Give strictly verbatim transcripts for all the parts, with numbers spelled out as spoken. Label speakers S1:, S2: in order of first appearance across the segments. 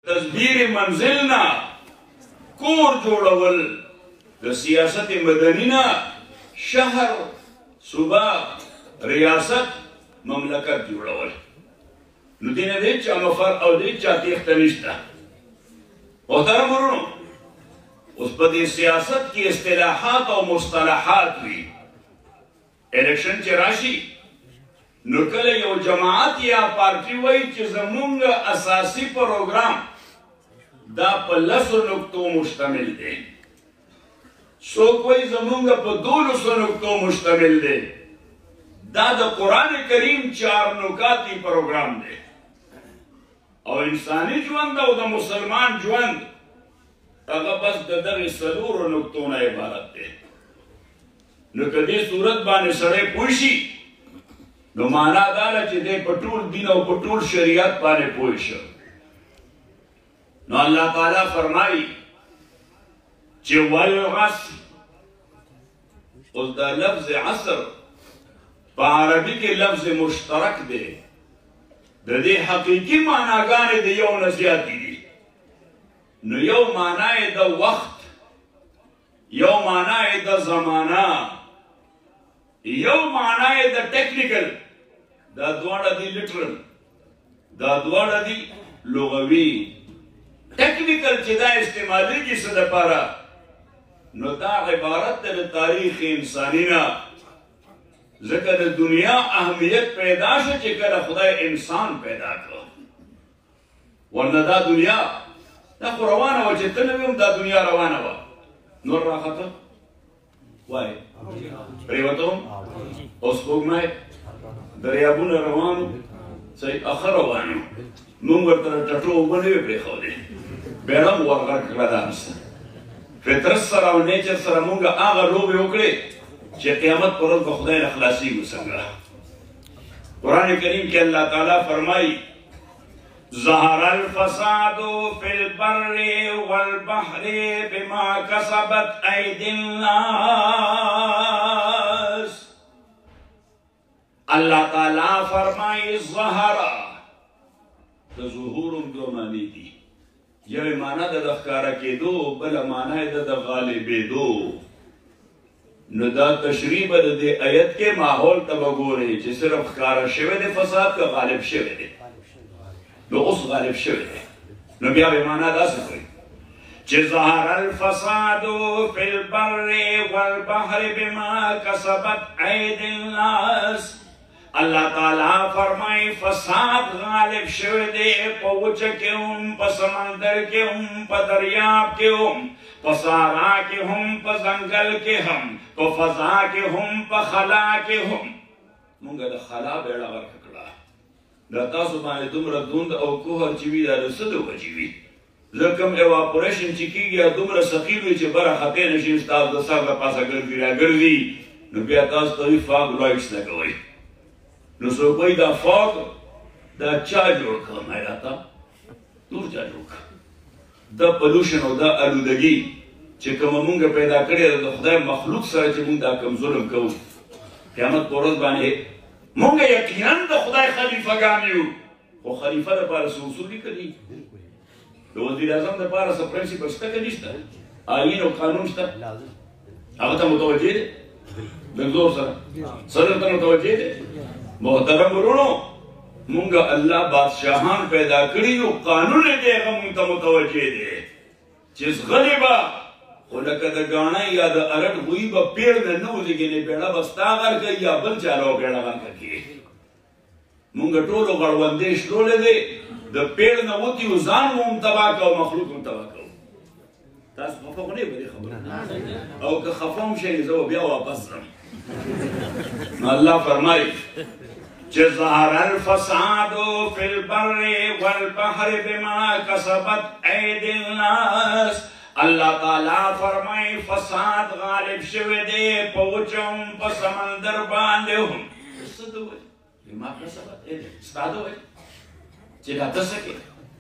S1: تدبیر منزلنا کور جوړول د سیاست مدنینا شهر صوبه ریاست مملکت جوړول نو دې نه دی چا مفر او دې چا تیښته نشته محترم ورونو اوس په دې سیاست کې اصطلاحات او مصطلحات وي الیکشن چې راشي نو کله یو جماعت یا پارټي وایي چې زمونږ اساسي پروګرام دا په لسو نقطو مشتمل دی څوک وایي زمونږ په دولسو نقطو مشتمل دی دا د قرآن کریم چار نکاتی پروګرام دی او انساني ژوند او د مسلمان ژوند هغه بس د دغې څلورو نقطو نه عبارت دی نو که دې صورت باندې سړی پوه شي نو معنا دا ده چې دی په ټول دین او په ټول شریعت باندې پوه شو نو الله تعالی فرمایي چې والعصر اوس دا لفظ عصر په عربي کې لفظ مشترک دی د دې حقیقي معناګانې د یو نه زیاتې دي نو یو معنا یې د وخت یو معنا یې د زمانه یو معنا یې د ټیکنیکل دا دواړه دي لټرل دا دواړه دي لغوي ټیکنیکل چې دا استعمالیږي څه دپاره نو دا عبارت دی د تاریخ انساني نه ځکه د دنیا اهمیت پیدا شو چې کله خدای انسان پیدا کړ ورنه دا دنیا دا خو روانه وه چې ته نه وي هم دا دنیا روانه وه نور راخته وایي پرېوته هم او سپوږمۍ دریابونه روانو صحیح اخه روانو موږ ورته ټټو اوبه نه وې پرېښودې بیړه مو ورغړ کړه دا هر څه فطرت سره او نیچر سره موږ هغه لوبې وکړې چې قیامت پر ورځ به خدای نه خلاصېږو څنګه قرآن کریم کې الله تعالی فرمایي ظهر الفساد في البر والبحر بما كسبت أيدي الناس الله تعالی فرمایي ظهر د ظهورم دو معنی دي یوې معنا د ښکاره کېدو بله معنا یې د غالبېدو نو دا تشریح به د دې آیت کې ماحول ته به ګورئ چې صرف ښکاره شوی دی فساد که غالب شوی دی نو اوس غالب شوی دی نو بیا به معنا داسې کوي چې ظهر الفساد فی البر والبحر بما کسبت ایدی الناس الله تعالی فرمایي فساد غالب شوی دی په وچه کې هم په سمندر کې هم په دریاب کې هم په صحرا کې هم په ځنګل کې هم په فضا کې هم په خلا کې هم مونږ د خلا بیړه ورکه کړه دا تاسو باندې دومره دوند او کوهر چې وي دا د څه د وجې وي زه کوم ایواپوریشن چې کېږي دومره ثقیل وي چې بره خطی نه شي ستاسو د سر د پاسه ګرځي راګرځي نو بیا تاسو ته وي فاګ لایټس لګوئ نو څوک وایي دا فاګ دا چا جوړ کړه میراته نور چا جوړ کړه دا پلوشن او دا الودګي چې کومه مونږ پیدا کړې ده د خدای مخلوق سره چې مونږ دا کوم ظلم کوو قیامت په ورځ باندې مونږ یقینا د خدای خلیفګان یو خو خلیفه دپاره څه اصول لیکلي د وزیر اعظم دپاره څه پرنسپل شته که نشته آیین او قانون شته هغه ته متوجه دی لږ زور سره صدر ته متوجه دی محترم ورونو مونږ الله بادشاهان پیدا کړي یو قانون دی هغه مونږ ته متوجه دی چې زغلی به خو لکه د ګاڼۍ یا د ارټ غوی به پیړ نه نه وزېږېنې بیړه به ستا غر کوي یا بل چا له بیړه غرکه کړي مونږ ټولو غړوندې شلولی دی د پیړ نه وتي و ځان مو هم تباه کوو مخلوق هم تباه کوو تاسو خفه خو نه یې په دې خبره او که خفه هم شئ زه به بیا واپس ځم نو الله فرمایي چې ظهر الفساد فی البر والبحر بما کسبت ایدی الناس الله تعالی فرمایي فساد غالب شوی دی په وچه هم په سمندر باندې هم څه ته وایي بما کسبت ایدی ستا ته وایي چې دا ته څه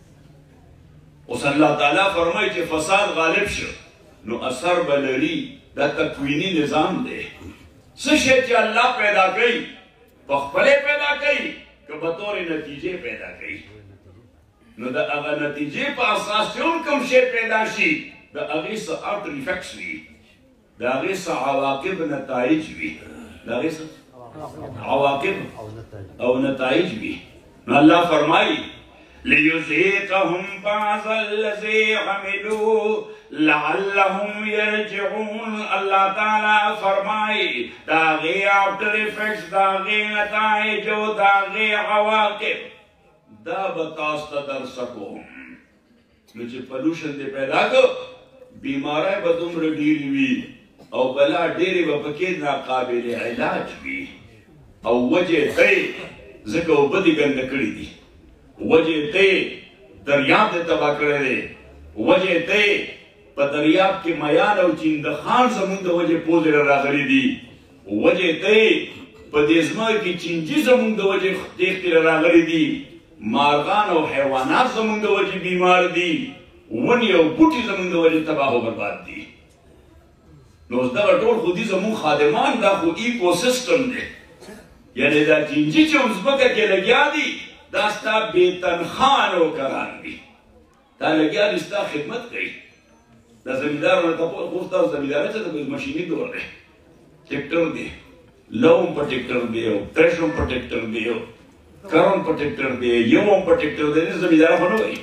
S1: کوې اوس الله تعالی فرمایي چې فساد غالب شو نو اثر به لري دا تکویني نظام دی څه شی چې الله پیدا کوي په خپلې پیدا کوي که به طور نتیجې پیدا کوي نو د هغه نتیجې په اساس چې هم کوم شی پیدا شي د هغې څه آفټر افیکټس وي، د هغې څه عواقب نتایج وي، د هغې څه عواقب او نتایج وي. نو الله فرمایي لِيُذِيقَهُمْ بَعْضَ الَّذِي عَمِلُوا لَعَلَّهُمْ يَرْجِعُونَ. اللہ تعالیٰ فرمائی داغی آفٹر افیکٹس، داغی نتائج و داغی عواقب دا بتاستا در سکوم. نو چې پلوشن دے پیدا کو بیمارائی با دمر ڈیری وی او بلا ڈیری با پکی ناقابل علاج وی او وجہ تے زکو بدی گند کری دی، وجہ تے دریاب دے تباہ کرے دے، وجہ تے پا دریاب کے میان او چندخان زمون دا وجہ پوزر راغلی دی، وجہ تے پا دیزمار کی چنجی زمون دا وجہ دیکھتی راغلی دی، مارغان او حیوانات زمون دا وجہ بیمار دی، ونی او بوٹی زمون دا وجہ تباہ و برباد دی. نوز دا ٹول خودی زمون خادمان دا خو ایکو سسٹم دے، یعنی دا چنجی چه ازبکا کے لگیا دی دا ستا بے تنخان و کران دی، دا لگیا دی ستا خدمت کئی. دا زمیدار نے تپو خوفتا زمیدار ہے تو کوئی مشینی دور دے، ٹیکٹر دے، لوم پر ٹیکٹر دے، تریشم پر ٹیکٹر دے، کرم پر ٹیکٹر دے، یوم پر ٹیکٹر دے، زمیدار بنو گئی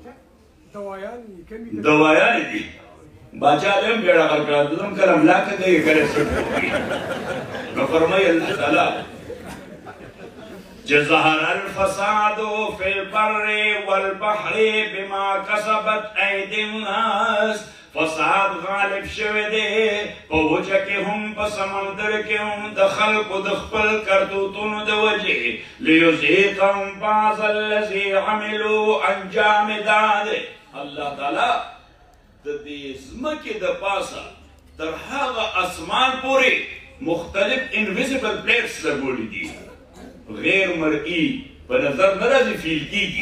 S1: دوایانی دی. باچا دیم بیڑا کر کرا دم کرم لاکھ دے کرے سکھ ہوگی. نو فرمائی اللہ تعالیٰ ظہر الفساد فی البر والبحر بما کسبت ایدی الناس. فساد غالب شوه دے پا وجہ کے ہم پا سمندر کے ہم دخل کو دخپل کردوتون دو وجہ لیوزیقهم بعض اللذی عملو انجام دادے. اللہ تعالیٰ دا دیزمکی دا پاسا در حاغ اسمان پوری مختلف انویزیبل پلیٹس لگولی دی، غیر مرئی پا نظر نرازی فیل کی گی.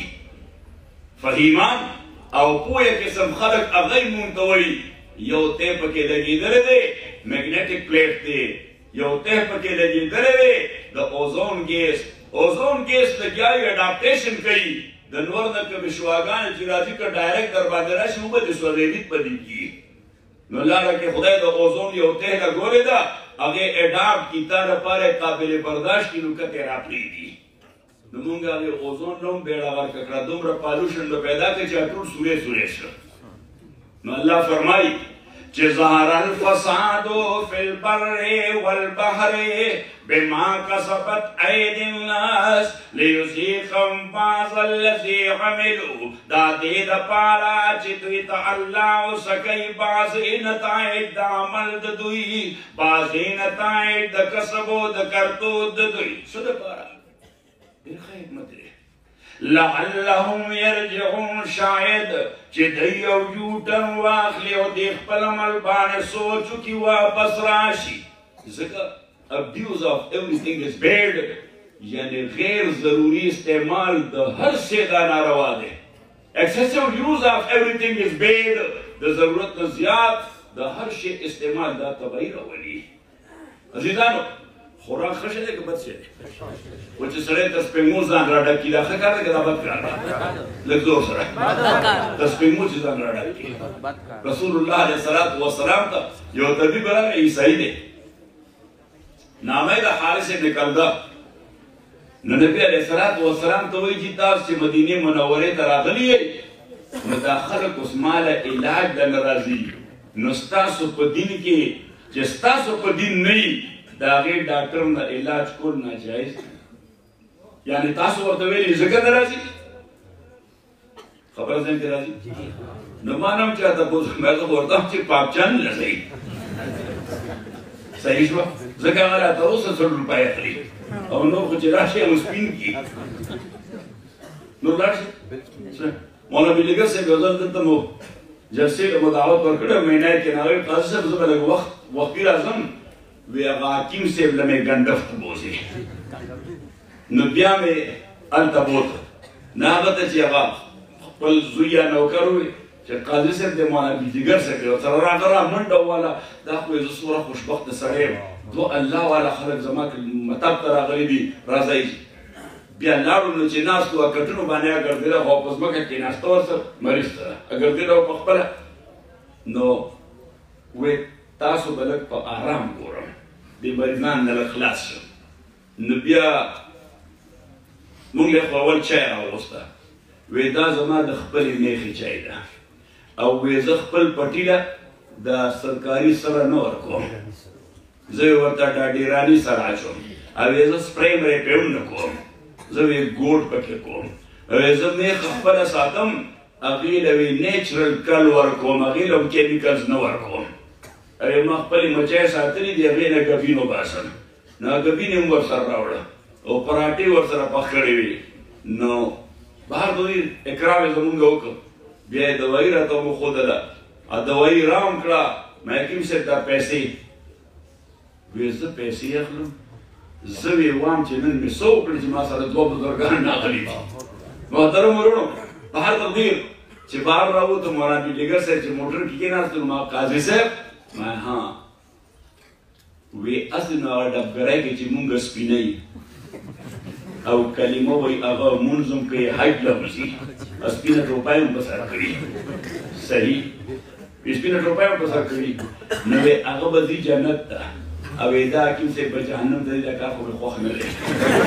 S1: فہیمان او پویا قسم خلق اغی مونتوئی یو تے پکے لگی دلے دے میگنیٹک پلیٹ دے، یو تے پکے لگی دلے دے دا اوزون گیس. اوزون گیس لگیائی اڈاپٹیشن کئی دا نور نکا بشواگان چرازی کا ڈائریکٹ در باندرہ شنوبا دی سوزیدیت پدی کی. نو اللہ رکھے خدای دا اوزون یو تے لگولے دا اگے اڈاپ کی تارہ پارے قابل برداشت کی نکا تیرا پلی دی. نمونگا اگے اوزون لوم بیڑا غر ککرا دومرا پالوشن لو پیدا کے چاہتور سورے سورے شا. نو اللہ فرمائی چه ظہر الفساد فی البر والبحر بما کسبت عید الناس لیزیقهم بعض اللذی عملو. دا دید پالا چه دوی تا اللہ سکی بعض نتائج دا عمل دوی، بعض نتائج دا کسب و دا کرتود دوی. سو دا پارا دیر خیب مدرے لعلهم یرجعون شاید چه دیو جوٹن واخلی و دیکھ پلمل بانے سوچو کی واپس راشی. ذکر abuse of everything is bad، یعنی غیر ضروری استعمال دا ہر سے دا ناروا دے. excessive use of everything is bad، دا ضرورت زیاد دا ہر شے استعمال دا تبعی رولی. عزیزانو خوراک خشه ده که بد شه ده وچه سره تسپیمو زن را ڈکی دا خکار ده که دا بد کار لگ زور سره تسپیمو چه زن را ڈکی. رسول اللہ علیہ السلام تا یو طبیب برام عیسائی ده نامه دا حارس ابن کلدہ نو نبی علیہ السلام تا وی جی تاس چه مدینی منوره تراغلی ہے نو دا خلق اسمال علاج دا نرازی نو ستاسو پا دین کے چه ستاسو پا دین نئی دا غیر ڈاکٹر نا علاج کول ناجائز. یعنی تاسو ورطویلی ذکر نرازی خبر زین کے رازی نمانم چاہتا بوز میں تو بورتا ہوں چی پاپ چان لزئی صحیح شوا ذکر غلا تروس سر روپای خری او نور خوچی راشی ہم سپین کی نور راشی مولا بیلگر سے گزر دنتا مو جرسی مدعوت ورکڑا مینائی کے ناوی قاضی سے بزر لگو وقت وقتی رازم وی اغا حکیم سے لمے گندفت بوزی نو بیا میں انتا بوتا ناغتا چی اغا پل زویا نوکروی چی قاضی سے دے مولا بیدیگر سے کرو تر راگرہ منڈا والا دا خوی زسورا خوشبخت سریم دو اللہ والا خلق زمان کے مطاب تر آغلی دی رازائی بیا لاړو نو چې ناست وو کټونو باندې ګرځېده خو په ځمکه کېناسته ورسره مریض سره ګرځېده وو په خپله نو وې تاسو به لږ په ارام ګورم دې مریضان نه لږ خلاص شم نو بیا مونږ له خو اول چای راوغوسته وې دا زما د خپلې میخې چای ده او وې زه خپل پټیله د سرکاري سره نه ورکوم زه یې ورته ډاډیراني سره اچوم او وې زه سپری مرې پې هم نه کوم زه وې ګوډ پکې کوم وې زه میخ خپله ساتم هغې له وې نیچرل کل ورکوم هغې له کیمیکلز نه ورکوم او ما خپلې مچۍ ساتلي دي هغې نه ګبین وباسم نو ګبین یې هم ورسره راوړه او پراټې ورسره پخ کړې وې نو بهر دوی اکرام یې زمونږ وکړ بیا یې دوایي راته وښودله او دوایي رام کړه محکیم صاحب دا پیسې وې زه پیسې اخلم زه وې وایم چې نن مې څه وکړي چې ما سره دوه بزرګان راغلي دي محترم وروڼو بهر تقدیر چې بهر راووتو مولانا ډیلیګر صاحب چې موټر کې کېناستو نو ما قاضي صاحب ما ها وې هسې نو هغه ډبګری کې چې مونږ سپینه او کلمه وایي هغه مونځ هم کوي حج له وځي سپینه ټوپۍ هم په سر کړي صحیح سپینه ټوپۍ هم په سر کړي نو وې هغه به ځي جنت ته او وې دا حکیم صاحب به جهنم ته ځي دا کار خو مې خوښ نه دی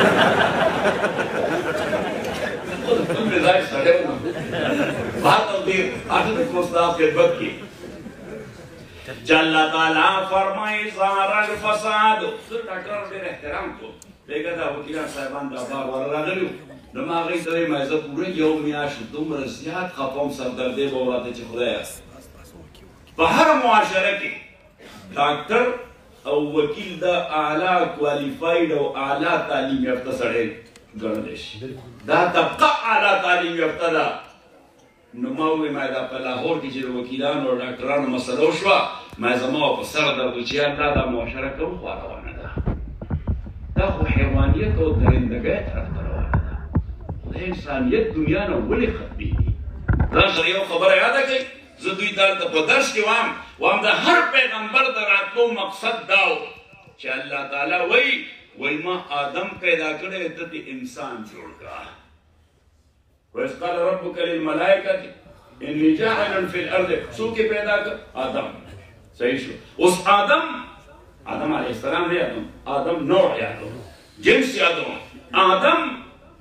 S1: خو د خپل مزاج سړی وم بهر تقدیر هغه د کور ستا خدمت کې چې الله تعالی فرمایي ظهر الفساد زه ډاکټر ډېر احترام کوم بیګه دا وکیلان صاحبان دا بار ور راغلي نو ما هغې ته وایم زه پوره یو میاشت دومره زیات خفه وم سردردې به وراته چې خدایه په هره معاشره کې ډاکټر او وکیل دا اعلی کوالیفاید او اعلی تعلیم یافته سړی ګڼلی شي دا طبقه اعلی تعلیم یافته ده نو ما ووایم دا په لاهور کې چې د وکیلانو او ډاکټرانو مسله وشوه ما زما په سر درد و چې یالله دا معاشره کوم خوا روانه ده دا خو حیوانیت او درندګۍ طرف ته روانه ده خدای انسانیت دنیا نه ولې ختمېږي دا سره یو خبره یاده کړئ زه دوی ته هلته په درس کې وایم وایم د هر پیغمبر د راتلو مقصد دا و چې الله تعالی وایي وایي ما آدم پیدا کړی ته دې انسان جوړ کړه وإذ قال ربك للملائكة إني جاعل في الأرض څوک یې پیدا کړ آدم صحیح شو اوس آدم آدم علیه السلام دی آدم آدم نوع یادو جنس یادو آدم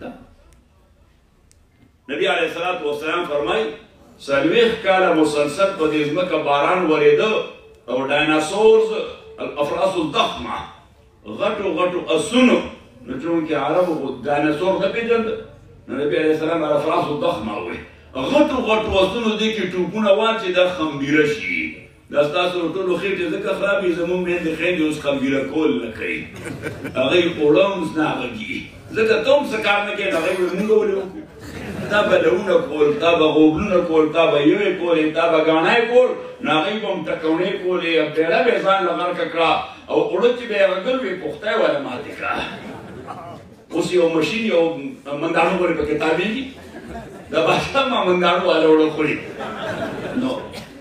S1: نبی علیه الصلاة والسلام فرمایي څلوېښت کاله مسلسل په دې ځمکه باران ورېده او ډایناسورز الافراس الضخمه غټو غټو اسونو نو چونکې عربو ډایناسور نه پېژنده نو نبی علیه السلام الافراس الضخمه وایي غټو غټو اسونو دې کې ټوپونه واچي دا خمبیره شي دا ستاسو ټولو خېټې ځکه خراب وي زموږ میندې خویندې اوس خمبیره کول نه کوي هغوی اوړه هم نه غږي ځکه ته هم څه کار نه کوې نو هغوی به مونږ ولې وکړو تا به لونه کول تا به غوبلونه کول تا به یوې کولې تا به ګاڼی کول نو هغوی به هم ټکونې کولې بیړه به یې ځان له غرقه کړه او اوړه چې به یې هغه ګل وې پختی والا ماتې کړه اوس یو مشین یو منداڼو پورې پکې تاوېږي د بادشاه ما منداڼو والا اوړه خوري نو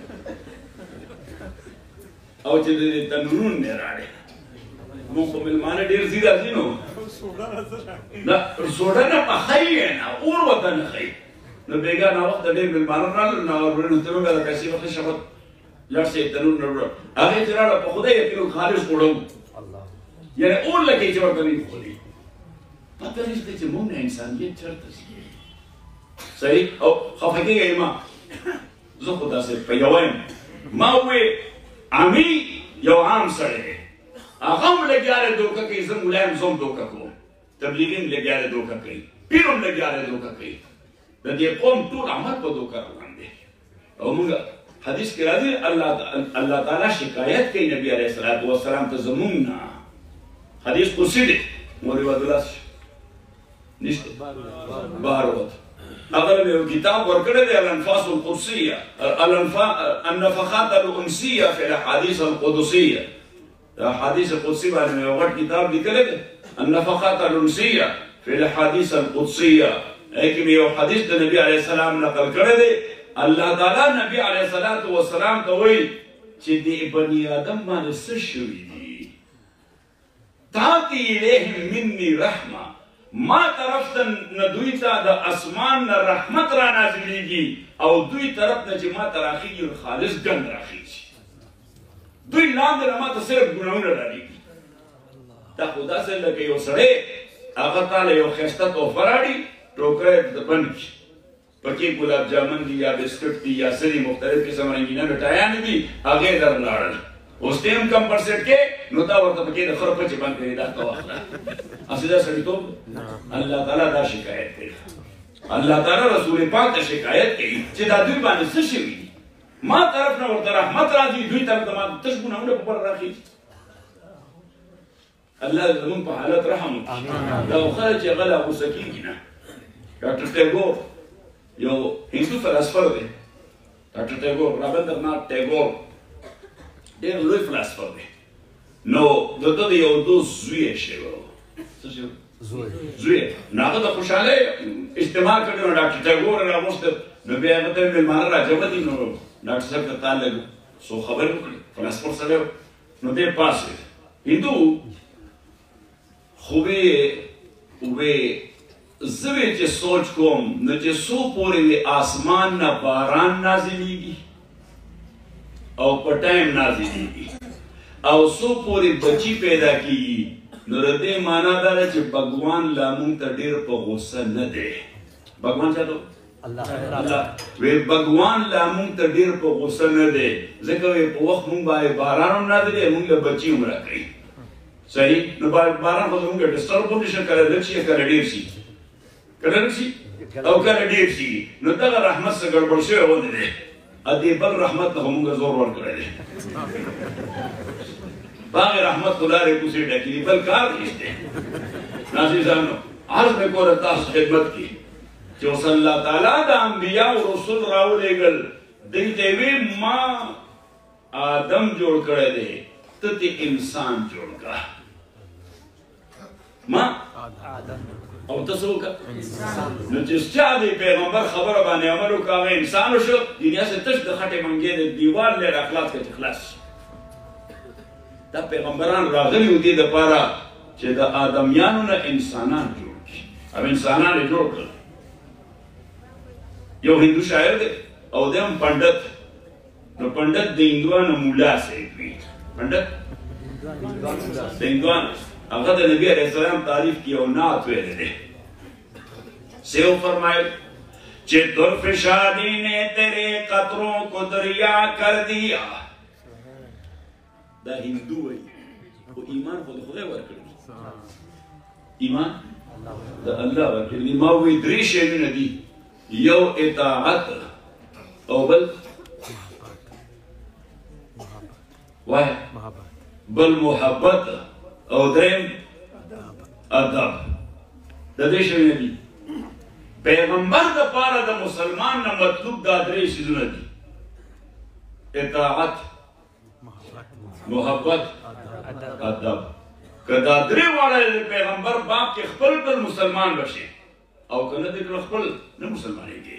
S1: او چې د تنورون نه راړې مونږ خو مېلمانه ډېر ځي راځي نو نه سوډا نه پخوي یې نه اور ورته نه ښایي نو بېګا ناوخته ډېر مېلمانه راغلل نو ته وویل د پیسې وخت شبت لاړ شئ تنور نه وړه هغې چې راړه په خدای یقین خالص اوړه و یعنې اور لګوي چې ورته نه خوري پته نشته چې مونږ نه انسانیت چېرته ځي صحیح او خفه کېږئ ما زه خو داسې په یوه یم ما وویې امي یو عام سړی دی هغه هم لګیا دی دوکه کوي زه ملا یم زه هم دوکه کوم تبلیغي هم لګیا دی دوکه کوي پیر هم لګیا دی دوکه کوي د دې قوم ټول عمل په دوکه روان دی او موږ حدیث کې راځي الله تعالی شکایت کوي نبی علیه الصلاة والسلام ته زموږ نه حدیث قدسي دی مولوي عبدالله نشته بهر ووت هغه مې یو کتاب ورکړی دی الانفاس القدسیه النفخات الانسیه فی الاحادیث القدسیه دا حدیث قدسي باندې مې یو غټ کتاب لیکلی دی النفخات الانسیه فی الاحادیث القدسیه هغې کې مې یو حدیث د نبي علیه السلام نقل کړی دی الله تعالی نبي علیه الصلاة والسلام ته وایي چې د بني آدم باندې څه شوي دي تاتی الیهم مني رحمه ما طرف ته نه دوی ته د اسمان نه رحمت را نازلیږي او دوی طرف نه چې ما ته راخیږي خالص ګند راخیږي. دوی لاندې نه ما ته صرف ګناهونه رالیږي. دا خو داسې لکه یو سړی هغه تا له یو ښایسته تحفه راوړي، ټوکری د بند کړي، پکې ګلاب جامن دي یا بسکټ دي یا څه دي، مختلف قسم رنګینه مټایانې دي، هغې یې در لاړل. اوس ته هم کم پرسنټ کې نو تا ورته پکې د خره پچې بند کړي، دا ته واخله. هسې دا سړیتوب الله تعالی دا شکایت کوي. الله تعالی رسول پاک ته شکایت کوي چې دا دوی باندې څه شوي دي. ما طرف نه ورته رحمت راځي، دوی طرف ته ما تش ګناهونه په بر راخیږي. الله زموږ په حالت رحم وکړي. دا خلک چې هغه لا غوسه کېږي نه. ډاکټر ټیګور یو هندو فلسفر دی. ډاکټر ټیګور رابندرناث ټیګور ډېر لوی فلسفر دی. نو د ده د یو دوست زوی یې شوی و. څه شوی؟ زوی. نو هغه د خوشحالۍ اجتماع کړی نو ډاکټر ټیګور یې راغوښتل. نو بیا هغه ته یې مېلمانه راجمع دي. نو ډاکټر صاحب ته تا لږ څو خبرې وکړې، فلسفر سړی و. نو دی پاڅېد. هندو خو ویې ویې زه وی چې سوچ کوم نو چې څو پورې د آسمان نه باران نازلیږي او په ټایم نازلیږي او څو پورې بچي پیدا کېږي، نو د دې معنا دا ده چې بګوان لا موږ ته ډېر په غوسه نه دی. بګوان چا ته؟ الله. وی بګوان لا موږ ته ډېر په غوسه نه دی، ځکه وی په وخت موږ باندې باران هم نازلېږي، موږ له بچي هم راکوي. صحیح؟ نو باران خو زموږ ډسټرب هم نشي، کله لږ شي کله ډېر شي، کله لږ شي او کله ډېر شي. نو دغه رحمت څه ګډوډ شوی غوندې دی. ا دې بل رحمت ته خو موږ زور ورکړی دی. باغې رحمت خو لارې کوڅې ډکې دي، بل کار نشته. نازیزانو عرض مې کوله تاسو خدمت کې چې اوس الله تعالی د انبیا او رسول راولېږل، دوی ته یې ویل ما آدم جوړ کړی دی، ته دې انسان جوړ کړه. ما او ته څه وکړه؟ نو چې چا د پیغمبر خبره باندې عمل وکړه هغه انسان وشو. دنیا سے تش د خټې منګې د دیوال لرې اخلاص کړه چې خلاص شي. دا پیغمبران راغلي وو دې دپاره چې د آدمیانو نه انسانان جوړ کړي، او انسانان یې جوړ کړل. یو هندو شاعر دی او دی هم پنډت. نو پنډت د هندوانو مولا صاحب وي. پنډت د هندوانو هغه د نبی علیہ السلام تعریف کی یو نعت ویلی دی. سیو فرمائل چې طرف شادی نے تیرے قطروں کو دریا کر دیا. دا هندو وی خو ایمان خو د خدای ورکړي. ایمان د الله ورکړي. ما وی درې شیونه دي، یو اطاعت او بل وای بل محبت او دریم ادب. د دې شیونه دي. پیغمبر دپاره د مسلمان نه مطلوب دا درې څیزونه دي: اطاعت، محبت، ادب. که دا درې واړه د پیغمبر باب کې خپل کړل مسلمان بشي، او که نه دې کړل خپل نه مسلمانېږي.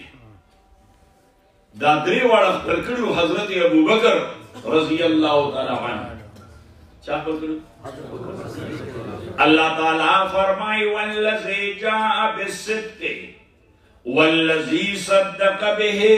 S1: دا درې واړه خپل کړي حضرت ابوبکر رضی الله تعالی عنه. چا خپل کړي؟ اللہ تعالی فرمائی والذی جاء بالصدق والذی صدق به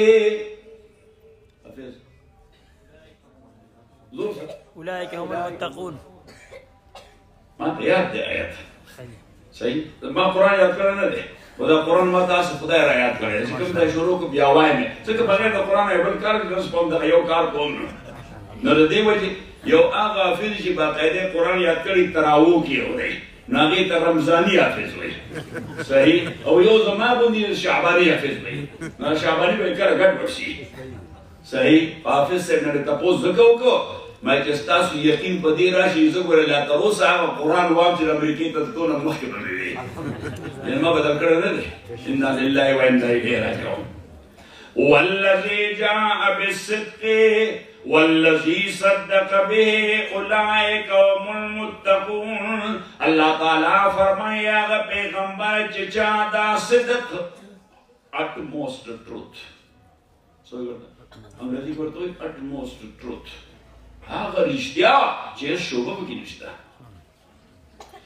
S2: اولئک هم المتقون.
S1: ما ته یاد دی آیت. صحیح؟ ما قرآن یاد کړی نه دی، خو دا قرآن ما تاسو خدای را یاد کړی چې کوم ځای شروع کړو بیا وایم یې، ځکه بغیر د قرآن یو بل کار کوم کوم دغه یو کار کوم. نو د دې وجې یو هغه حافظ چې باقاعده قرآن یاد کړي تراوو کې اوري، نو هغې ته رمضاني حافظ وایي. صحیح؟ او یو زما غوندې شعباني حافظ وایي. نو شعباني به یې کله ګډوډ شي. صحیح؟ حافظ صاحب نه تپوس ځکه وکړو ما چې ستاسو یقین په دې راشي زه ګوره لا تر اوسه هغه قرآن وایم چې د امریکې ته تلو نه مخکې به مې وي. یعنې ما بدل کړی نه دی. انا لله و انا الیه راجعون. والذي جاء بالصدق والذي صدق به اولئک هم المتقون. اللہ تعالیٰ فرمائے هغه پیغمبر چې چا دا صدق utmost truth. انګریزي ورته وایي utmost truth. هغه رښتیا چې شوبه پکې نشته.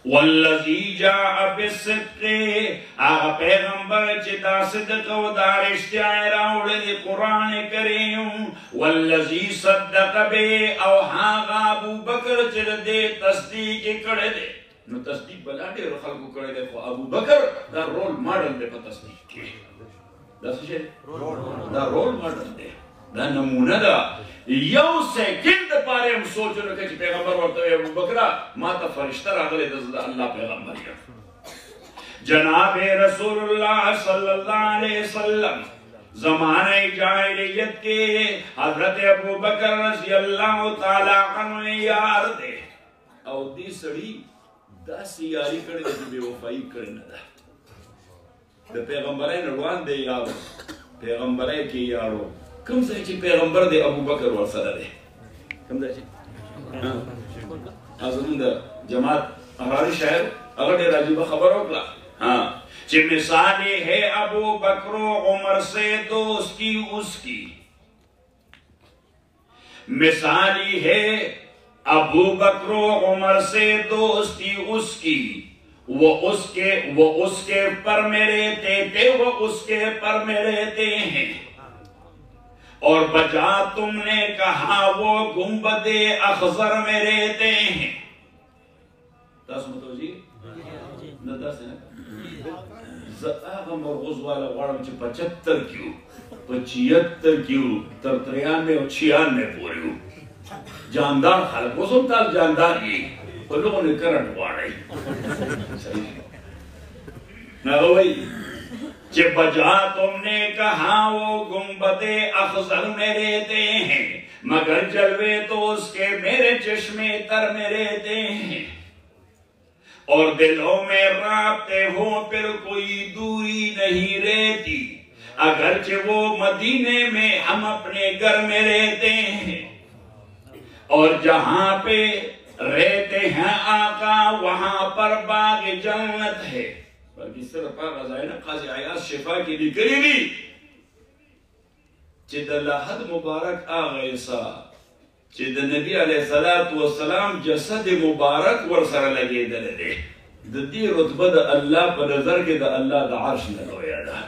S1: والذی جاء بالصدق آغا پیغمبر چی دا صدق و دا رشتیا راوڑی قرآن کریم والذی صدق بے او ہاغا ابو بکر چی دے تصدیق کڑے دے نو تصدیق بلا دے رو خلقو کڑے دے خو ابو بکر دا رول ماڈل دے پا تصدیق کی دا سوچے دا رول ماڈل دے دا نمونہ دا یو سیکنڈ پارے ہم سوچو رکھے چی پیغمبر ورطوئے ابو بکرہ ما تا فرشتہ راغلے دزدہ اللہ پیغمبر یا جناب رسول اللہ صلی اللہ علیہ وسلم زمانہ جاہلیت کے حضرت ابو بکر رضی اللہ تعالیٰ عنہ یار دے او دی سڑی دا سیاری کردے جو بے وفائی کرنے دا دا پیغمبرین روان دے یارو پیغمبرین کی یارو کم سے چی پیغمبر دے ابو بکر ورسدہ دے کم سے چی حضرون دا جماعت احراری شاعر اگر دے راجیبہ خبر ہوگلا ہاں چی مثالی ہے ابو بکر و عمر سے دوست کی اس کی مثالی ہے ابو بکر و عمر سے دوستی اس کی وہ اس کے وہ اس کے پر میں رہتے تھے وہ اس کے پر میں رہتے ہیں اور بجا تم نے کہا وہ گنبد اخضر میں رہتے ہیں تاسو متو جی نہ تاسو نه آغا مرغوز والا غارم چی پچہتر کیو پچیتر کیو تر تریانوے اور چھیانوے پوریو جاندار خلق وہ سمتال جاندار ہی وہ لوگوں نے کرنٹ وارئی ناغوئی چی بجا تم نے کہا وہ گنبد افضل میں رہتے ہیں مگر جلوے تو اس کے میرے چشمے تر میں رہتے ہیں اور دلوں میں رابطے ہوں پھر کوئی دوری نہیں رہتی اگرچہ وہ مدینے میں ہم اپنے گھر میں رہتے ہیں اور جہاں پہ رہتے ہیں آقا وہاں پر باغ جنت ہے بلکہ اس طرح پاک غزائنہ قاضی آیات شفا کی لکلی بھی چید لحد مبارک آغیسا چید نبی علیہ السلام جسد مبارک ورسر لگے دل دے دی رتبہ دا اللہ پر نظر کے دا اللہ دا عرش نلویا دا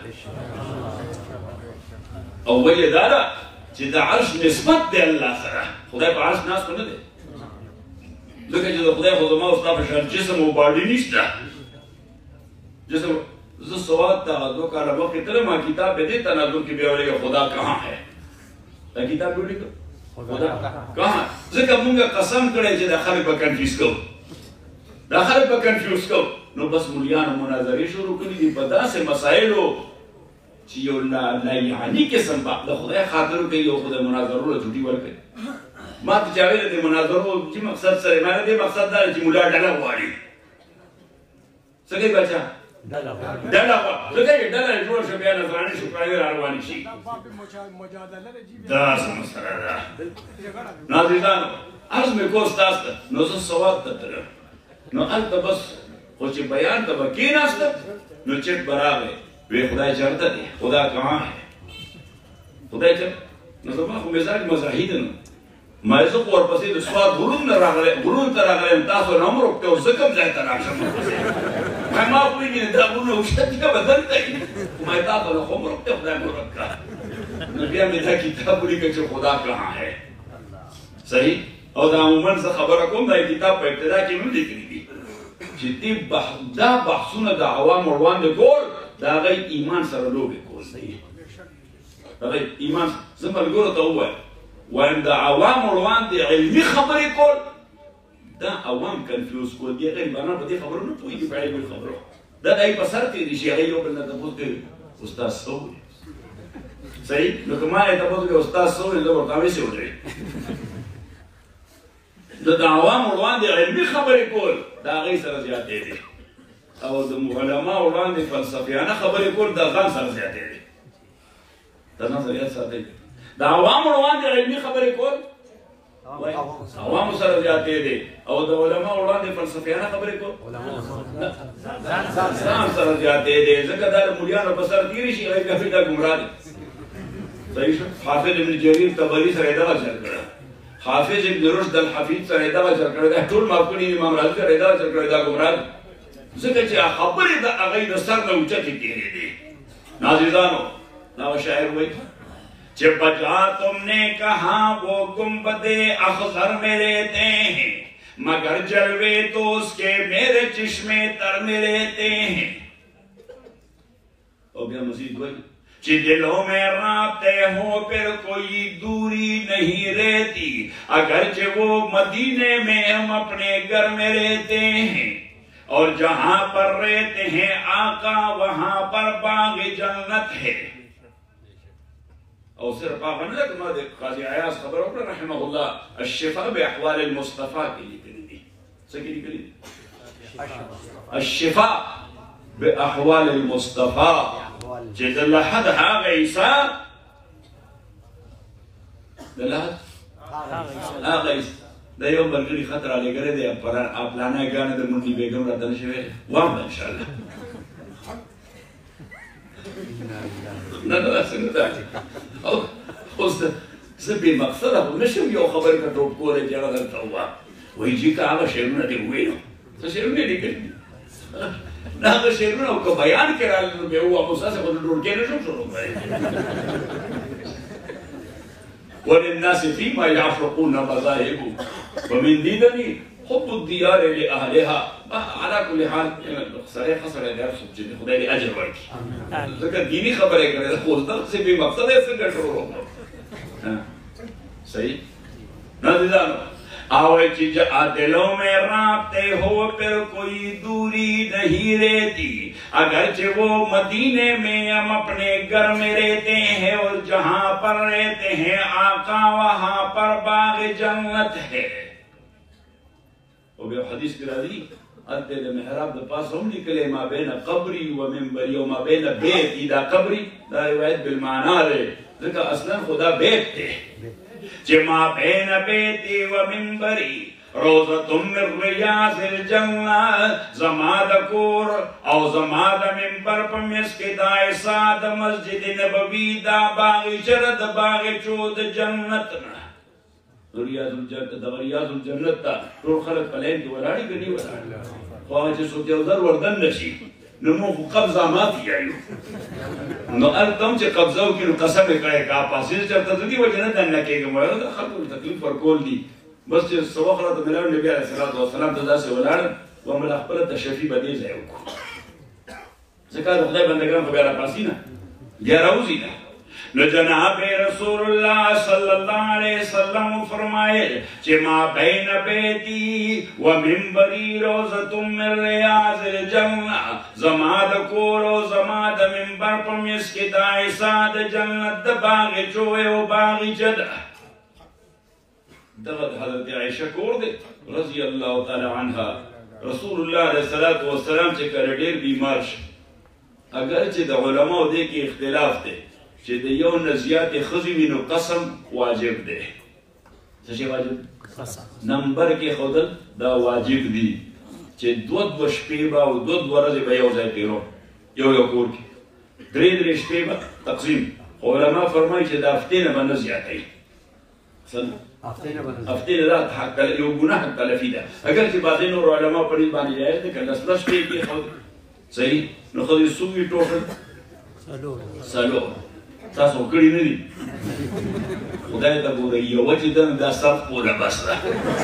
S1: او وی دارا چید عرش نسبت دے اللہ سرا خدای پا عرش ناس کو نہ دے لیکن چید خدای خودما استا پشان جسم و باڈی نیشتا جسم زو سواد تا دو کالا وقت تلما کتاب پہ دیتا نا دو کی بیولے گا خدا کہاں ہے تا کتاب بیولے گا خدا کہاں ذکر مونگا قسم کرے چید خلی پا کنفیس کو دا خلی پا کنفیس کو نو بس مولیان مناظری شروع کنی دی پدا سے مسائلو چیو لا یعنی قسم با دا خدای خاطرو کئی او خدا مناظرو لا جھوٹی ورکے ما تو چاوے دے مناظرو چی مقصد سرے میں نے دے مقصد دارے چی مولا ڈالا ہواری سکے بچہ ڈالا ہوا لگا یہ ڈالا ہے جوڑ شبیہ نظرانی شکرائی راروانی شی دا سمسر دا ناظران عرض میں کو استاستا نوزن سواد تتر نو علتا بس خوچی بیان تا بکین آستا نو چٹ برا گئے وی خدای چرتا دے خدا کہاں ہے خدای چرتا نو زمان خو مزاج مزاہی دنو مائزو کو اور پسی دو سواد غرون نہ راگلے غرون تا راگلے انتاسو نام رکھتے ہو زکم جائے تا راکشم میں ماں کوئی نہیں دا غرون اوشتی کا بدلتا ہی میں تاتا نہ خم رکھتے خدای مرد کا نبیہ میں دا کتاب بولی کہ خدا کہاں ہے صحیح اور دا عموماً سے خبر رکھوں دا کتاب پہ ابتدا کی میں دیکھنی دی جتی دا بحثون دا عوام اروان دے گول دا غی ایمان سر لوگ گول دا غی ایمان زمال گول تا ہوا ہے وان دا عوام اروان دے علمی خبری کول دا عوام کنفیوز کول دی غیر بانا با دی خبرو نو پوئی دی پا علمی خبرو دا دا ای پسر تیری شی غیر یو بلنا تبوز کے استاذ سوئی صحیح نو کمائے تبوز کے استاذ سوئی دا برطاوی سے ہو جائے دا دا عوام اروان دے علمی خبری کول دا غیر سر زیادے دے او دا علماء اروان دے فلسفیانہ خبری کول دا غان سر زیادے دے دا نظریات ساتھ دے دا عوام اروان دے علمی خبری کول عوام سر زیادے دے او دا علماء اروان دے فلسفیانہ خبری کول سام سر زیادے دے ذکر دا مولیان بسر تیری شی غیر کفی دا گمراہ دے صحیح شو حافظ ابن جریر تبری سر ایدہ چل کرا حافظ ابن رشد الحفیظ سره دغه چل کړی دا ټول معاف کړي امام رازي سره دغه چل کړی دا ګمراه ځکه چې خبرې د هغې د سر نه اوچتې تېرې دي. نازیزانو دا شاعر وایي چې بجا تم نے کہا وہ گنبد اخضر میں رہتے ہیں مگر جلوے تو اس کے میرے چشمے تر میں رہتے ہیں. اور بیا مزید وایي کہ دلوں میں رابطے ہوں پھر کوئی دوری نہیں رہتی اگرچہ وہ مدینے میں ہم اپنے گھر میں رہتے ہیں اور جہاں پر رہتے ہیں آقا وہاں پر باغ جنت ہے. اور صرف آقا نہیں لیکن ماں دیکھ قاضی عیاض خبر ہوکر رحمہ اللہ الشفاء بأحوال المصطفیٰ کے لیے کلی دی سکی دی کلی دی الشفاء بأحوال المصطفیٰ جد اللہ حد حاغ عیسیٰ حاغ عیسیٰ دا یو بلگری خطر آلے گرے دے آپ لانا ہے گانے در منی بیگم رہتا نشوے وام دا انشاءاللہ نا نا سنتا ہے اس سے بے مقصد ہے نشم یو خبر کا ٹوپ کولے جگہ درتا ہوا وہی جی کا آگا شیرونہ دے ہوئے نو تو شیرونہ نہیں کرنی نا آگا شیرونہ کو بیان کرا لے بے ہوا مسا سے خود ڈھوڑ کے نشم شروع کرے وللناس فيما يعشقون مذاهب ومن ديدني حب الديار لأهلها على كل حال صريح خسر يا دار سبحانه خدای دې اجر ورکړي ځکه دینی خبره کوي خو دا څه به مقصد یې څنګه شروع صحیح نازیدانو آوے چیز دلوں میں رابطے ہو پھر کوئی دوری نہیں رہتی اگرچہ وہ مدینے میں ہم اپنے گھر میں رہتے ہیں اور جہاں پر رہتے ہیں آقا وہاں پر باغ جنت ہے. وہ بھی حدیث کی راضی ادھے دے محراب دے پاس ہم نکلے ما بین قبری و منبری و ما بین بیتی دا قبری دا روایت بالمعنی رہے ذکر اصلا خدا بیت تے جما بین بیتی و منبری روزۃ من ریاض الجنہ زماد کور او زماد منبر پر مسکدائے ساد مسجد نبوی دا باغ چرد باغ چود جنت ریاض الجنت دا ریاض الجنت تا ټول خلق پلین کی ولاړی کني ولاړ خو چې سوتي ودر وردن نشي نو مو قبضه ماتي یایو نو التم چې قبضه وکړو قسم کړه کا پاسې چرته دې وجنه دنه کېږم دا خلکو تکلیف ورکول دي بس چې سوخره د ملال نبی علیه الصلاۃ والسلام ته داسې ولاړ و مل خپل تشفی بدی ځای وکړو ځکه د خدای بندگان په بیا راپاسي نه بیا راوځي نه نو جناب رسول اللہ صلی اللہ علیہ وسلم فرمائے کہ ما بین بیتی و منبری روزۃ من ریاض الجنہ زماد کورو زماد منبر پر مسکدائے ساد جنت باغ چوئے و باغ جدہ دغد حضرت عائشہ کور دے رضی اللہ تعالی عنہ رسول اللہ علیہ السلام چے کر ډیر بیمار ش اگرچہ د علماء دے کی اختلاف دے چې د یو نه زیاتې ښځې وي نو قسم واجب دی څه شی واجب قسم نمبر کې ښودل دا واجب دي چې دوه دوه شپې به او دوه دوه ورځې به یو ځای تېرو یو یو کور کې درې درې شپې به تقسیم خو علما فرمایي چې د هفتې نه به نه زیاتوي هفتې نه دا یو ګناه تلفي ده اگر چې بعضې نور علما په دې باندې جایز دی که لس لس شپې کې ښود صحیح نو ښځې څو وي ټوټل څلور تاسو کړی نه دي خدای ته ګورئ یوه چې ده دا سخت پوره بس ده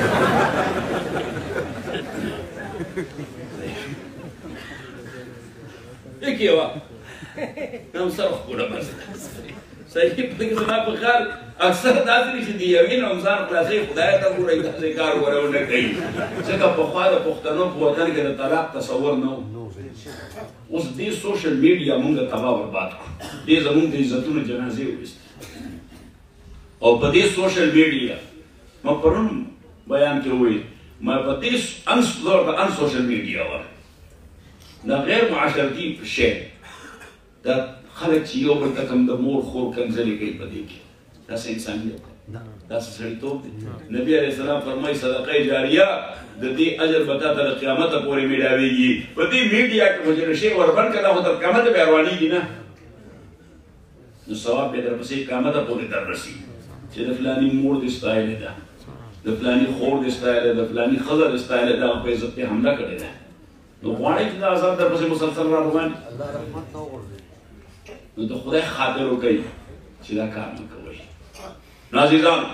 S1: یک یوه دا هم سخت پوره بس ده صحیح پکې زما په خیال اکثر داسې دي چې د یوې نه هم ځان خلاصوي خدای ته ګورئ داسې کار ور ونه کوي ځکه پخوا د پښتنو په وطن کې د طلاق تصور نه و اوس دې سوشل میډیا مونږ تباه برباد کړو دې زمونږ د عزتونو جنازې وویستې او په دې سوشل میډیا ما پرون بیان کې وویل ما په دې ان زور د ان سوشل میډیا وه دا غیر معاشرتي شی دا خلک چې یو بل ته کوم د مور خور کنځلې کوي په دې کې داسې انسانیت دی داسې سړیتوب دی نبي علیه السلام فرمایي صدقه جاریه د دې اجر به تا ته د قیامته پورې میلاویږي په دې میډیا کې خو چې شی وربند کړه خو تر قیامته به روانېږي نه نو ثواب به درپسې قیامته پورې در رسي چې د فلاني مور دې ستایلې ده د فلاني خور دې ستایله د فلاني ښځه دې ستایله د هغه په عزت کې حمله کړې ده نو غواړئ چې دا عذاب در پسې مسلسل را روان نو د خدای خاطر وکړئ چې دا کار مه کوئ. نو عزیزانو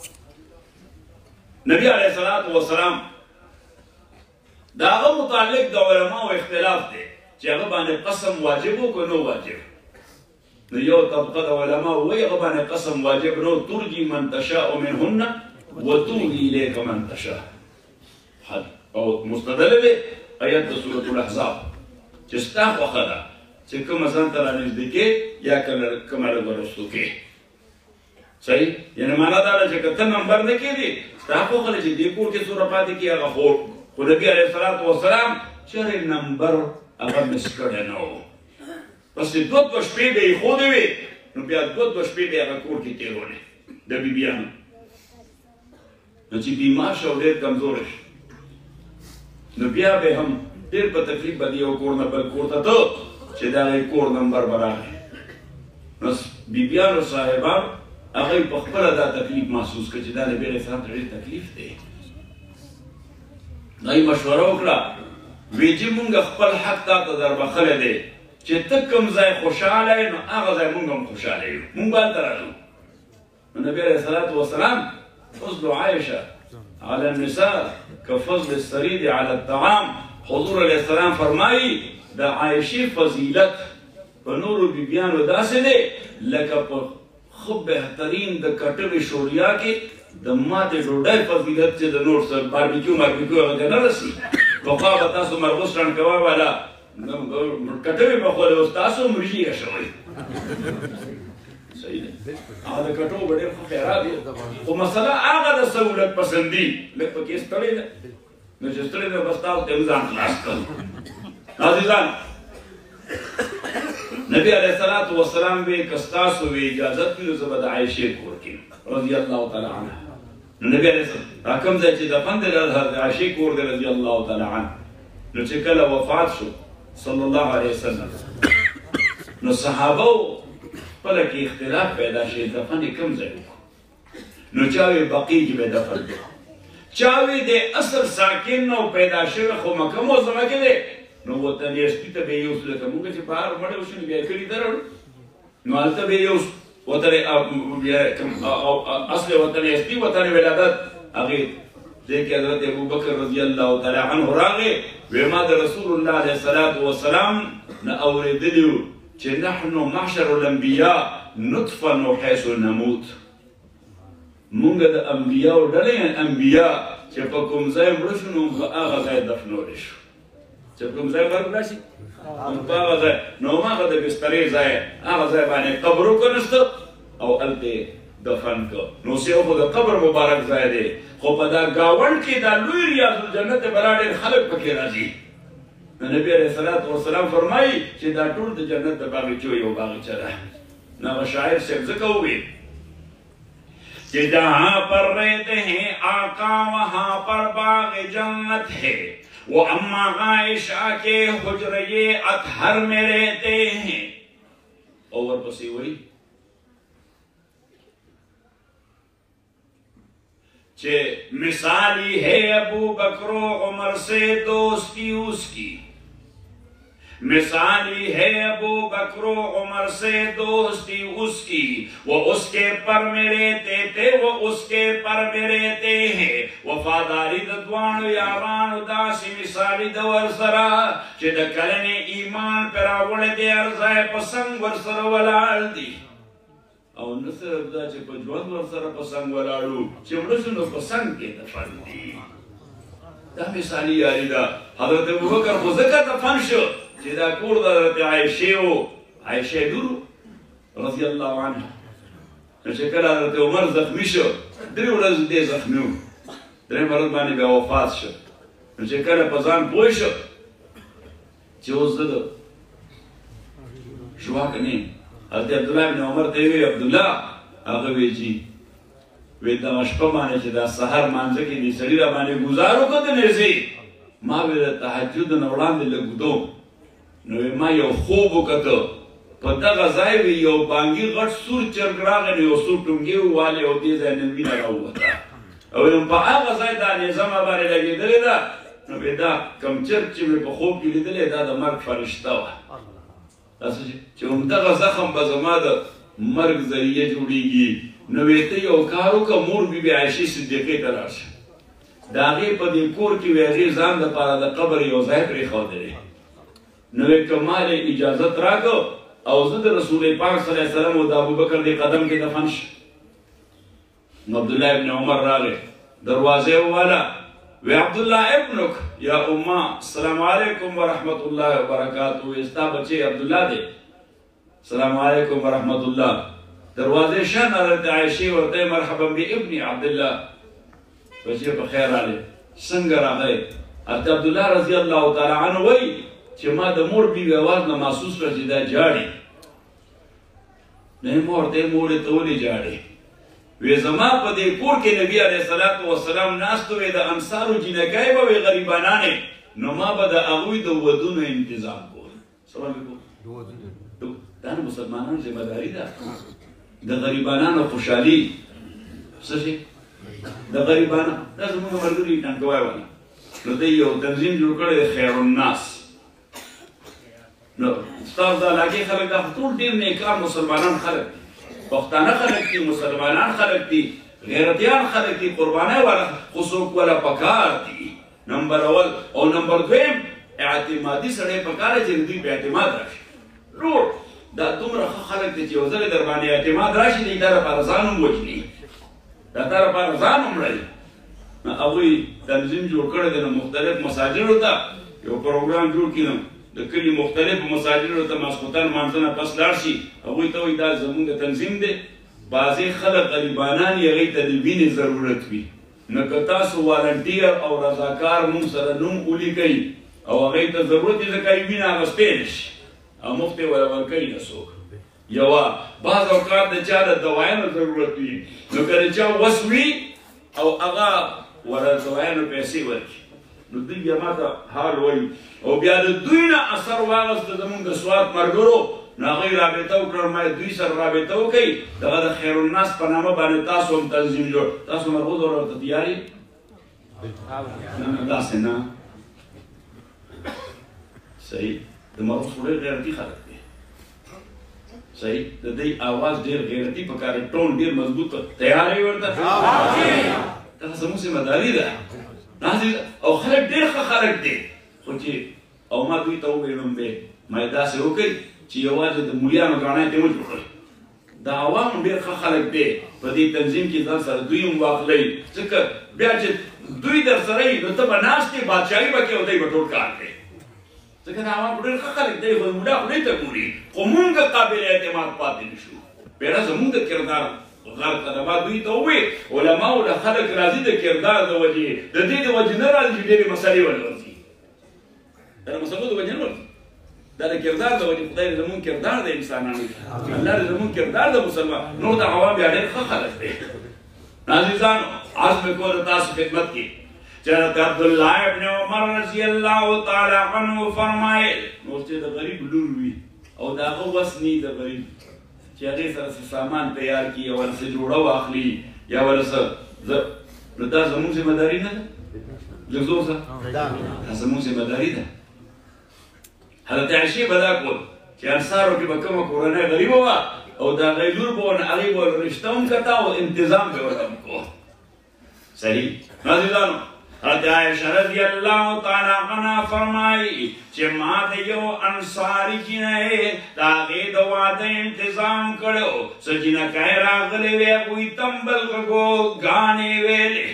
S1: نبی علیه الصلاة والسلام د هغه متعلق د علماو اختلاف دی چې هغه باندې قسم واجب و که نو واجب. نو یو طبقه د علماو وایي هغه باندې قسم واجب نو ترجي من تشاء منهن وتولی الیک من تشاء. او مستدل دی آیت د سورة الاحزاب چې ستا خوښه ده چې کومه ځان ته رانږدې کې یا کومه لږ ورستو کې. صحیح یعنې معنا دا ده چې که ته نمبر نه کېدې ستا خوښه ده چې دې کور کې څومره پاتې کړي هغه خور خو نبي علیه الصلاة والسلام چېرې نمبر هغه مس کړی نه و پسې دوه دوه شپې به یې ښودې وې نو بیا دوه دوه شپې به یې هغه کور کې تېرولې د بیبیانو نو چې بیمار شو ډېر کمزوری شو نو بیا به هم ډېر په تکلیف به د یو کور نه بل کور ته ته چې د هغې کور نمبر به راغی نو بیبیانو صاحبانو هغوی په خپله دا تکلیف محسوس کړه چې دا نبي علیه السلام ته ډېر تکلیف دی. هغوی مشوره وکړه وی چې مونږ خپل حق تا ته در بخلی دی چې ته کوم ځای خوشحاله یې نو هغه ځای مونږ هم خوشحاله یو مونږ به هلته راځو. نو نبي علیه الصلاة والسلام فضل عایشه على النساء كفضل السريد على الطعام. حضور علیہ السلام فرمائی دا عائشی فضیلت په نورو بیبیانو داسې دی لکه په ښه بهترین د کټوې شوریا کې د ماتې ډوډۍ فضیلت چې د نور سره باربیکیو ماربیکیو هغه ته نه رسي. پخوا به تاسو مرغوس رڼکوا والا کټوې پخولې اوس تاسو مرژي اچوئ. صحیح دی هغه د کټو به ډېر ښه خیرات دی خو مسله هغه د سهولت پسندي لږ پکې ستړی ده نو چې ستړی ده بس تاسو ته ځان خلاص کړو. عزیزان نبی علیه الصلاة والسلام وی که ستاسو وی اجازت وي نو زه به د عایشې کور کې رضي الله تعالی عنها. نو نبی علیه السلام دا کوم ځای چې دفن دی د عایشې کور دی رضي الله تعالی عنها. نو چې کله وفات شو صلی الله علیه وسلم نو صحابه خپله کې اختلاف پیدا شي دفن یې کوم ځای وکړو. نو چا وی بقیع کې به دفن کړو چا وی د اصل ساکن نو پیدا شوی خو مکه معظمه کې دی نو وطن یسپي ته به یې یوسو لکه مونږ چې په هر مړی وشو نو بیا یې کلي ته راوړو نو هلته به یې یوسو وطن اصل وطن یسپي وطن ولادت هغې ځای کې حضرت ابوبکر رضی الله تعالی عنه راغی وی ما د رسول الله علیه الصلاة والسلام نه اورېدلي وو چې نحنو معشر الانبیاء ندفن حیث نموت. مونږ د انبیاو ډلې انبیا چې په کوم ځای مړه شو نو په هغه ځای دفنولی شو چې په کوم ځای مرګ راشي نو په هغه ځای نو هماغه د بسترې ځای هغه ځای باندې قبر وکنسته او هلته دفن کړ. نو اوس یو خو د قبر مبارک ځای دی خو په دا ګاونډ کې دا لوی ریاض الجنت بلا ډېر خلک پکې راځي. نبی علیہ الصلوۃ والسلام فرمائی چې دا ټول د جنت د باغچو یو باغچه ده. نو هغه شاعر صاحب ځکه وویل کہ جہاں پر رہتے ہیں آقا وہاں پر باغ جنت ہے وہ اما عائشہ کے حجرے اطہر میں رہتے ہیں. اور پسی ہوئی کہ مثالی ہے ابو بکر و عمر سے دوستی اس کی مثالی ہے ابو بکر و عمر سے دوستی اس کی وہ اس کے پر میں رہتے تھے وہ اس کے پر میں رہتے ہیں وفاداری د دوانو یارانو داسی مثالی د ورسره چې د کلمې ایمان پر راوړی دی هر ځای په څنګ ورسره ولاړ دي او نه صرف دا چې په ژوند ورسره په څنګ ولاړو چې مړه شو نو په څنګ کې دفن دي. دا مثالي یاري ده. حضرت ابوبکر خو ځکه دفن شو چې دا کور د حضرت عایشې و عایشې لور رضی الله عنها. نو چې کله حضرت عمر زخمي شو درې ورځې دی زخمي و درېیم ورځ باندې بیا وفات شو. نو چې کله په ځان پوه شو چې اوس زه د ژواک نه یم حضرت عبدالله بن عمر ته وی عبدالله هغه وی چې وی دغه شپه باندې چې دا سحر مانځه کې دې سړي را باندې ګزار وکړه د نیزې ما وی د تهجد نه وړاندې لږ ودو نو ما یو خوب وکړه په دغه ځای وی یو بانګي غټ سور چرګ راغی نو یو څو ټونګې ووالې او دې ځای نه وینه راووته او یم په هغه ځای دا نظامه باندې لګېدلې ده نو بیا دا کوم چرګ چې مې په خوب کې لیدلی دا د مرګ فرشته وه داسې چې همدغه زخم به زما د مرګ ذریعه جوړېږي نو وی ته یو کار وکړه مور بي بي عایشې صدیقې ته لاړ شه د هغې په دې کور کې وی هغې ځان دپاره د قبر یو ځای پرېښودلی نو وی که ما له اجازت راکړه او زه د رسول پاک صلی الله علیه وسلم او د ابوبکر دې قدم کې دفن شم نو عبدالله ابن عمر راغی دروازې وواله وی عبدالله ابنک یا اما السلام علیکم ورحمت الله وبرکاتہ وی ستا بچی عبدالله دی السلام علیکم ورحمت الله دروازې شان حضرت عایشې ورته مرحبا بابن عبدالله بچی په خیر راغلی څنګه راغی حضرت عبدالله رضی الله تعالی عنه وی چې ما د مور بیبي اواز نه محسوس کړ چې دا جاړي نه مور ته مور ته ولې جاړي وی زما په دې کور کې نبی علیه الصلاۃ والسلام ناستو وی د انصارو جنکای به وی غریبانانه نو ما به د هغوی د ودونو انتظام کول سلام علیکم دا نه مسلمانانو ذمہ داری ده د غریبانانو خوشحالي څه شي د غریبانو دا زموږ ملګري ټانګوای وایي نو دوی یو تنظیم جوړ کړی دی خیر الناس نو ستاسو د علاقې خلک دا ټول ډېر نیکان مسلمانان خلک دي پښتانه خلک دي مسلمانان خلک دي غیرتیان خلک دي قربانۍ والا خو څوک والا پکار دي نمبر اول او نمبر دویم اعتمادي سړی پکار دی چې دوی په اعتماد راشي نور دا دومره ښه خلک دي چې یو ځل در باندې اعتماد راشي دی دا لپاره ځان هم وژني دا تا لپاره ځان هم مړوي هغوی تنظیم جوړ کړی دی نو مختلف مساجدو ته یو پروګرام جوړ کړي نو د کلي مختلفو مساجدو ته ماسخوتن لمانځنه پس لاړ شي هغوی ته وایي دا زموږ تنظیم دی بعضې خلک غریبانان یې هغوی ته د وینې ضرورت وي نو که تاسو والنټیر او رضاکار مونږ سره نوم ولیکئ او هغوی ته ضرورت یې ځکه یې وینه اخیستی نه شي او مفت یې وله ورکوي نه څوک یوه بعض اوقات د چا د دوایانو ضرورت وي نو که د چا وس وي او هغه وله دوایانو پیسې ورکړي نو دوی بیا ما ته حال وایي او بیا د دوی نه اثر واغست زموږ د سوات ملګرو نو هغوی رابطه وکړل ما دوی سره رابطه وکړئ دغه د خیر الناس په نامه باندې تاسو هم تنظیم جوړ تاسو مرغوز ورته تیار یې نه نه داسې نه صحیح د مرغوز خو ډېر غیرتي خلک دی صحیح د دوی اواز ډېر غیرتي پکار ټون ډېر مضبوط تیار یې ورته دغه زموږ ذمه داري ده او خلک ډېر ښه خلک دی خو چې او ما دوی ته وویلم دی ما یې داسې وکړئ چې یوازې د مولیانو ګاڼۍ ته مه جوړئ د عوام هم ډېر ښه خلک دی په دې تنظیم کې ځان سره دوی هم واخلئ ځکه بیا چې دوی در سره وي نو ته به ناست یې بادشاهي به کوې او دی به ټول کار کوي ځکه د عوام ډېر ښه خلک دی خو د مولا خولې ته ګوري خو مونږ قابل اعتماد پاتې نه شو پیره زمونږ د کردار غلط قدمات دوی ته ووایي علماو له خلک راځي د کردار د وجې د دې د وجې نه راځي چې ډېرې مسلې ولې ورځي دا د مسلو د وجې نه ورځي دا د کردار د وجې خدای زمونږ کردار د انسانانو الله زمونږ کردار د مسلمان نور د عوام بیا ډېر ښه خلک دی عزیزانو عرض مې کوله تاسو خدمت کې چې حضرت عبدالله ابن عمر رضی الله تعالی عنه فرمایل نو چې د غریب لور وي او د هغه وس نی د غریب چې هغې سره څه سامان تیار کړي یا ورله څه جوړه واخلي یا ورله څه نو دا زموږ ذمه داري نه ده لږ زور سره دا زموږ ذمه داري ده حضرت عایشې به دا کول چې انصارو کې به کومه کورنۍ غریبه وه او د هغې لور به ونه هغې به ورله رشته هم کته او انتظام به ورته هم کوه صحیح عزیزانو حضرت عایشه رضی الله تعالی عنها فرمایي چې ما د یو انصاري جینۍ د هغې د واده انتظام کړی څه جینکۍ راغلی وې هغوی تمبل غږو ګانې ویلې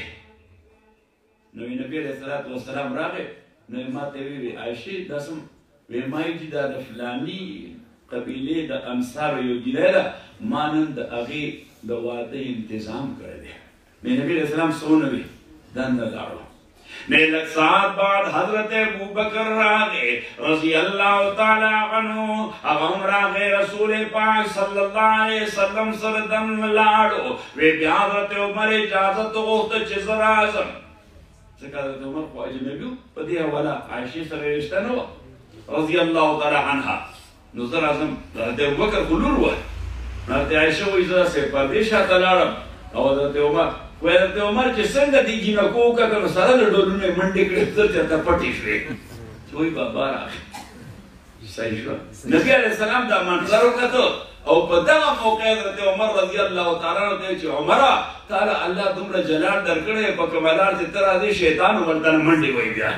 S1: نو نبي علیه الصلاة والسلام راغی نو یې ما ته ویې عایشې دا څه ویې ما ویل چې دا د فلاني قبیلې د انصارو یو جینۍ ده ما نن د هغې د واده انتظام کړی دی نو نبي علیه السلام څه ونه وي دنده لاړو نے لگ سات بعد حضرت ابوبکر راغے رضی اللہ تعالی عنہ اغم راغے رسول پاک صلی اللہ علیہ وسلم سردن لاڑو وی بی حضرت عمر اجازت غوخت چزر آزم سکا حضرت عمر کو اجنبیو پدی اولا عائشی سر رشتہ نو رضی اللہ تعالی عنہ نظر آزم حضرت ابوبکر خلور ہوا حضرت عائشہ و اجازت سے پردیشہ تلارم او حضرت عمر وای حضرت عمر چې څنګه دي جنکو وکړه نو سره د ډولونه منډې کړې تر چېرته پټې شوې وایي بابا راغی صحیح شوه نبي علیه السلام دا منظر وکتو او په دغه موقع حضرت عمر رضی الله تعالی عنہ ته چې عمره تعالی الله دومره جلال درکړی په کمالار چې تر راځي شیطان ورته منډې وایي بیا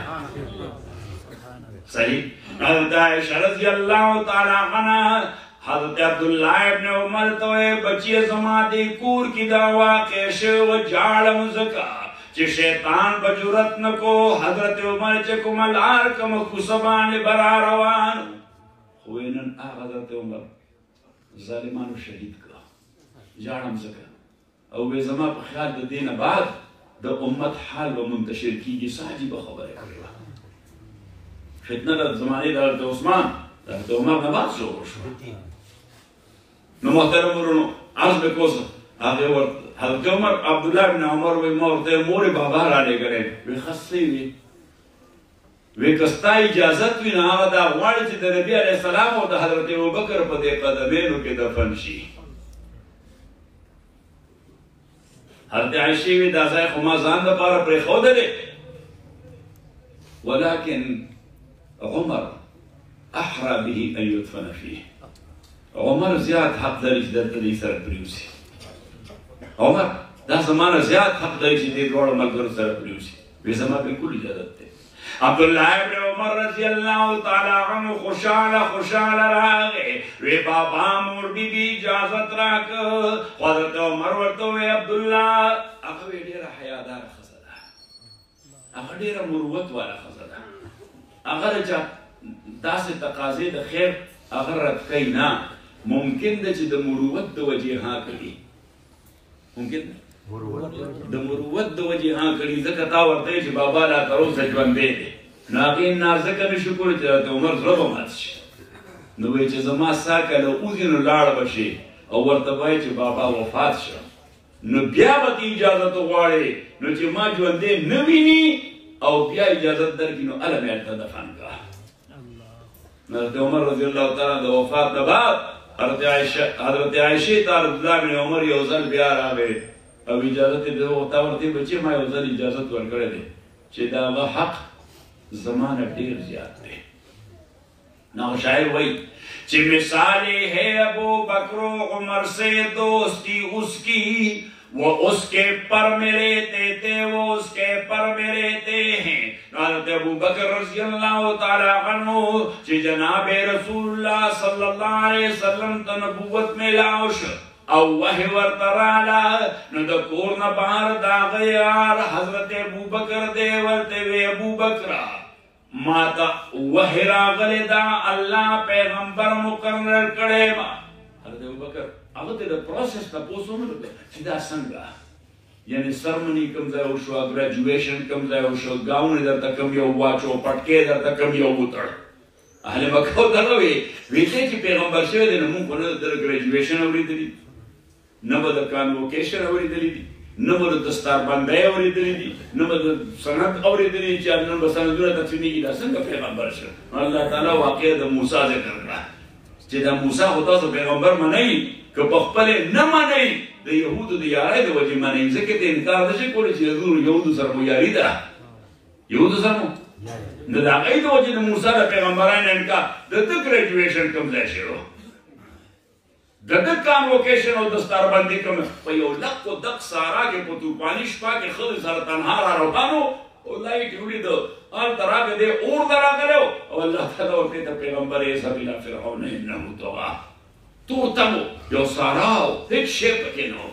S1: صحیح حضرت عائشہ رضی الله تعالی عنها حضرت عبداللہ ابن عمر تو بچی زما دی کور کی دا واقع شو جالم زکا چې شیطان بجرت نکو حضرت عمر چې کوم لار کوم کوسبان برا روان خوینن حضرت عمر ظالمانو شهید کړه جالم زکا او به زما په خیال د دینه بعد د امت حال و منتشر کیږي صحابي به خبره کړې فتنه د زمانه د حضرت عثمان د حضرت عمر نه بعد شروع شو نو محترم ورونو عرض به کوسه هغه ورته حضرت عمر عبدالله بن عمر وی مور ته مور بابا را لګره وی خاصې وی وی کستا اجازت وی نه هغه دا غواړي چې د نبی علیه السلام او د حضرت ابوبکر په دې قدمینو کې دفن شي حضرت عائشہ وی دا ځای خو ما ځان لپاره پرېښودلی ولكن عمر احرى به ان يدفن فيه عمر زیات حق لري چې دلته دې سره پرېوځي عمر دا زمانه زیات حق لري چې دې دواړو ملګرو سره پرېوځي وی زما بالکل اجازت دی عبداللہ ابن عمر رضی اللہ تعالی عنہ خوشحال خوشحال راغے وی بابا مور بی بی اجازت راک حضرت عمر ورته وی عبداللہ هغه وی ډیره حیادار ښځه ده هغه ډیره مروت والا ښځه ده هغه چې داسې تقاضې د خیر هغه رد کوي نه ممکن ده چې د مروت د وجې ها کړي ممکن ده د مروت د وجې ها کړي ځکه تا ورته چې بابا لا تر اوسه ژوندی دی نو هغې نه ځکه نشو کولی چې حضرت عمر زړه به مات شي نو وایي چې زما سا کله وځي نو لاړه به شي او ورته وایي چې بابا وفات شو نو بیا به ته اجازت وغواړې نو چې ما ژوندی نه ویني او بیا اجازت درکړي نو هله مې هلته دفن کړه حضرت عمر رضی الله تعالی د وفات نه بعد حضرت عائشہ حضرت عائشې ته عبدالله بن عمر یو ځل بیا راغی او اجازت یې ورته ورته بچی ما یو ځل اجازت ورکړی دی چې د هغه حق زمانه ډیر زیات دی نو شاعر وایي چې مثال ہے ابو بکر و عمر سے دوستی اس کی وہ اس کے پر میں رہتے تھے وہ اس کے پر میں رہتے ہیں حضرت ابو بکر رضی اللہ تعالی عنہ چې جناب رسول اللہ صلی اللہ علیہ وسلم ته نبوت میں لاوش او وحی ورترالا نو د کور نه بهر داغه یار حضرت ابو بکر دی ورته وی ابو بکر ما ته وحی راغلی دا الله پیغمبر مقرر کړی ما حضرت ابو بکر هغه ته د پروسس تاسو نه چې دا څنګه یعنی سرمنی کوم ځای وشو ګریجویشن کوم ځای وشو گاون درته کوم یو واچو پټکې درته کوم یو وتر اهل مکه ته وی وی چې پیغمبر شوی دی نو موږ نه د ګریجویشن اوریدلی نه به د کانوکیشن اوریدلی دي نه به د دستاربندۍ اوریدلی دي نه به د سند اوریدلی چې نن به سندونه تقسیمیږي دا څنګه پیغمبر شو الله تعالی واقع د موسی ذکر کړه چې دا موسی خو تاسو پیغمبر منئ که په خپل نه منئ د یهودو د یارۍ د وجې منئ ځکه ته انکار نشئ کولی چې د یهودو سره مو یاري ده یهودو سره مو نو د هغې د وجې د موسی د پیغمبرانو انکار د ده ګریجویشن کوم ځای شوی د ده کانوکیشن او دستاربندي کوم په یو لق و دق سارا کې په توپاني شپه کې ښځې سره تنها را روان وو او لایټ یې ولیده هلته راغی دی اور ته راغلی و او الله تعالی ورته ته پیغمبر اذهب الی فرعون انه طغی تورته مو یو سارا و هېڅ شی پکې نه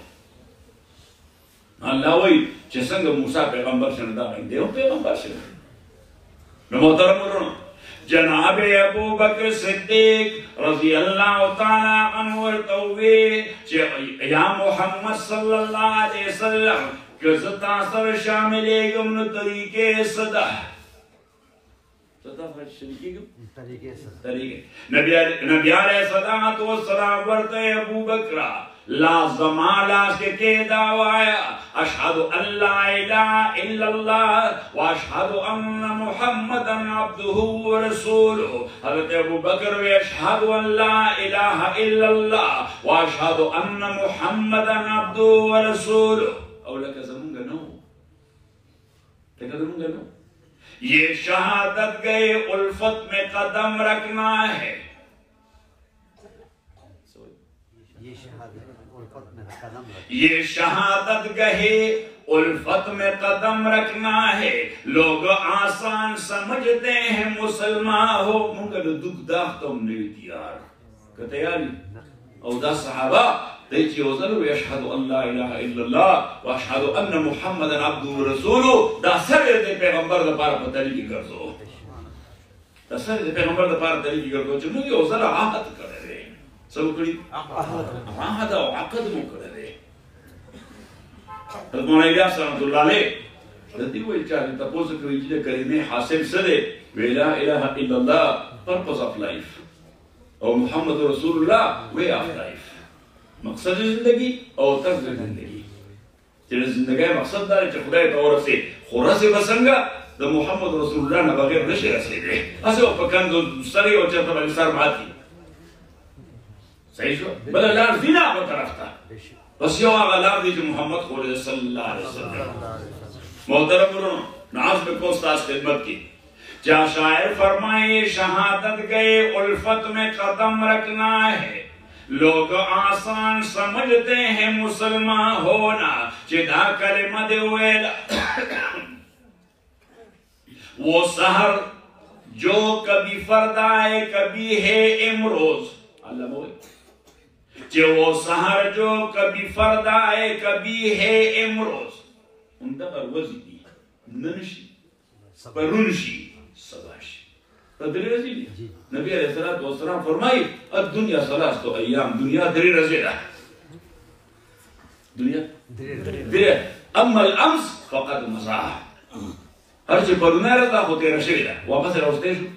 S1: و الله وایي چې څنګه موسی پیغمبر شنه دا دی هم پیغمبر شنه نو محترم ورونو جناب ابو بکر صدیق رضی اللہ تعالی عنہ ورته وی چې یا محمد صلی الله علیه وسلم که زه تا سره شاملېږم نو طریقې څه ده څه ته شریکېږم طریقې نبي علیه الصلاة والسلام ورته ابو بکر لازما لاس کے کے دعوایا اشہد ان لا الہ الا اللہ واشہد ان محمدا عبدہ ورسولہ حضرت ابو بکر و اشہد ان لا الہ الا اللہ واشہد ان محمدا عبدہ ورسولہ او لکه زمونږ نه و لکه زمونږ نه یہ شہادت گئے الفت میں قدم رکھنا ہے یہ شہادت گئے الفت میں قدم رکھنا ہے لوگ آسان سمجھتے ہیں مسلمان ہو مونږ د دک داغ ته هم نه یو تیار که تیار او دا صحابه دی چې یو ځل وایي اشهد ان لا اله الا الله واشهد ان محمدا عبده ورسوله دا سر یې د پیغمبر دپاره په تلي کې ګرځو دا سر یې د پیغمبر دپاره تلي کې ګرځو چې موږ یو ځل عهد کړی دی څه وکړي عهد او عقد مو کړی دی حضرت مولانا الیاس رحمت الله علیه د دې وایي چې تاسو کوي چې د کلمې حاصل څه دی وی لا اله الا الله purpose of life او محمد رسول الله way of life مقصد زندگی او طرز زندگی چې زندگی مقصد دا چې خدای ته ورسې خو رسې به څنګه د محمد رسول الله نه بغیر نشي رسېدی هسې به په کندو سرې او چېرته باندې سر ماتي صحیح شو بله لار ځي نه هغه طرف ته بس یو هغه لار دی چې محمد خوري صلی الله علیه وسلم محترم ورونو ناز میں کو ستاسو خدمت کی جا شاعر فرمائے شہادت گئے الفت میں قدم رکھنا ہے لوگ آسان سمجھتے ہیں مسلمان ہونا چدا کلمہ دے ویلا وہ سحر جو کبھی فرد آئے کبھی ہے امروز اللہ موئی جو وہ سحر جو کبھی فرد آئے کبھی ہے امروز انتقر وزی دی ننشی پرونشی سباشی دری رزی دی نبی علیہ السلام فرمائی الدنیا ثلاث ایام دنیا دری رزی دا دنیا دری اما الامس فقد مزاح هر چی پرونه رزا خود تیره شوی دا واپس روسته شو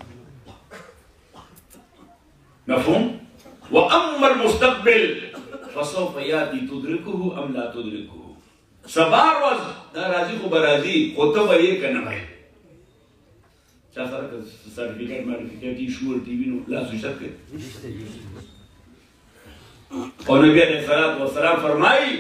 S1: مفهوم واما المستقبل فسوف یاتی تدرکه ام لا تدرکه سبار وز دا رازی خو برازی خود تو بایی کنه بایی چا سره که سرټیفیکټ مارفیکټي شور ټي وي نو لاس وشت کړي او نبی علیہ الصلوۃ والسلام فرمایي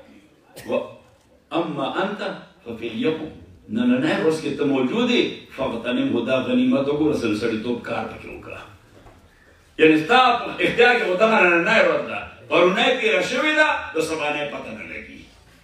S1: اما انت ففي اليوم نن نه ورځ کې ته موجود یې فغتنم هدا غنیمت وګوره سره سړی توپ کار پکې وکړه یعنی ستا اختیار کې هدا نه نه ورځ ده پرونه تېره شوې ده د سبا نه پته نه لګي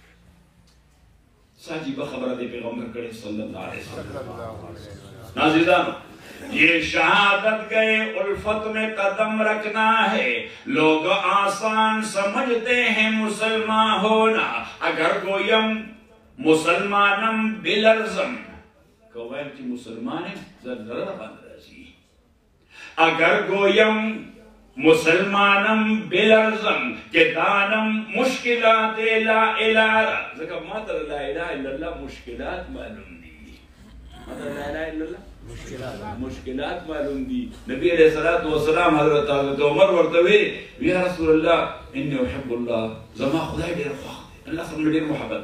S1: عجیبہ خبر دے پیغمبر کڑے صلی اللہ علیہ وسلم نازیدانو یہ شہادت گئے الفت میں قدم رکھنا ہے لوگ آسان سمجھتے ہیں مسلمان ہونا اگر گویم مسلمانم بلرزم کوئر چی مسلمان ہے زرزرہ بند رسی اگر گویم مسلمانم بلرزم کہ دانم مشکلات لا الہ ذکر ماتر لا الہ الا اللہ مشکلات معلوم دی ماتر لا الہ الا اللہ مشکلات معلوم دی نبی علیہ السلام حضرت حضرت عمر ورطوی یا رسول اللہ انی احب اللہ زمان خدای دیر خواہ اللہ سب میں دیر محبت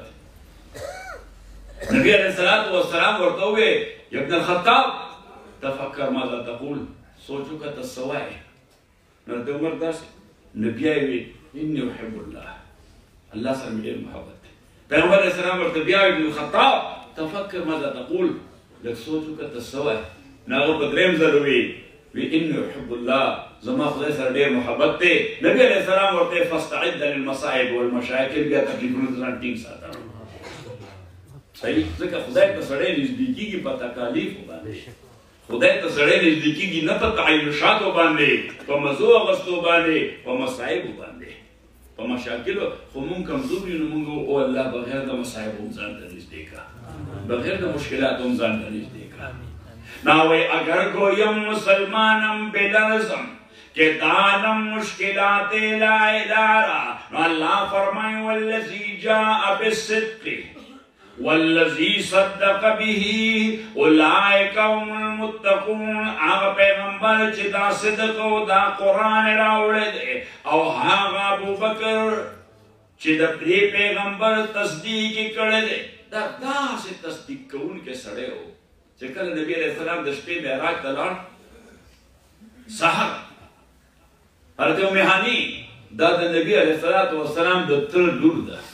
S1: نبی علیہ السلام ورطوی یا ابن الخطاب تفکر ماذا تقول سوچو کا تسوائے نرد عمر داس نبی آئیوی انی احب اللہ اللہ سر میں دیر محبت پیغمبر علیہ السلام ورطوی ابن الخطاب تفکر ماذا تقول لك سوچو کا تسوائے ناغو بدریم ضروری وی انی احب اللہ زمان خدای سر دیر محبت تے نبی علیہ السلام ورطوی فاستعد للمصائب والمشاکل بیا تکلیفون دزان ٹینگ ساتا صحیح ذکر خدای تا سڑے نزدیکی کی پا تکالیف ہو باندے خدای تا سڑے نزدیکی کی نا پا تعیلشات ہو باندے پا مزو اغسطو باندے پا مصائب ہو باندے پا مشاکل ہو خمون کمزوری نمونگو او اللہ بغیر دا مصائب ہمزان تا نزدیکا بغیر دا مشکلات ہمزان تا نزدیکا ناوے اگر گویم مسلمانم بلرزم کہ دانم مشکلات لا الارا اللہ فرمائے والذی جاء بالصدق والذی صدق به اولئک هم المتقون آغا پیغمبر چی دا صدق و دا قرآن راوڑے دے او آغا ابو بکر چی دا پری پیغمبر تصدیقی کردے دے دا دا سے تصدیق کون کے سڑے ہو چکل نبی علیہ السلام دشپی معراج تلان سحر حضرت ام ہانی دا دا نبی علیہ السلام دا تر لور دا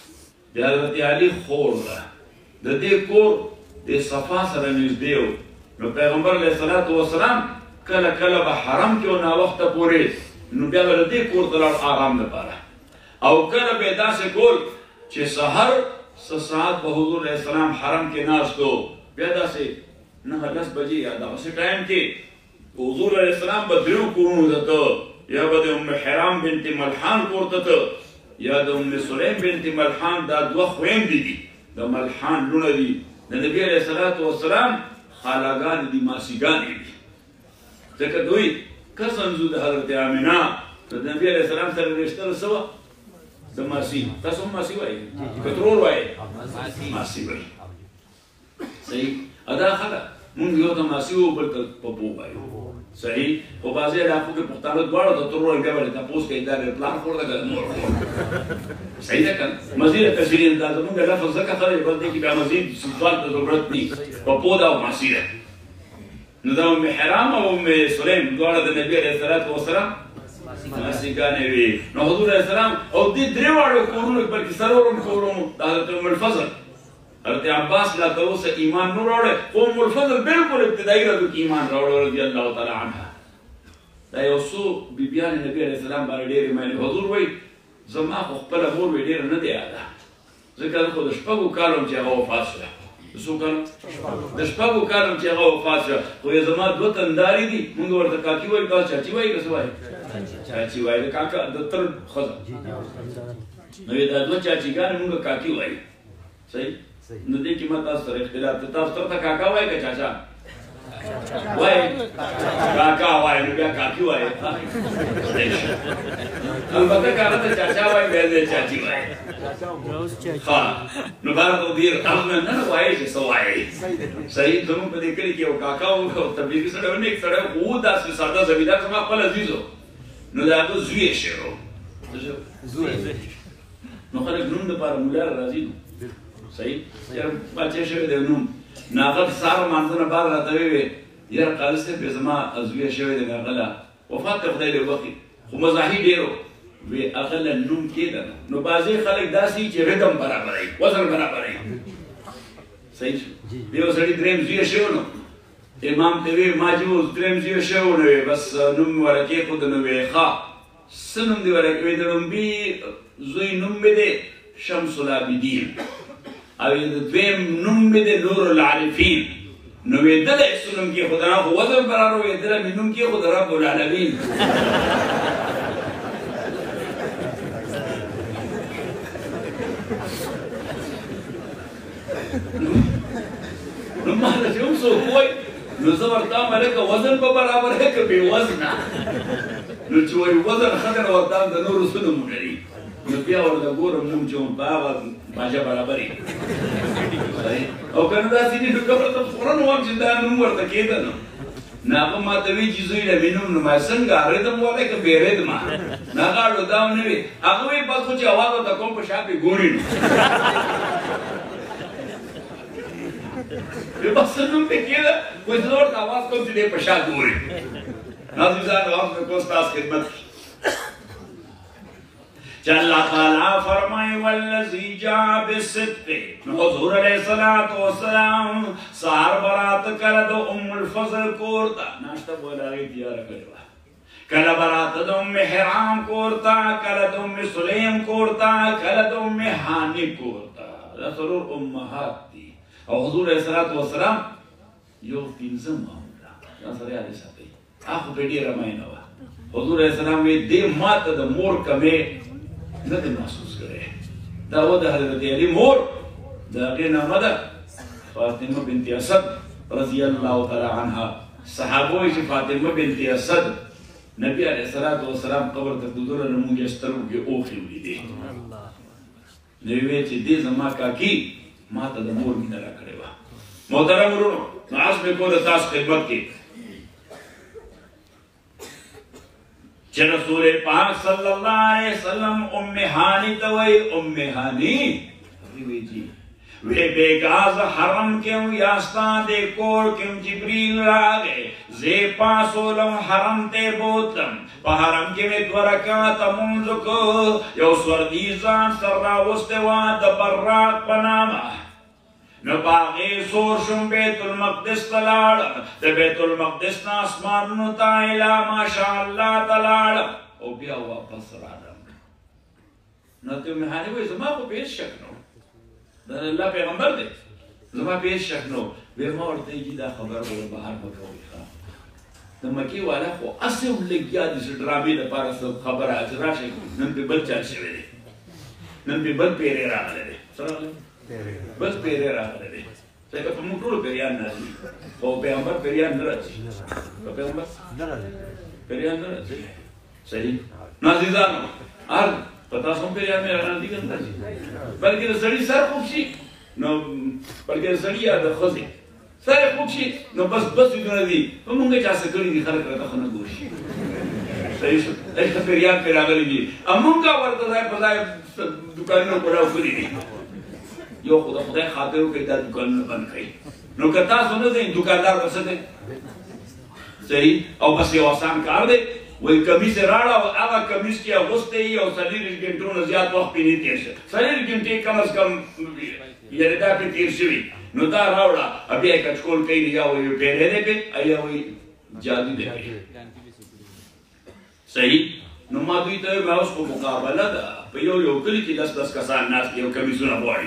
S1: د حضرت علي خور ده د دې کور د صفا سره نږدې و نو پیغمبر علیه الصلاة والسلام کله کله به حرم کې و ناوخته پورې نو بیا به د دې کور ته لاړ آرام لپاره او کله به یې داسې کول چې سحر څه ساعت به حضور علیه السلام حرم کې ناست و بیا داسې نهه لس بجې یا دغسې ټایم کې حضور علیه السلام به دریو کورونو ته ته یا به د ام حرام بنت ملحان کور ته ته یا د ام سلیم بنت ملحان دا دوه خویندې دي د ملحان لوڼه دي د نبي علیه الصلاة والسلام خالاګانې دي ماسیګانې دي ځکه دوی قسم زو د حضرت آمنه د نبي علیه السلام سره رشته څه وه د ماسی تاسو هم ماسی وایي که ترور وایي ماسی وایي صحیح ادا خلا مونږ یو ته ماسی وو بل ته پپو وایو صحیح خو بعضې علاقو کې پښتانه دواړه ته ترور بیا به تپوس کوي دا د پلار خور ده که د مور خور صحیح ده که نه مزید تشریح دا زمونږ لفظ ځکه ښه دی بل دې کې بیا مزید سوال ته ضرورت ني پپو ده او ماسی ده نو دا ام حرام او ام سلیم دواړه د نبي علیه الصلاة والسلام ماسیګانې وي نو حضور علیه السلام او دې درې واړو کورونو بلکې څلورم کورونو د حضرت ام الفضل حضرت عباس لا تر اوسه ایمان نه راوړی خو ام الفضل بالکل ابتدایي رضو کې ایمان راوړی رضي الله تعالی عنها دا یو څو بیبیانې نبي علیه السلام باندې ډېرې مینې حضور وایي زما خو خپله مور مې ډېره نه دی یاده ځکه خو د شپږو کالو چې هغه وفات شوه د څو کالو د شپږو کالو چې هغه وفات شوه خو یې زما دوه تندارې دي مونږ ورته کاکي وایو تاسو چاچي وایي که څه وایي چاچي وایي د کاکا د تر ښځه نو یې دا دوه چاچیګانې مونږ کاکي وایو صحیح نو دې کې ما تاسو سره اختلاف ته تاسو تر ته کاکا وایي که چاچا وایي کاکا وایي نو بیا کاکي وایي البته که هغه ته چاچا وایي بیا دې چاچي وایي ښه نو بهر ته ډېر نه نه وایي چې څه وایي صحیح زموږ په دې کلي کې یو کاکا و او تبلیغي سړی و نیک سړی خو و داسې ساده زمیندار زما خپل عزیز و نو د هغه زوی یې شعر و نو خلک نوم دپاره مولا راځي نو صحیح یاره بچی شوی دی نوم نو هغه سهار لمانځه نه بعد راته ویې یاره قاضي صاحب زما زوی شوی دی هغه له وفات ته خدای دې وبخي خو مزاحي ډېر و وی هغه له نوم کېده نو بعضې خلک داسې چې ردم برابروي وزن برابروي صحیح شو د یو سړي درېیم زوی شوی نو امام ته وی ما چې اوس درېیم زوی شوی نو وی بس نوم مې ورته کېښود نو وی ښه څه نوم دې ورته وی د لومبي زوی نوم مې دی شمس العابدین او د دویم نوم مې دی نور العارفین نو وی دله یې څه نوم کېښود نه خو وزن برابر وی دله مې نوم کېښود رب العالمین نو ما ته چې هم څوک وایي نو زه ورته وایم هلکه وزن به برابر دی که بې وزنه نو چې وایي وزن ښه دی نو ورته وایم د نورو څه نومونه دي نو بیا ورته ګورم نوم چې هم په هغه باجه برابر وي او که نه داسې دي نو که ورته فورا ووایم چې دا نوم ورته کېده نو نو هغه ما ته وایي چې زوی له مې نوم نو ما څنګه ردم والی که بې ردمه نو هغه اړو دا ونه وي هغه وایي بس خو چې اواز ورته کوم په شا پې ګوري نو بس نوم پې کېده خو زه ورته اواز کوم چې دی په شا ګوري عزیزان اواز مې کوم ستاسو خدمت کې چې الله تعالی فرمایي والذي جاء بالصدق نو حضور علیه الصلاة والسلام سهار براته کله د ام الفضل کور ته ناشته به هغې تیاره کړې وه کله براته د ام حرام کور ته کله د ام سلیم کور ته کله د ام هاني کور ته دا څلور امهات دي او حضور علیه الصلاة والسلام یو پنځم معامله ځان سره یاد ساتئ هغه خو پرې ډېره مینه وه حضور علیه السلام وایي دې ما ته د مور کمې نه دی محسوس کړی دا و د حضرت علي مور د هغې نامه ده فاطمه بنت اسد رضی الله تعالی عنها صحابه وایي چې فاطمه بنت اسد نبي علیه الصلاة والسلام قبر ته دودونه نه مونږ یې سترګو کې اوښې ولیدې نو یې ویل چې دې زما کاکي ما ته د مور مینه راکړې وه محترم ورونو نو عرض مې کو د تاسو خدمت کې چې رسول پاک صلی الله علیه وسلم ام هانی ته وایي ام هانی وی جی وی بیگاز حرم کیوں یاستان دے کور کیوں جبریل راگے زی پاسولم حرم تے بوتم پا حرم کی میں دورکات منزکو یو سوردیزان سر راوستوان دا براق پنامہ نباغی سور شم بیت المقدس تلالم دا بیت المقدس ناسمان نتائلہ ماشاءاللہ تلالم او بیا واپس رادم نتو محانی ہوئی زمان کو بیش شکنو اللہ پیغمبر دے زمان بیش شکنو بیما ورطے جی دا خبر بول باہر مکوئی خواه دا مکی والا خو اسم لگیا جیسے ڈرامی دا پارا سب خبر آج راشے نن پی بل چل شوے دے نن پی بل پیرے راہ لے دے سر آلے بس پیرے راہ لے دے سیکا پا مکرول پیریان نازی او پیغمبر پیریان نرچی پیغمبر پیریان نرچی صحیح نازیزانو آر پتا سم پیریان میرا نازی گندہ جی بلکہ سڑی سر خوب شی نو بلکہ سڑی یا دا خزی سر خوب شی نو بس بس دونه دی په مونږه چا څه کړی دي خلک راته خو نه ګوري صحیح شو دلته پیریان پې راغلي دي مونږه ورته ځای په ځای دوکانونه پړاو کړي دي یو خو د خدای خاطر وکړئ دا دوکانونه بند کړئ نو که تاسو نه ځئ دوکاندار به څه دی صحیح او بس یو آسان کار دی وی کمیس راڑا و آغا کمیس کی اغسطے ہی اور سلیرش گھنٹوں نے زیاد وقت پی نہیں تیر سے سلیرش گھنٹے کم از کم یعنی دا پی تیر شوی نو دا راوڑا ابھی ایک اچکول کئی لیا ہوئی پیرے دے پہ آیا ہوئی جادی دے پہ صحیح نو ما دوی تا میں اس کو مقابلہ دا پہ یو یو کلی کی دس دس کسان ناس کی یو کمیسونا بواری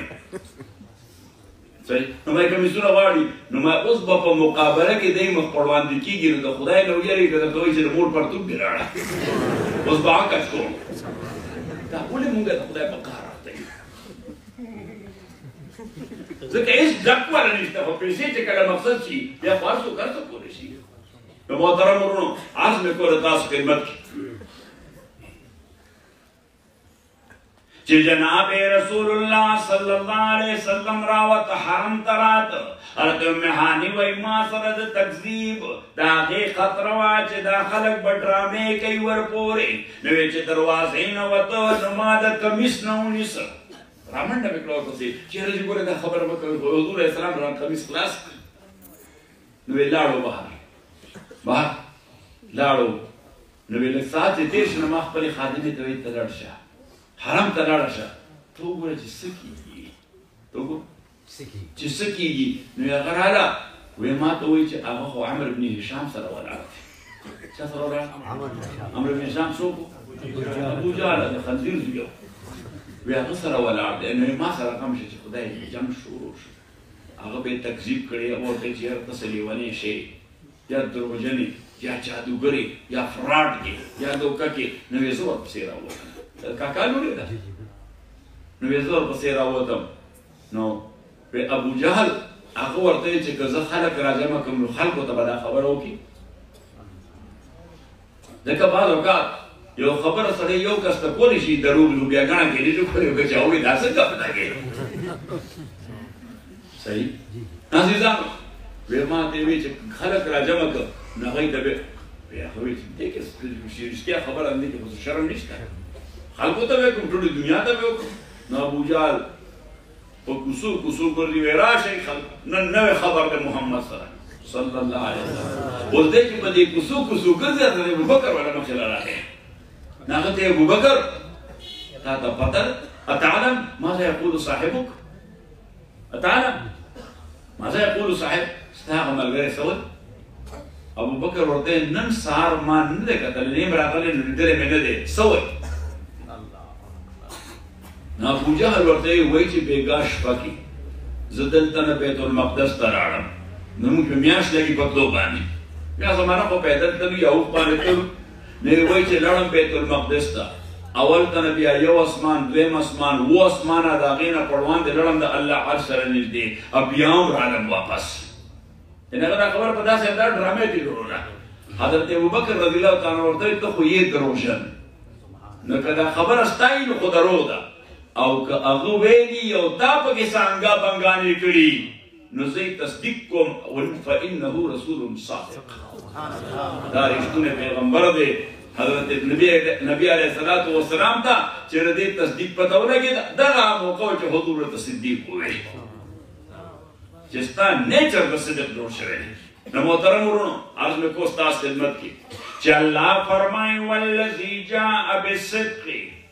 S1: صحیح نو میں کمیسونا بواری نو میں اس باپا مقابلہ کی دیں مقبروان دی کی گی نو دا خدای نو یاری کہ دوی سے مور پر تو بھی راڑا اس با آنکا چکو دا بولے مونگا دا خدای پا کار آتا ہے ذکر اس جک والا نشتا خو پیسے چکل مقصد چی یا خوارسو کر سکو نشی نو محترم ورنو آج میں کو رتاس خدمت کی چی جناب رسول اللہ صلی اللہ علیہ وسلم راوت حرم ترات حضرت امہانی و اما سرد تکذیب دا غی خطروا چی دا خلق بڑرامے کئی ور پورے نوے چی دروازین و تو نماد کمیس نونی سر رامن نبی کلو کسی چی رجی گورے دا خبر بکر حضور علیہ السلام رام کمیس خلاص نوے لاڑو باہر باہر لاڑو نوے لکسات چی تیرش نماخ پلی خادمی توی تلڑ شاہ حرم تا لاړه شه ته وګوره چې څه کېږي ته وګوره چې څه کېږي نو هغه راغله ویې ما ته وایي چې هغه خو عمرو بن هشام سره ولاړ دی چا سره ولاړ عمرو بن هشام څوک و ابوجهل د خنزیر زوی و وی هغه سره ولاړ دی نو ما سره کوم شي چې خدای جنګ شروع شو هغه به یې تکذیب کړی هغه ورته چې هر ته څه لیونی شی یا دروغجنې یا جادوګرې یا فراډ کې یا دوکه کې نو یې زه ورپسې راووتم کاکا لوڑی دا نو بیزور پسی راوتم نو پی ابو جہل آقا ورطے چه که زه خلق راجمه کم نو خلقو تا بدا خبر ہو کی دکا بعض اوقات یو خبر سڑے یو کستا کولی شی دروگ لو بیا گانا کے لیجو کولی ہوگا چاہوگی دا سکا پتا گئے صحیح نازیزانو وی ماں تیوی چه خلق راجمه کم نغی دبی بیا خوی چه دیکھ شیرشتیا خبر اندی که بس شرم نشتا خلقو تا بیکم توڑی دنیا تا بیکم نا ابو جال پا کسو کسو کردی ویراش نوے خبر کر محمد صلی اللہ علیہ وسلم بول دے کہ بدے کسو کسو کردی تا ابو بکر والا مخشل رہے ناغتے ابو بکر تا تا پتر اتعلم ماذا یقول صاحبک اتعلم ماذا یقول صاحب ستاغ ملگر سول ابو بکر ورتے نن سار ما ندے کتل نیم راقلی ندرے میں ندے سوئی ابو جہل ورته وی چې بیګا شپه کې زه دلته نه بیت المقدس ته راړم نو موږ په میاشت لګي په تلو باندې بیا زمانه خو پیدل تلو یا اوښ باندې تلو نو وی چې لاړم بیت المقدس ته اول ته بیا یو اسمان دویم اسمان و اسمانه د هغې نه پړوان دی لاړم د الله عرش سره نږدې او بیا هم رالم واپس یعنې هغه دا خبر په داسې انداز ډرامې دي جوړونه حضرت ابوبکر رضی الله تعالی عنه ورته ته خو یې دروغجن نو که دا خبره ستا نو خو دروغ ده او که اغه ویلی او تا پکې سانګا بنګانې کړي نو زه تصدیق کوم فانه رسول صادق دا رښتونه پیغمبر دی حضرت نبی نبی علیہ الصلوۃ والسلام ته چې دې تصدیق پته ولګېده دغه موقع چې حضور ته صدیق وویل چې ستا نیچر د صدق جوړ شوی دی. نو محترم ورونو عرض مې کو ستاسو خدمت کې چې الله فرمایي والذي جاء بالصدق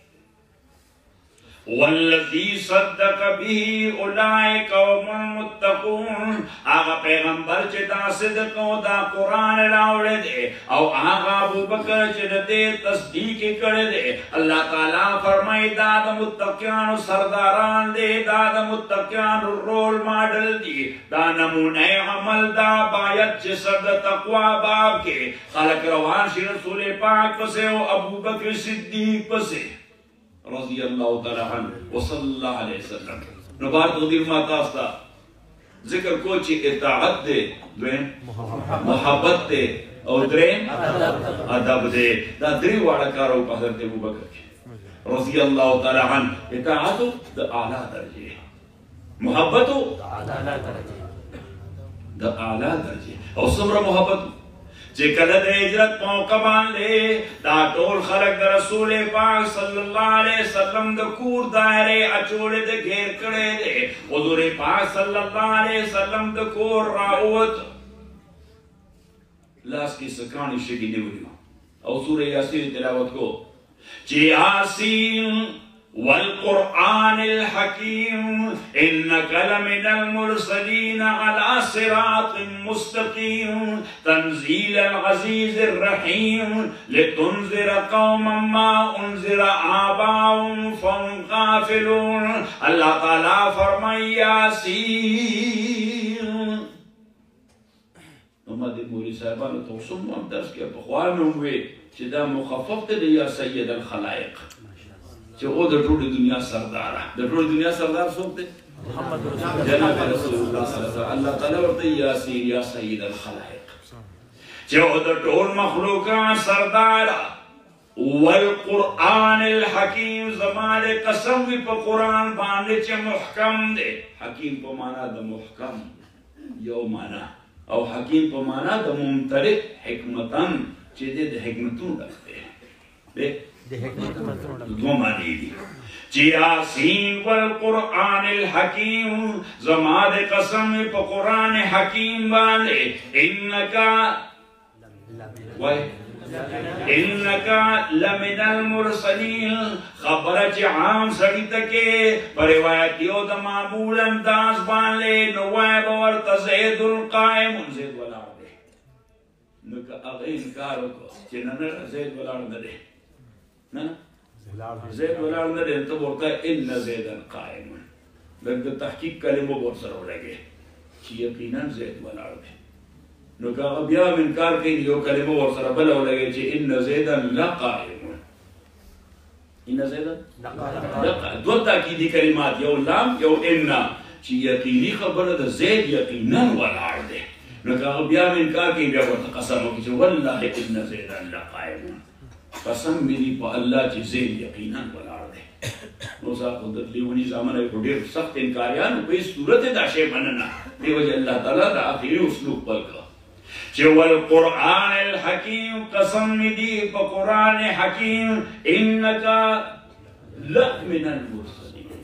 S1: والذي صدق به اولئک هم المتقون. هغه پیغمبر چې دا صدق او دا قرآن راوړی دی او هغه ابوبکر چې د دې تصدیق یې کړی دی الله تعالی فرمایي دا د متقیانو سرداران دی دا د متقیانو رول ماډل دی دا نمونه عمل دا باید چې سر د تقوا باب کې خلک روان شي رسول پاک پسې او ابوبکر صدیق پسې رضی اللہ تعالی عنہ وصلی اللہ علیہ وسلم. نو بار تقدیر ما تاستا ذکر کو چی اطاعت دے دوین محبت دے او درین ادب دے دا دری واڑا کارو پا حضرت ابوبکر کی رضی اللہ تعالی عنہ. اطاعتو دا اعلیٰ درجے محبتو دا اعلیٰ درجے او سمرا محبتو چې کله د هجرت په موقع باندې دا ټول خلک د رسول پاک صلی الله علیه وسلم د کور دایره اچولې د غیر کړي دي حضور پاک صلی الله علیه وسلم د کور راووت لاس کې سکرانی شګې نیولې او سورې یاسین تلاوت کو چې یاسین والقرآن الحكيم إنك لمن المرسلين على صراط مستقيم تنزيل العزيز الرحيم لتنذر قوما ما أنذر آباؤهم فهم غافلون. الله تعالى فرمائے یاسین. نما دې مولوی صاحبانو ته وسم هم درس کې په خوا مې وې چې دا مخفف دی یا سید الخلائق چې او د ټول دنیا سردار د ټول دنیا سردار څوک دی؟ محمد رسول الله جناب رسول الله صلی الله علیه وسلم. الله تعالی ورته یاسین یا سید الخلائق چې او د ټول مخلوقات سردار والقرآن الحکیم زمانه قسم وی په قرآن باندې چې محکم دی. حکیم په معنا د محکم یو معنا او حکیم په معنا د ممتلئ حکمتن چې د حکمتونو ډک دی. دو معنی دی چې یاسین والقرآن الحکیم زما د قسم په قرآن حکیم باندې انکا وای انکا لمن المرسلین خبره چې عام سړی ته کې په روایت یو د معمول انداز باندې نو وای به ورته زید القائم زید ولاړ دی. نو که هغه انکار وکړو چې نه نه زید ولاړ نه دی نه زید ولاړ نه دی ته ورته ان زیدا قائم لږ د تحقیق کلمه ورسره ولګې چې یقینا زید ولاړ دی. نو که هغه بیا انکار کوي یو کلمه ورسره بله ولګې چې ان زیدا لقائم ان زیدا لقائم دوه تاکیدي کلمات یو لام یو ان چې یقیني خبره د زید یقینا ولاړ دی. نو که هغه بیا انکار کوي بیا ورته قسم وکړي چې والله ان زیدا لقائم قسم میری په الله چې زید یقینا ولاړ دی. نو صاحب د لیونی زمانه په ډېر سخت انکاریان په صورت دا شی مننه دی وجه الله تعالی دا اخیری اسلوب پلکا چې والقرآن الحکیم قسم دی په قرآن حکیم انک لمن المرسلین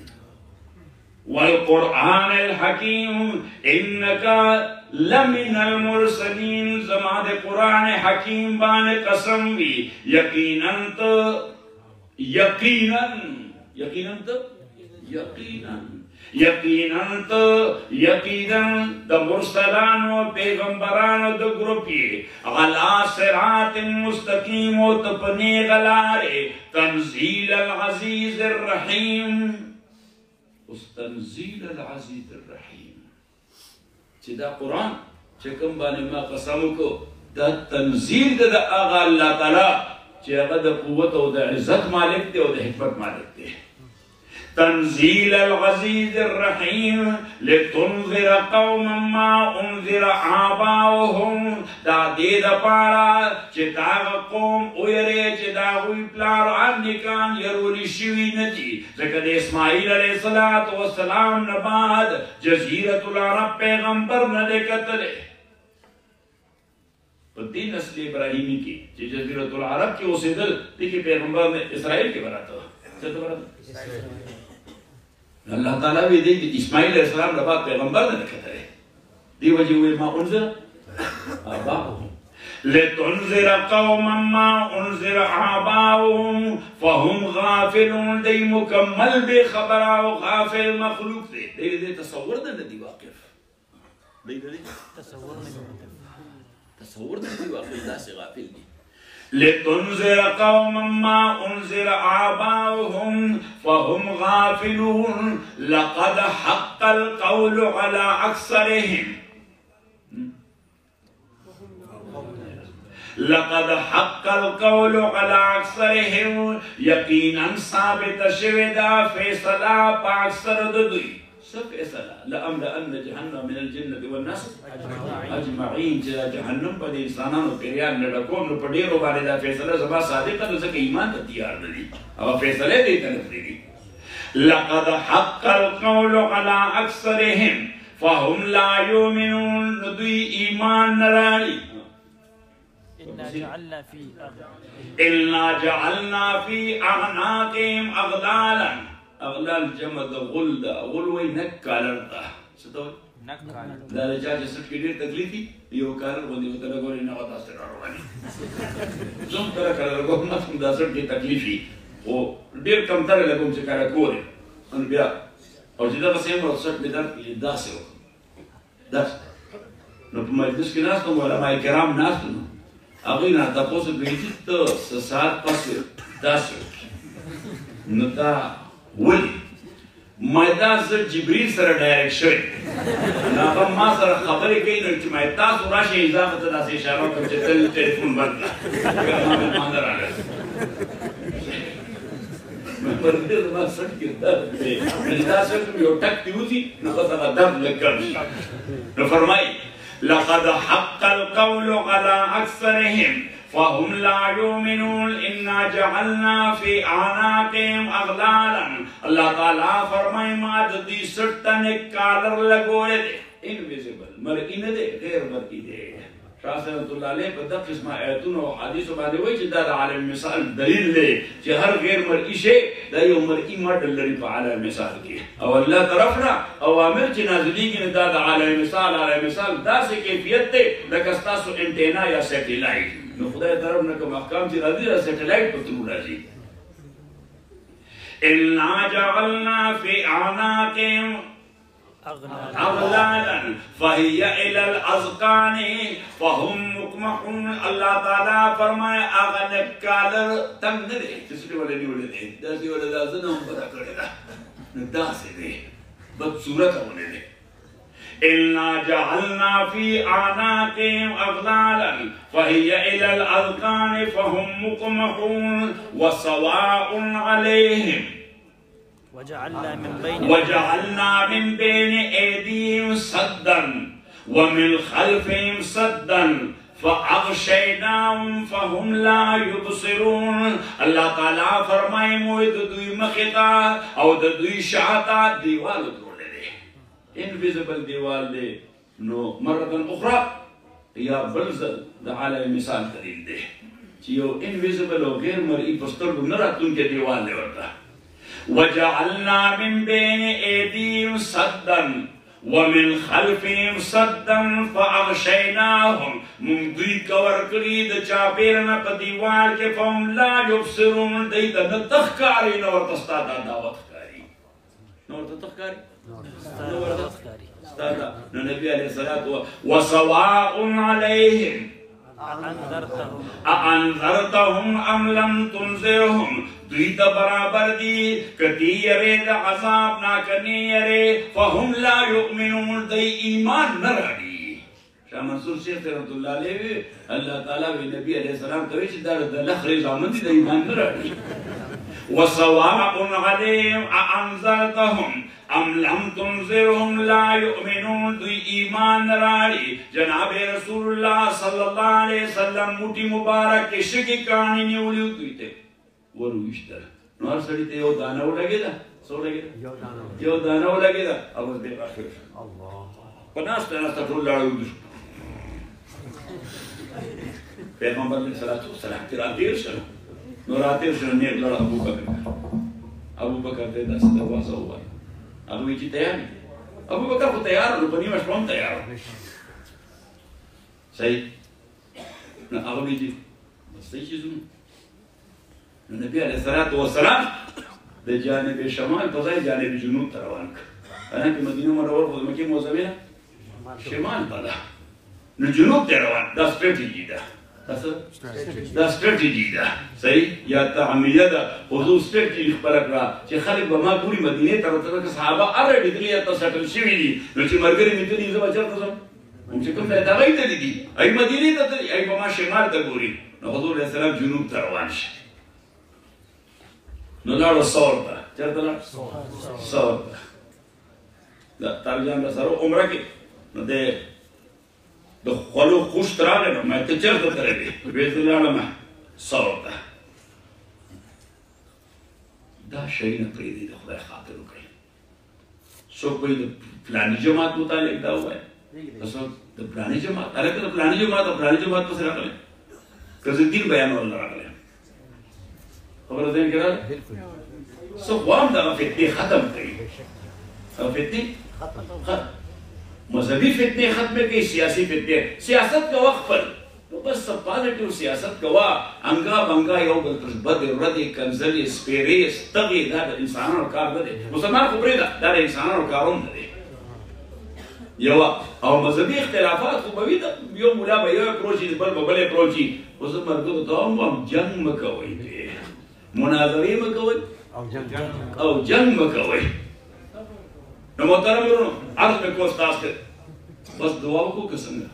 S1: والقرآن الحکیم انک لمن المرسلین زما د قرآن حکیم باندې قسم وی یقینا تو یقینا یقینا تو یقینا یقینا تو یقینا د مرسلانو پیغمبرانو د ګروپی علی صراط مستقیم او تپنی غلاره تنزیل العزیز الرحیم اس تنزیل العزیز الرحیم چې دا قرآن چې کوم باندې ما قسم وکړو دا تنزیل د هغه الله تعالی چې هغه د قوت او د عزت مالک دی او د حکمت مالک دی. تنزیل العزیز الرحیم لتنذر قوما ما انذر آباؤهم دا دې دپاره چې دغه قوم ویری چې د هغوی پلار او نیکان یرولی شوي نه دي ځکه د اسماعیل علیه السلام نه بعد جزیرة العرب پیغمبر نه دی کتلی په دې نسل ابراهیمي کې چې جزیرة العرب کې اوسېدل دې کې پیغمبر اسرائیل کې براته څه ته براته الله تعالی وی دی چې اسماعیل علیه السلام د بعد پیغمبر نه کتره دی وجه وی ما انزل آباؤهم لتنذر قوما ما انذر آباؤهم فهم غافلون دی مکمل بے خبر او غافل مخلوق دی دی دی تصور ده ندی واقف دی دی تصور تصور ده ندی واقف دا سے غافل دی لتنذر قوما ما انذر آباؤهم فهم غافلون لقد حق القول على أكثرهم لقد حق القول على أكثرهم يقينا ثابت شودا فیصلہ پا اکثر دوی سب فیصلہ لأملأن جهنم من الجنة والناس اجمعین چرا جہنم پا دی انسانانو پیریان لڑکوم نو پا دیرو بارے دا فیصلہ زبا صادقہ تو سکے ایمان تا تیار ندی اب فیصلے دیتا نفری لقد حق القول على أكثرهم فهم لا يؤمنون ندوی ایمان نرانی
S2: إنا جعلنا في
S1: إنا جعلنا في أعناقهم أغلالا أغلال جمع غل دا غلوي نكالر دا ستوي
S2: نكالر
S1: دا لجاج سٹ کی دیر تکلیفی یو کالر بندی ہوتا لگو لینا غدا سر روانی زم ترہ کالر گو مطم دا سٹ کی تکلیفی و دیر کم ترہ لگو چکارا کوری ان بیا اور جدا بسیم رو سٹ بیدار یہ دا سے ہو دا سے نو پا مجلس کی ناس نو علماء کرام ناس نو اگه نه تاسو بیجی ته سات پس تاسو نو دا ولي مایدا سره جبريل سره ډایرکټ شوی هغه ما سره خبرې کوي نو چې مای تاسو راشي اضافه ته داسې اشاره کوم چې تل ټلیفون بند کړه ما نه راغله مې پر دې ما سره کې دا دې دا څه یو ټک دیوځي نو تاسو دا دم لګل نو فرمایي لقد حق القول على أكثرهم فهم لا يؤمنون إنا جعلنا في أعناقهم أغلالا الله تعالى فرمائے ما دي سرطن کالر لگوئے دے invisible مرئی نہ دے غیر مرئی دے شاہ صلی اللہ علیہ پر دق اسمہ ایتون و حدیث و بعد ہوئی چی دا دا عالم مثال دلیل لے چی ہر غیر مرئی شے دا یو مرئی مدل لری پا عالم مثال کی او اللہ طرفنا اوامر چی نازلی کی دا دا عالم مثال عالم مثال دا سے کیفیت دے لکستاسو انٹینا یا سیٹیلائٹ نو خدای طرف نکم احکام چی راضی دا سیٹیلائٹ پترو راضی اِنَّا جَعَلْنَا فِي أَعْنَاقِهِمْ أغلالا فهي إلى الأذقان فهم مقمحون اللہ تعالیٰ فرمائے آغا نکالر تنگ نہ دے تسلی والے نہیں والے دے داسی والے دازن ہم بڑا کرے دا دا سے دے بد صورت ہونے دے إِنَّا جَعَلْنَا فِي أَعْنَاقِهِمْ أَغْلَالًا فَهِيَ إِلَى الْأَذْقَانِ فَهُمْ مُقْمَحُونَ وَسَوَاءٌ عَلَيْهِمْ
S2: وجعلنا من بين
S1: وجعلنا من بين أيديهم سدا ومن خلفهم سدا فأغشيناهم فهم لا يبصرون اللہ تعالیٰ فرمائے موئی دوی مخیطا او دوی شاعتا دیوال دروڑے دے انویزیبل دیوال دے نو مرتن اخرى یا بلزل دا عالم مثال قدیم دے چیو انویزیبل و غیر مرئی پستر کو نراتون کے دیوال دے وردا وجعلنا من بين أيديهم سدا ومن خلفهم سدا فأغشيناهم من دوی کور کری د چاپیرنا پا دیوار کے فهم لا يبصرون دیتا نتخکاری نور تستادا دعوت کاری نور تتخکاری نور تستادا نو نبی علیہ الصلوۃ وسواء علیہم أأنذرتهم أم لم تنذرهم دویتا برابر دی کتی یرے دا عذاب ناکنی یرے فهم لا یؤمنون دی ایمان نرانی شاہ منصور شیخ رحمت اللہ علیہ اللہ تعالیٰ و نبی علیہ السلام تویچ دار دا لخر زامن دی ایمان نرانی وَسَوَاءٌ عَلَيْهِمْ أَأَنذَرْتَهُمْ أَمْ لَمْ تُنذِرْهُمْ لَا يُؤْمِنُونَ دوی ایمان نرانی جناب رسول اللہ صلی اللہ علیہ وسلم موٹی مبارک کے شکی کہانی نیولیو دویتے ورویشتر نو ہر سڑی تے یو دانو لگے دا سو لگے دا یو دانو لگے دا اب اس دے آخر پناس تناس تکرو لڑو دوشو پیغمبر علیه الصلاة والسلام ته راتېر شو نو راتېر شو نیغ لړ ابو بکر ابو بکر ته داسې دروازه ووایه هغه وایي چې تیار ابو بکر خو تیار نو په نیمه شپه هم تیار صحیح نو هغه وایي چې صحیح چې ځو نو نبي علیه الصلاة والسلام د جانب شمال په ځای جانب جنوب ته روان کړ حالانکه مدینه منوره خو د مکې معظمې نه شمال ته ده نو جنوب ته روان دا سټریټیجي ده دا څه دا سټریټیجي ده صحیح یا تعمیه ده خصوص سټریټیجي خپله کړه چې خلک به ما ګوري مدینې ته راته که صحابه الریډي دلې هلته سټل شوي دي نو چې ملګري مې تللي زه به چېرته ځم هم چې کوم ځای ته هغوی تللي دي هغوی مدینې ته تللي هغوی به ما شمال ته ګوري نو حضور علیه السلام جنوب ته روان شي نو لاړو سور ته چېرته لاړ سور ته د تاریجان را سره عمره کې نو د د خولو خوشت راغی نو ما ته چېرته تللی ویې زه لاړم سور ته دا شی نه پرېږدي د خدای خاطر وکړئ څوک به د فلاني جماعت متعلق دا ووایه څوک د فلاني جماعت هلکه د فلاني جماعت د فلاني جماعت پسې راغلی که زه دین بیانول راغلی خبره ذهن کې راغله زه غواړم دغه فتنې ختم کړي هغه فتنې ختم مذهبي فتنې ختمې کړي سیاسي فتنې سیاست کوه خپل نو بس پازیټیو سیاست کوه انګا بنګا یو بل ته بدې ردې کنځلې سپېرې ستغې دا د انسانانو کار نه دی مسلمان خو پرېږده دا د انسانانو کار هم نه دی یوه او مذهبي اختلافات خو به وي یو ملا به یو اپروچ وي بل به بل اپروچ وي خو زه ملګرو ته هم وایم جنګ مه کوئ مناظرې مه کوئ او جنګ مه کوئ نو محترم ورونو عرض مې کول ستاسو ته بس دعا وکړو که څنګه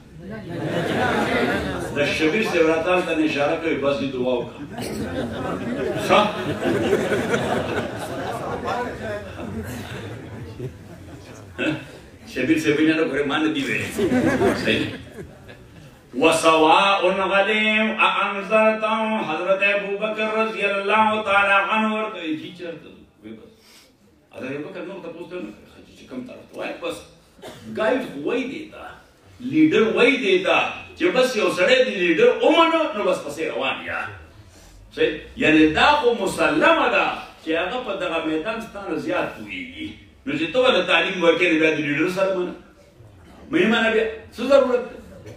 S1: د شبیر صاحب راتال ته اشاره کوي بس دې دعا وکړه ښه شبیر صاحب نه نو ګورې ما نه دي ویلي صحیح وسواء عليهم أأنذرتهم حضرت ابو بکر رضی اللہ تعالی عنہ ورته جی چرته وي بس حضرت ابو بکر نو تاسو ته چې کوم طرف وای بس ګایډ وای دیتا لیډر وای دیتا چې بس یو سړی دی لیډر اومنه نو بس پسې روان یا صحیح یعنی دا خو مسلمه ده چې هغه په دغه میدان ستانه زیات پوهیږي نو چې ته ولې تعلیم ورکړې بیا د لیډر سره منه مې منه بیا څه ضرورت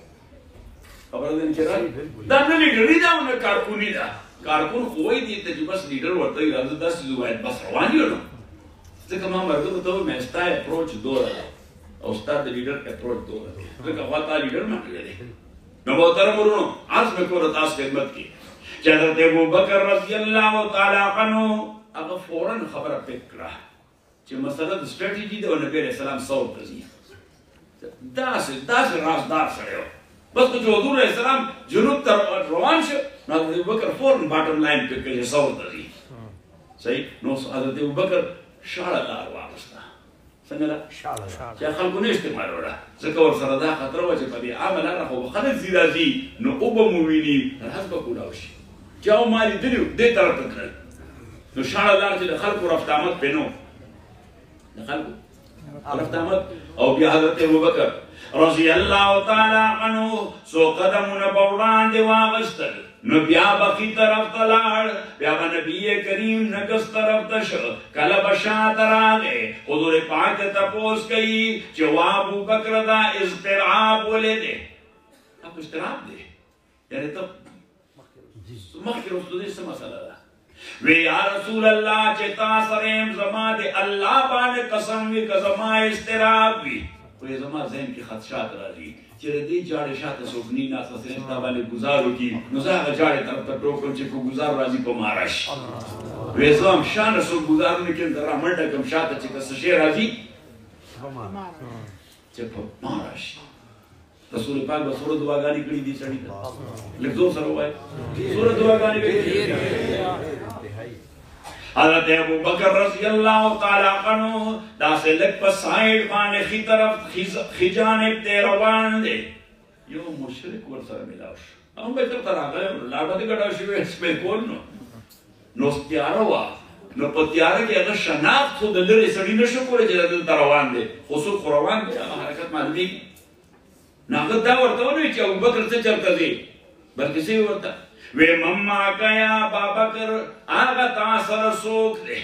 S1: خبره ده چې دا نه لیډري ده او نه کارکوني ده کارکون خو وایي دي ته چې بس لیډر ورته وایي راځه داسې ووایه بس روان یو نو ځکه ما ملګرو ته ووایم ستا اپروچ دوره ده او ستا د لیډر اپروچ دوره دی ځکه خوا تا لیډر منلی دی نو محترم ورونو عرض مې کوله تاسو خدمت کې چې حضرت ابوبکر رضی الله تعالی عنه هغه فوراً خبره پک کړه چې مسله د سټریټیجي ده او نبي علیه السلام سور ته ځي داسې داسې رازدار سړی و بس که حضور علیه السلام جنوب ته روان شو نو حضرت ابوبکر فوراً باټم لاین پک کړي سور ته ځي صحیح نو حضرت ابوبکر شاړه لار واخیسته څنګه ده چې خلکو نه استعمالوله ځکه ورسره دا خطره وه چې په دې عامه لاره خو به خلک ځي راځي نو اوبه مو ویني راز به کولاو شي چا و ما لیدلي وو دې طرف ته تلل نو شاړه لار چې د خلکو رفت آمد پرې نه و د خلکو رفت آمد او بیا حضرت ابوبکر رضی الله تعالی عنه څو قدمونه به وړاندې واخیستل نو بیا بخی طرف ته لاړ بیا به نبی کریم نګس طرف ته شو کله به شاته راغی حضور پاک ته تپوس کوي چې وا ابوبکر دا اضطراب ولې دی دا اضطراب دی یعنې ته مخکې رسول دې څه مسله ده وی یا رسول الله چې تا سره یم زما د الله باندې قسم وي که زما اضطراب وي خو زما ذهن کې خدشات راځي چې د دې جاړې شاته څوک نی ناسته سره ستا باندې ګزار وکړي نو زه هغه جاړې طرف ته ټوک کړم چې په ګزار راځي په ما راشي وی زه هم شانه څوک ګزار نه کړم ته رامنډه کړم شاته چې که څه شی راځي چې په ما راشي رسول پاک به څومره دعاګانې کړي دي سړي ته لږ زور سره ووایه څومره دعاګانې کړي حضرت ابوبکر رضی اللہ تعالی عنہ داسې لږ په سایډ باندې ښي طرف ښي جانب ته روان دی یو مشرک ورسره ملاو شو هغه به دلته راغلی لار باندې ګډه شوې سپی کول نو نو تیاره وه نو په تیاره کې هغه شناخت خو د لرې سړي نشو کولی چې دلته روان دی خو څوک خو روان دی هغه حرکت معلومېږي نو هغه دا ورته ونه وایي چې ابوبکر څه چلته ځي بلکې څه ورته وې مما کا یا ابابکر هغه تا سره څوک دی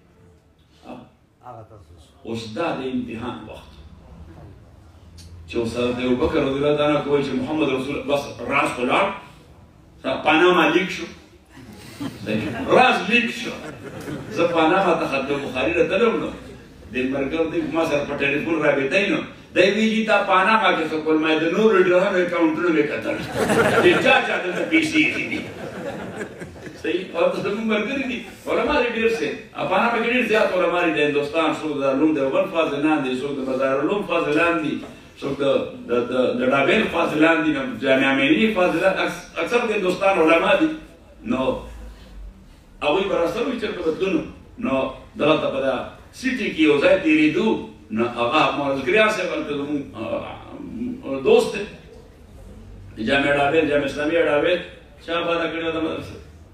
S1: اوس دا د امتحان وخت چې اوس د ابوبکر رضی الله عنه کوي چې محمد رسول بس راز ولاړ پاناما لیک شو راز لیک شو زه پاناما ته خط بخاري ته تلم نو د مرګر دی ما سره په ټلیفون رابطه نو دای ویجی تا پاناما کې څه کول مې د نور ډرامو اکاونټونو مې کتل چې چا چا د پیسې دي صحیح او زموږ مرګري دي علماء ډېر څه پاناما کې ډېر زیات علماء دي د هندوستان څو د علوم دیوبند فاضلان دي څو د بازار علوم فاضلان دي څو د د د ډابل فاضلان دي جامعه ملي فاضلان اکثر د هندوستان علماء دي نو هغوی به راسره وي چېرته بدلون نو دغلته په دا سیټي کې یو ځای تېرېدو نو هغه مولزګریا صاحب هلته زموږ دوست دی د جامع ډابل جامع اسلامي ډابل چا باده کړې ده مدرسه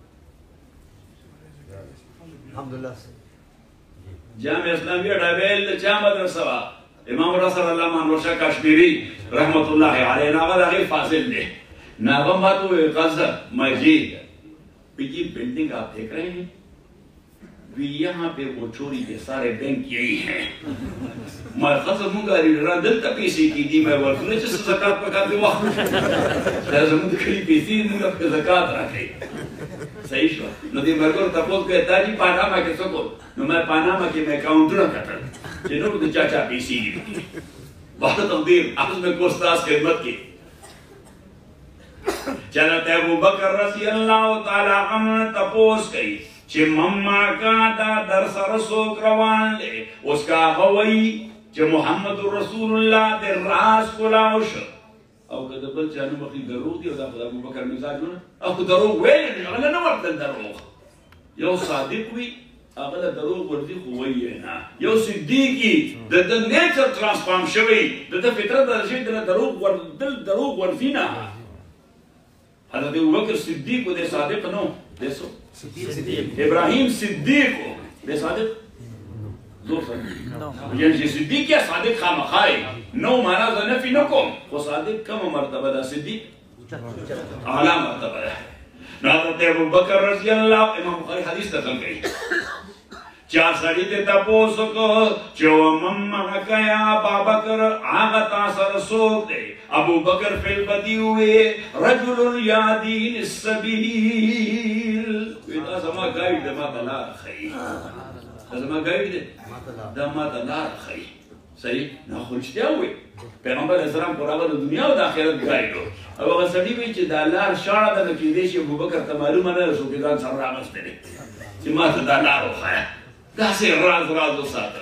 S1: الحمدلله جامع اسلامي ډابل چا مدرسه وه امام رسول الله مانوشا کشمیری رحمت الله علیه هغه د هغې فاضل دی نو هغه ماته وویل قاضي مجید ये बिल्डिंग आप देख रहे हैं यहाँ पे वो चोरी के सारे बैंक यही हैं मैं खसम मुंगा रीडरा दिल तक पैसे की थी मैं वर्ष ने जिस ज़कात पकाते हुआ ज़रूर खड़ी पैसे मुंगा पे ज़कात रखे सही शो नदी मरकर तपोज के ताजी पानामा के सको न मैं पानामा के मैं काउंटर करता जिन्होंने तो चाचा पैसे की बहुत तकदीर आपस में कोस्तास खिदमत की चलते अबू बकर रज़ी अल्लाह ताला अन्हु तपोस कई چې مما کا دا در سره څوک روان دی उसका هوی چې محمد رسول الله د راز کولاو شو او که د بل چا نوم اخلي دروغ دی او دا ابو بکر مزاج نه او دروغ ویل هغه نه ورته دروغ یو صادق وي هغه د دروغ ورته خو وایي نه یو صدیقي د د نیچر ترانسفارم شوی د د فطرت د شي د دروغ ورته دروغ ورته نه حضرت ابوبکر صدیق و دے صادق نو دیسو ابراہیم صدیق و دے صادق زور سر یعنی صدیق یا صادق خام خواهی نو مانا دا نفی نکم خو صادق کم مرتبه دا صدیق اعلی مرتبه دا حضرت ابوبکر رضی اللہ امام بخاری حدیث تکن گئی چار سڑی تے تپوسو کو چو ممہ کیا ابابکر آغا تاثر سوک دے ابو بکر فی البدی ہوئے رجل یادین السبیل ویدہ زمان گائیڈ دے ماتا لار خی زمان گائیڈ دے دا ماتا لار خی صحیح نا خوشتیا ہوئے پیغمبر اسلام پر آغا دنیا و داخلت گائیڈ ہو اب اگر سڑی بھی چی دا لار شاڑا دا نکی دیشی ابو بکر تمالو منا رسو کی دان سر رامس دے چی ماتا دا لار ہو خوایا دا سے راز راز ہو ساتا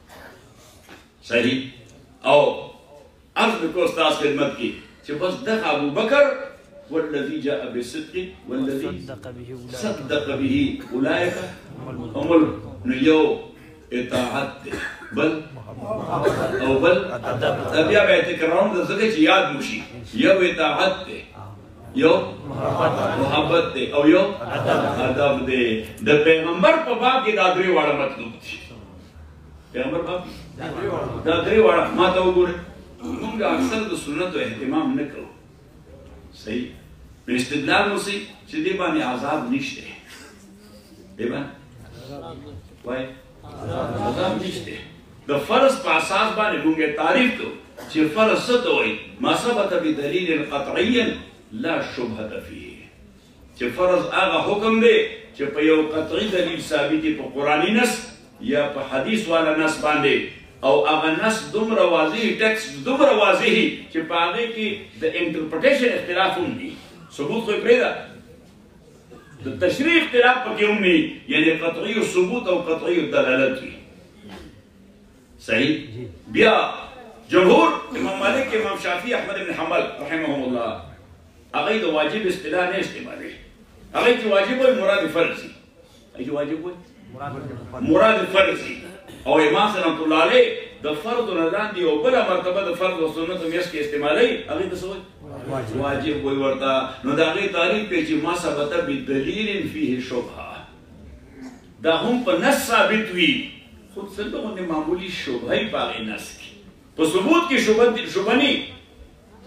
S1: صحیح او عرض بکو استاذ خدمت کی کہ بس دق ابو بکر والذی جاء بالصدق والذی صدق به اولئک هم النیو اطاعت بل او بل ابیا بیعت کرام دا زده چی یاد موشی یو اطاعت دے یو محبت دے او یو ادب دے دا پیغمبر پا باب کی دادری والا مطلوب تھی پیغمبر باب کی دادری والا ما تا گوڑے مونږ اکثر د سنت او اهتمام نه کوو صحیح په استدلال مو سي چې دې باندې عذاب نشته دې باندې وای عذاب نشته د فرض په اساس باندې مونږ تعریف کوو چې فرض څه ته وایي ما ثبت بدلیل قطعی لا شبهه فيه چې فرض هغه حکم دی چې په یو قطعي دلیل ثابت په قرآني نص یا په حدیث والا نص باندې او هغه نص دومره واضح ټیکسټ دومره واضح چې په هغې کې د انټرپریټیشن اختلاف هم دي ثبوت خو یې پرېږده د تشریح اختلاف پکې هم وي یعنې قطعي ثبوت او قطعي دلالت وي صحیح بیا جمهور امام مالک امام شافعي احمد بن حنبل رحمهم الله هغوی د واجب اصطلاح نه استعمالوي هغوی چې واجب وایي مراد فرض وي هغوی چې واجب وایي مراد فرض وي او امام رحمت الله علیه د فرض نه لاندې یو بله مرتبه د فرض او سنت میاشت کې استعمالوي هغې ته څه وایي واجب وایي ورته نو د هغې تعریف کوي چې ما ثبت بدلیل فیه شبهه دا هم په نص ثابت وي خو څلته غوندې معمولي شبهه یې په هغې نص کې په ثبوت کې شبهه ني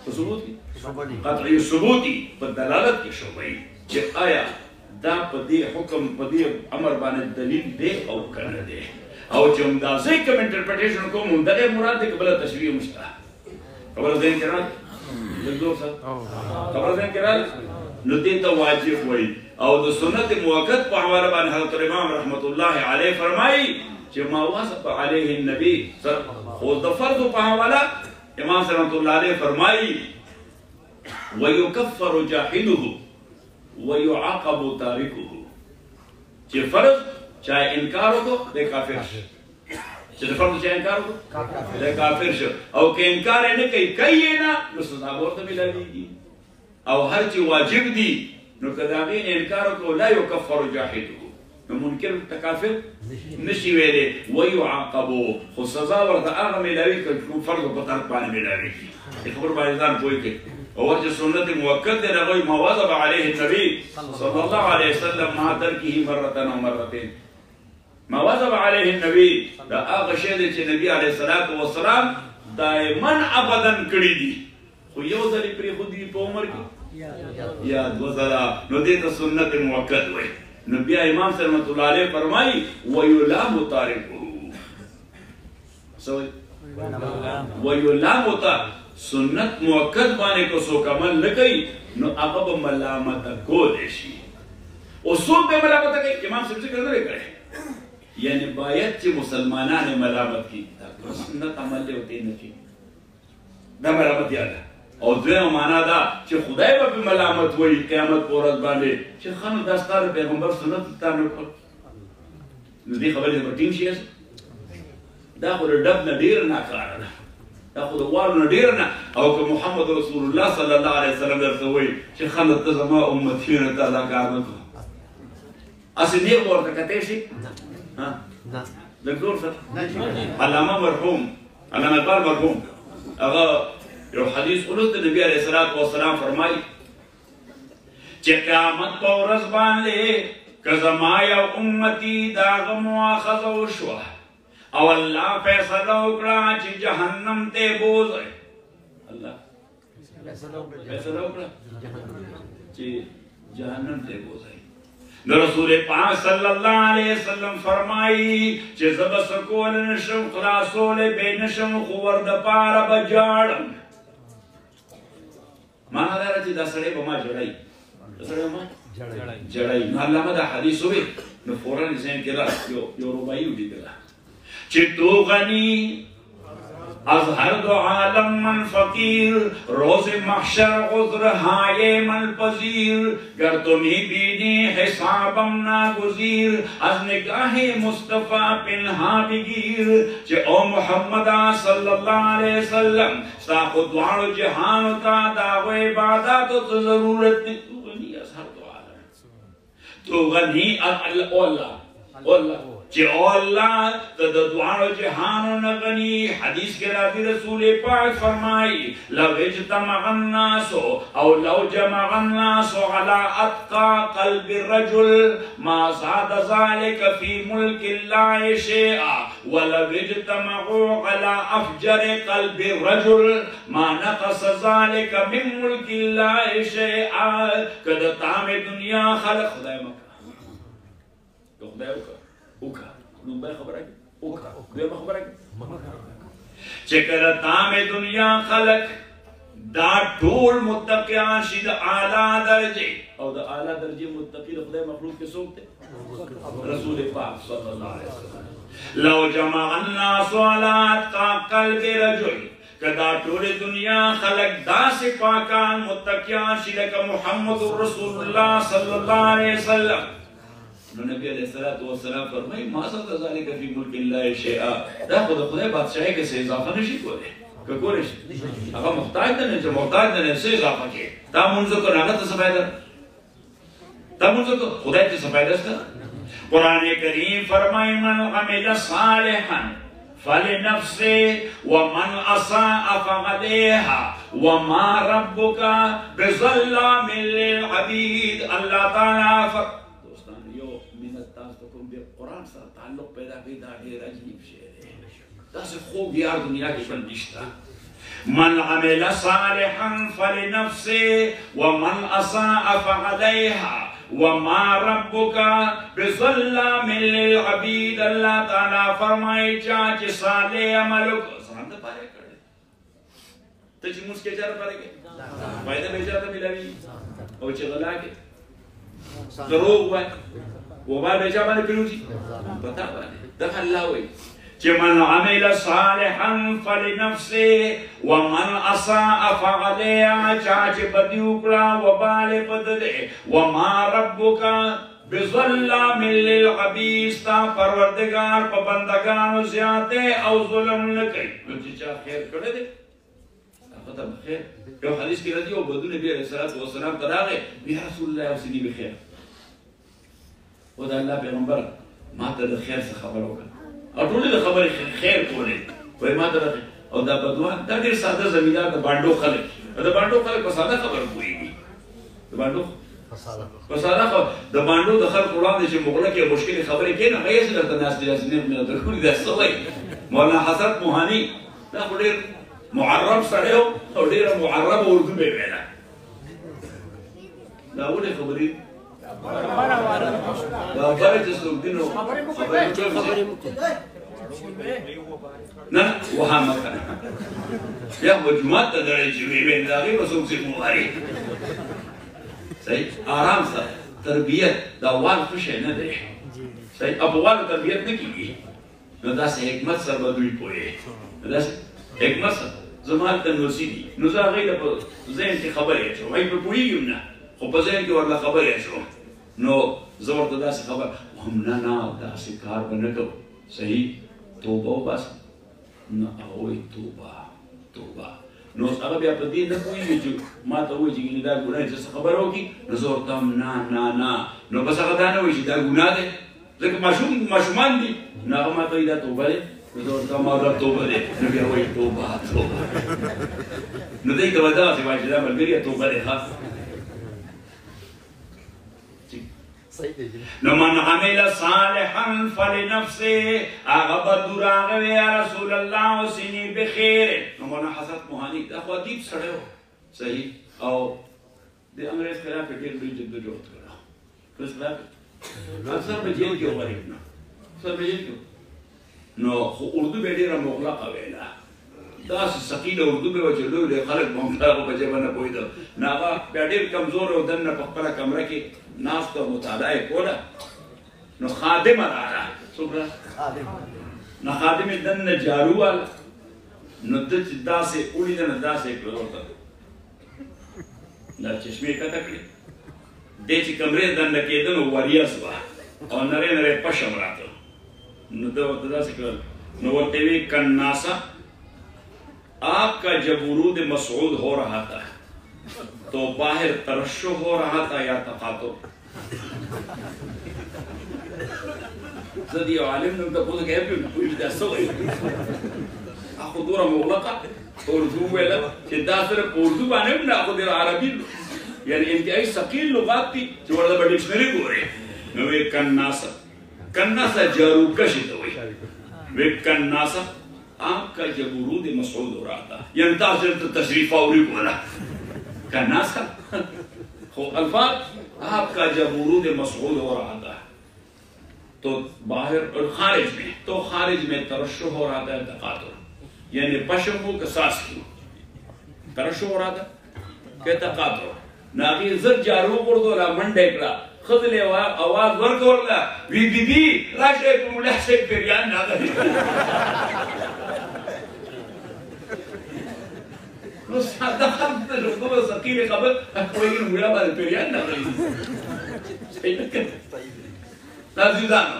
S1: ثبوت کی قطعی ثبوتی په دلالت کې شوی چې آیا دا په دې حکم په دې امر باندې دلیل دی او کنه دی او چې همداسې کوم انټرپریټیشن کوم همدغه مراد دی که بله تشریح هم شته خبره ذهن کې راغله دکتور صاحب خبره ذهن کې راغله نو دې ته واجب وایي او د سنت مؤکد په حواله باندې حضرت امام رحمت الله علیه فرمایي چې ما وصف علیه النبی خو د فرض په حواله امام رحمت الله علیه فرمایي ويكفر جاحده ويعاقب تاركه چې فرض چا انکار وکړو د کافر شو چې د فرض چا انکار وکړو د کافر شو او که انکار نه کوي کوي نه نو سزا ورته ملایږي او هر چې واجب دي نو که د هغې نه انکار وکړو لا یکفر جاحده نو منکر ته کافر نشي ویلی ویعاقبو خو سزا ورته هغه ملایوي که کوم فرض په ترک باندې ملایوي د خبر باندې ځان پوه کړي اور جو سنت مؤکد دے نغوی مواظب علیہ النبی صلی اللہ علیہ وسلم ما ترکی مرتن و مرتين مواظب علیہ النبی دا آغا شیدے چے نبی علیہ السلام دائماً ابداً کڑی دی خو یو دلی پری خود دی پا عمر کی یاد وزلا نو دیتا سنت مؤکد ہوئے نبی امام صلی اللہ علیہ فرمائی وَيُلَامُ تَارِكُهُ سوئی وَيُلَامُ تَارِكُهُ سنت مؤکد بانے کو سو کمل نکئی نو اقب ملامت کو دیشی اصول پہ ملامت کئی امام سب سے کرنے رہے کرے یعنی باید چی مسلمانان ملامت کی تاکہ سنت عمل لے ہوتے نکی دا ملامت یاد ہے اور دوئے مانا دا چی خدای با پہ ملامت ہوئی قیامت پورت بانے چی خانو داستار پیغمبر سنت تانو کر نو دی خبری سے بٹیم شیئے دا خود ڈب ندیر ناکارا دا دا خود وارو ندیر نا او که محمد رسول اللہ صلی اللہ علیہ وسلم درتا ہوئی چی خلط تزما امتین تا دا کارنا کو اسی نیک بورتا کتے شی دکتور سر علامہ مرحوم علامہ اقبال مرحوم اگا یو حدیث قلت نبی علیہ السلام فرمائی چی قیامت پا رزبان لے کزمایا امتی داغ مواخذ و شوہ او اللہ فیصلہ اکڑا چی جہنم تے بوز ہے اللہ فیصلہ اکڑا چی جہنم تے بوز ہے نو رسول پاک صلی اللہ علیہ وسلم فرمائی چی زب سکول نشم خلاصول بے نشم خورد پارا بجاڑم مانا دارا چی دا سڑے بما جڑائی دا سڑے بما جڑائی نو علامہ دا حدیث ہوئے نو فوراں اسیں کرا یو ربائی ہوئی کرا چی تو غنی از ہر دو عالم من فقیر روز محشر عذر ہائے من پذیر گر تمہیں بینی حسابم ناگزیر از نگاہ مصطفیٰ پنہا بگیر چی او محمد صلی اللہ علیہ وسلم ستا خودوانو جہانو تا داو عباداتو تو ضرورت نہیں تو غنی از ہر دو عالم تو غنی از اللہ چی او اللہ تا دعانو جہانو نغنی حدیث کے راضی رسول پاک فرمائی لو اجتمع الناس او لو جمع الناس على اتقى قلب الرجل ما زاد ذلك في ملك الله شيئا ولو اجتمعوا على افجر قلب الرجل ما نقص ذلك من ملك الله شيئا کد تام دنیا خلق خدای مکہ خدای مکہ اوکا نمبر خبر ہے اوکا دویم خبر ہے چکر تام دنیا خلق دا ٹول متقیان شید اعلیٰ درجے او دا اعلیٰ درجے متقی خدای مخلوق کے سوکتے رسول پاک صلی اللہ علیہ وسلم لو جمع الناس علات کا قلب رجل کدا ٹول دنیا خلق دا سے پاکان متقیان شید محمد رسول اللہ صلی اللہ علیہ وسلم نبی علیہ السلام فرمائی ماسا تزالی کا فی ملک اللہ شیعہ دا خدا خدای بادشاہی کے سے اضافہ نشی کولے کہ کولے شی اگا محتاج دنے جو محتاج دنے سے اضافہ کیے تا منزو کو ناغت سفیدہ تا منزو کو خدای تی سفیدہ اس کا قرآن کریم فرمائی من عمل صالحا فلنفسه ومن اساء فعليها وما ربك بظلام للعبید اللہ تعالیٰ فرمائی قرآن سر تعلق پیدا پیدا دیر عجیب شیر ہے دا سے خوب یار دنیا کی بندشتا من عمل صالحا فلنفسه ومن اساء فعليها وما ربك بظلام للعبید. اللہ تعالیٰ فرمائے چاچ صالح عمل سلام تو پارے کرے تو چی موس کے چارہ پارے گئے فائدہ بیچارہ ملاوی اور چی غلا کے دروغ ہوئے وبال بیچارہ بانے کلو جی بتا بانے دخل اللہ ہوئی چی من عمل صالحا فلنفسه ومن اساء فعليها چاچ بدی اکڑا وبال پددے وما ربک بظلام للعبید. تا پروردگار پا بندگانو زیادے او ظلم نکی چی چاہ خیر کرے دے ختم خیر. یو حدیث کی رضی و بدو نبی علیہ السلام تراغے بی رسول اللہ وسینی بخیر و دا اللہ پیغمبر ما تا دا خیر سے خبر ہوگا اور ټول د خبرې خیر کولې وای ما درته او دا بدوان دا ډېر ساده زمیندار د باندو خلک د باندو خلک په ساده خبر کوي د باندو په ساده خبر د باندو د خلک وړاندې چې مغلق یا مشکل خبرې کوي نه هغه څه درته ناس دي چې نه د ټول د سوي مولانا حسرت موهانی دا ډېر معرب سره او ډېر معرب اردو به ویلا دا ولې خبرې دا خبرې چې څوک دینو خبرې نه وهمه کنه یا مجموعات ته درې چې وی دا غي وسوم چې مواري صحیح آرام سره تربیت دا وال خوشی نه دی صحیح ابوال تربیت نه کیږي نو دا سه حکمت سره به دوی پوهې دا حکمت سره زمال ته نوسی دي نو زه هغې ته په ذهن کې خبرې اچوم هغې پرې پوهېږم نه خو په ذهن کې ورله خبرې اچوم نو زه ورته داسې خبر هم نه نه داسې کار به نه کوو صحیح توبه وباسم نو هغه وایي توبه توبه نو هغه بیا په دې نه پوهېږي چې ما ته وایي چې ګینې دا ګناه چې څه خبره وکړي نو زه ورته هم نه نه نه نو بس هغه دا نه وایي چې دا ګناه دی ځکه ماشوم ماشومان دي نو هغه ما ته وایي دا توبه دی نو زه ورته ما دا توبه دی نو بیا وایي توبه توبه نو دی ته به دغسې وایي چې دا ملګري توبه دی ښه نو من عمل صالحا فلنفسه هغه بدو راغی یا رسول الله اوسینی بخیر نو مولانا حسرت موهانی دا خو ادیب سړی و صحیح او د انګریز خلاف یې ډېر لوی جدوجہد کړی کس خلاف اکثر په جیل کې وغریب نه اکثر په جیل کې نو خو اردو به ډېره مغلقه ویله داسې ثقیله اردو به وه چې لوی لوی خلک به هم هغه په ژبه نه پوهېده نو هغه بیا ډېر کمزور او دننه په خپله کمره کې ناست او مطالعه یې کوله نو خادمه راغله څوک راغله نو خادم یې دننه جارو واله نو ده چې داسې ولیده نو داسې یې کړه ورته دا چشمې یې کته کړې دی چې کمرې دننه کېده نو وریه سوه او نری نری پشم راته نو ده ورته داسې کړل نو ورته یې وی کناسه آپ کا جب ورود مسعود ہو رہا تھا تو باہر ترشح ہو رہا تھا یا تقاطع زدی عالم نے تو پوچھا کہ ہے کوئی داسو ہے اخو دورا مغلقه اردو ولا چې دا سره اردو باندې نه اخو د عربي یعنی انتهایی ثقیل لغات دي چې ورته په ډکشنری ګوري نو وی کناسه کناسه جارو کشي ته وی وی کناسه آپ کا جب ورود مسعود ہو رہا تھا ینتظر تشریف آوری کو رہا کناسا خو الفاظ آپ کا جب ورود مسعود ہو رہا تھا تو باہر خارج میں تو خارج میں ترشح ہو رہا تھا تقاطر یعنی پشم کو قصاص کی ترشح ہو رہا تھا کہ تقاطر ناغی زر جارو کردو لا منڈے کرا خضل آواز ورک ورلا وی بی بی راشے کو ملہ سے پیریان ناغی نو ساده خلک ته لوګو ثقيله خبر کوي مولا باندې پیریان نه غلي عزیزان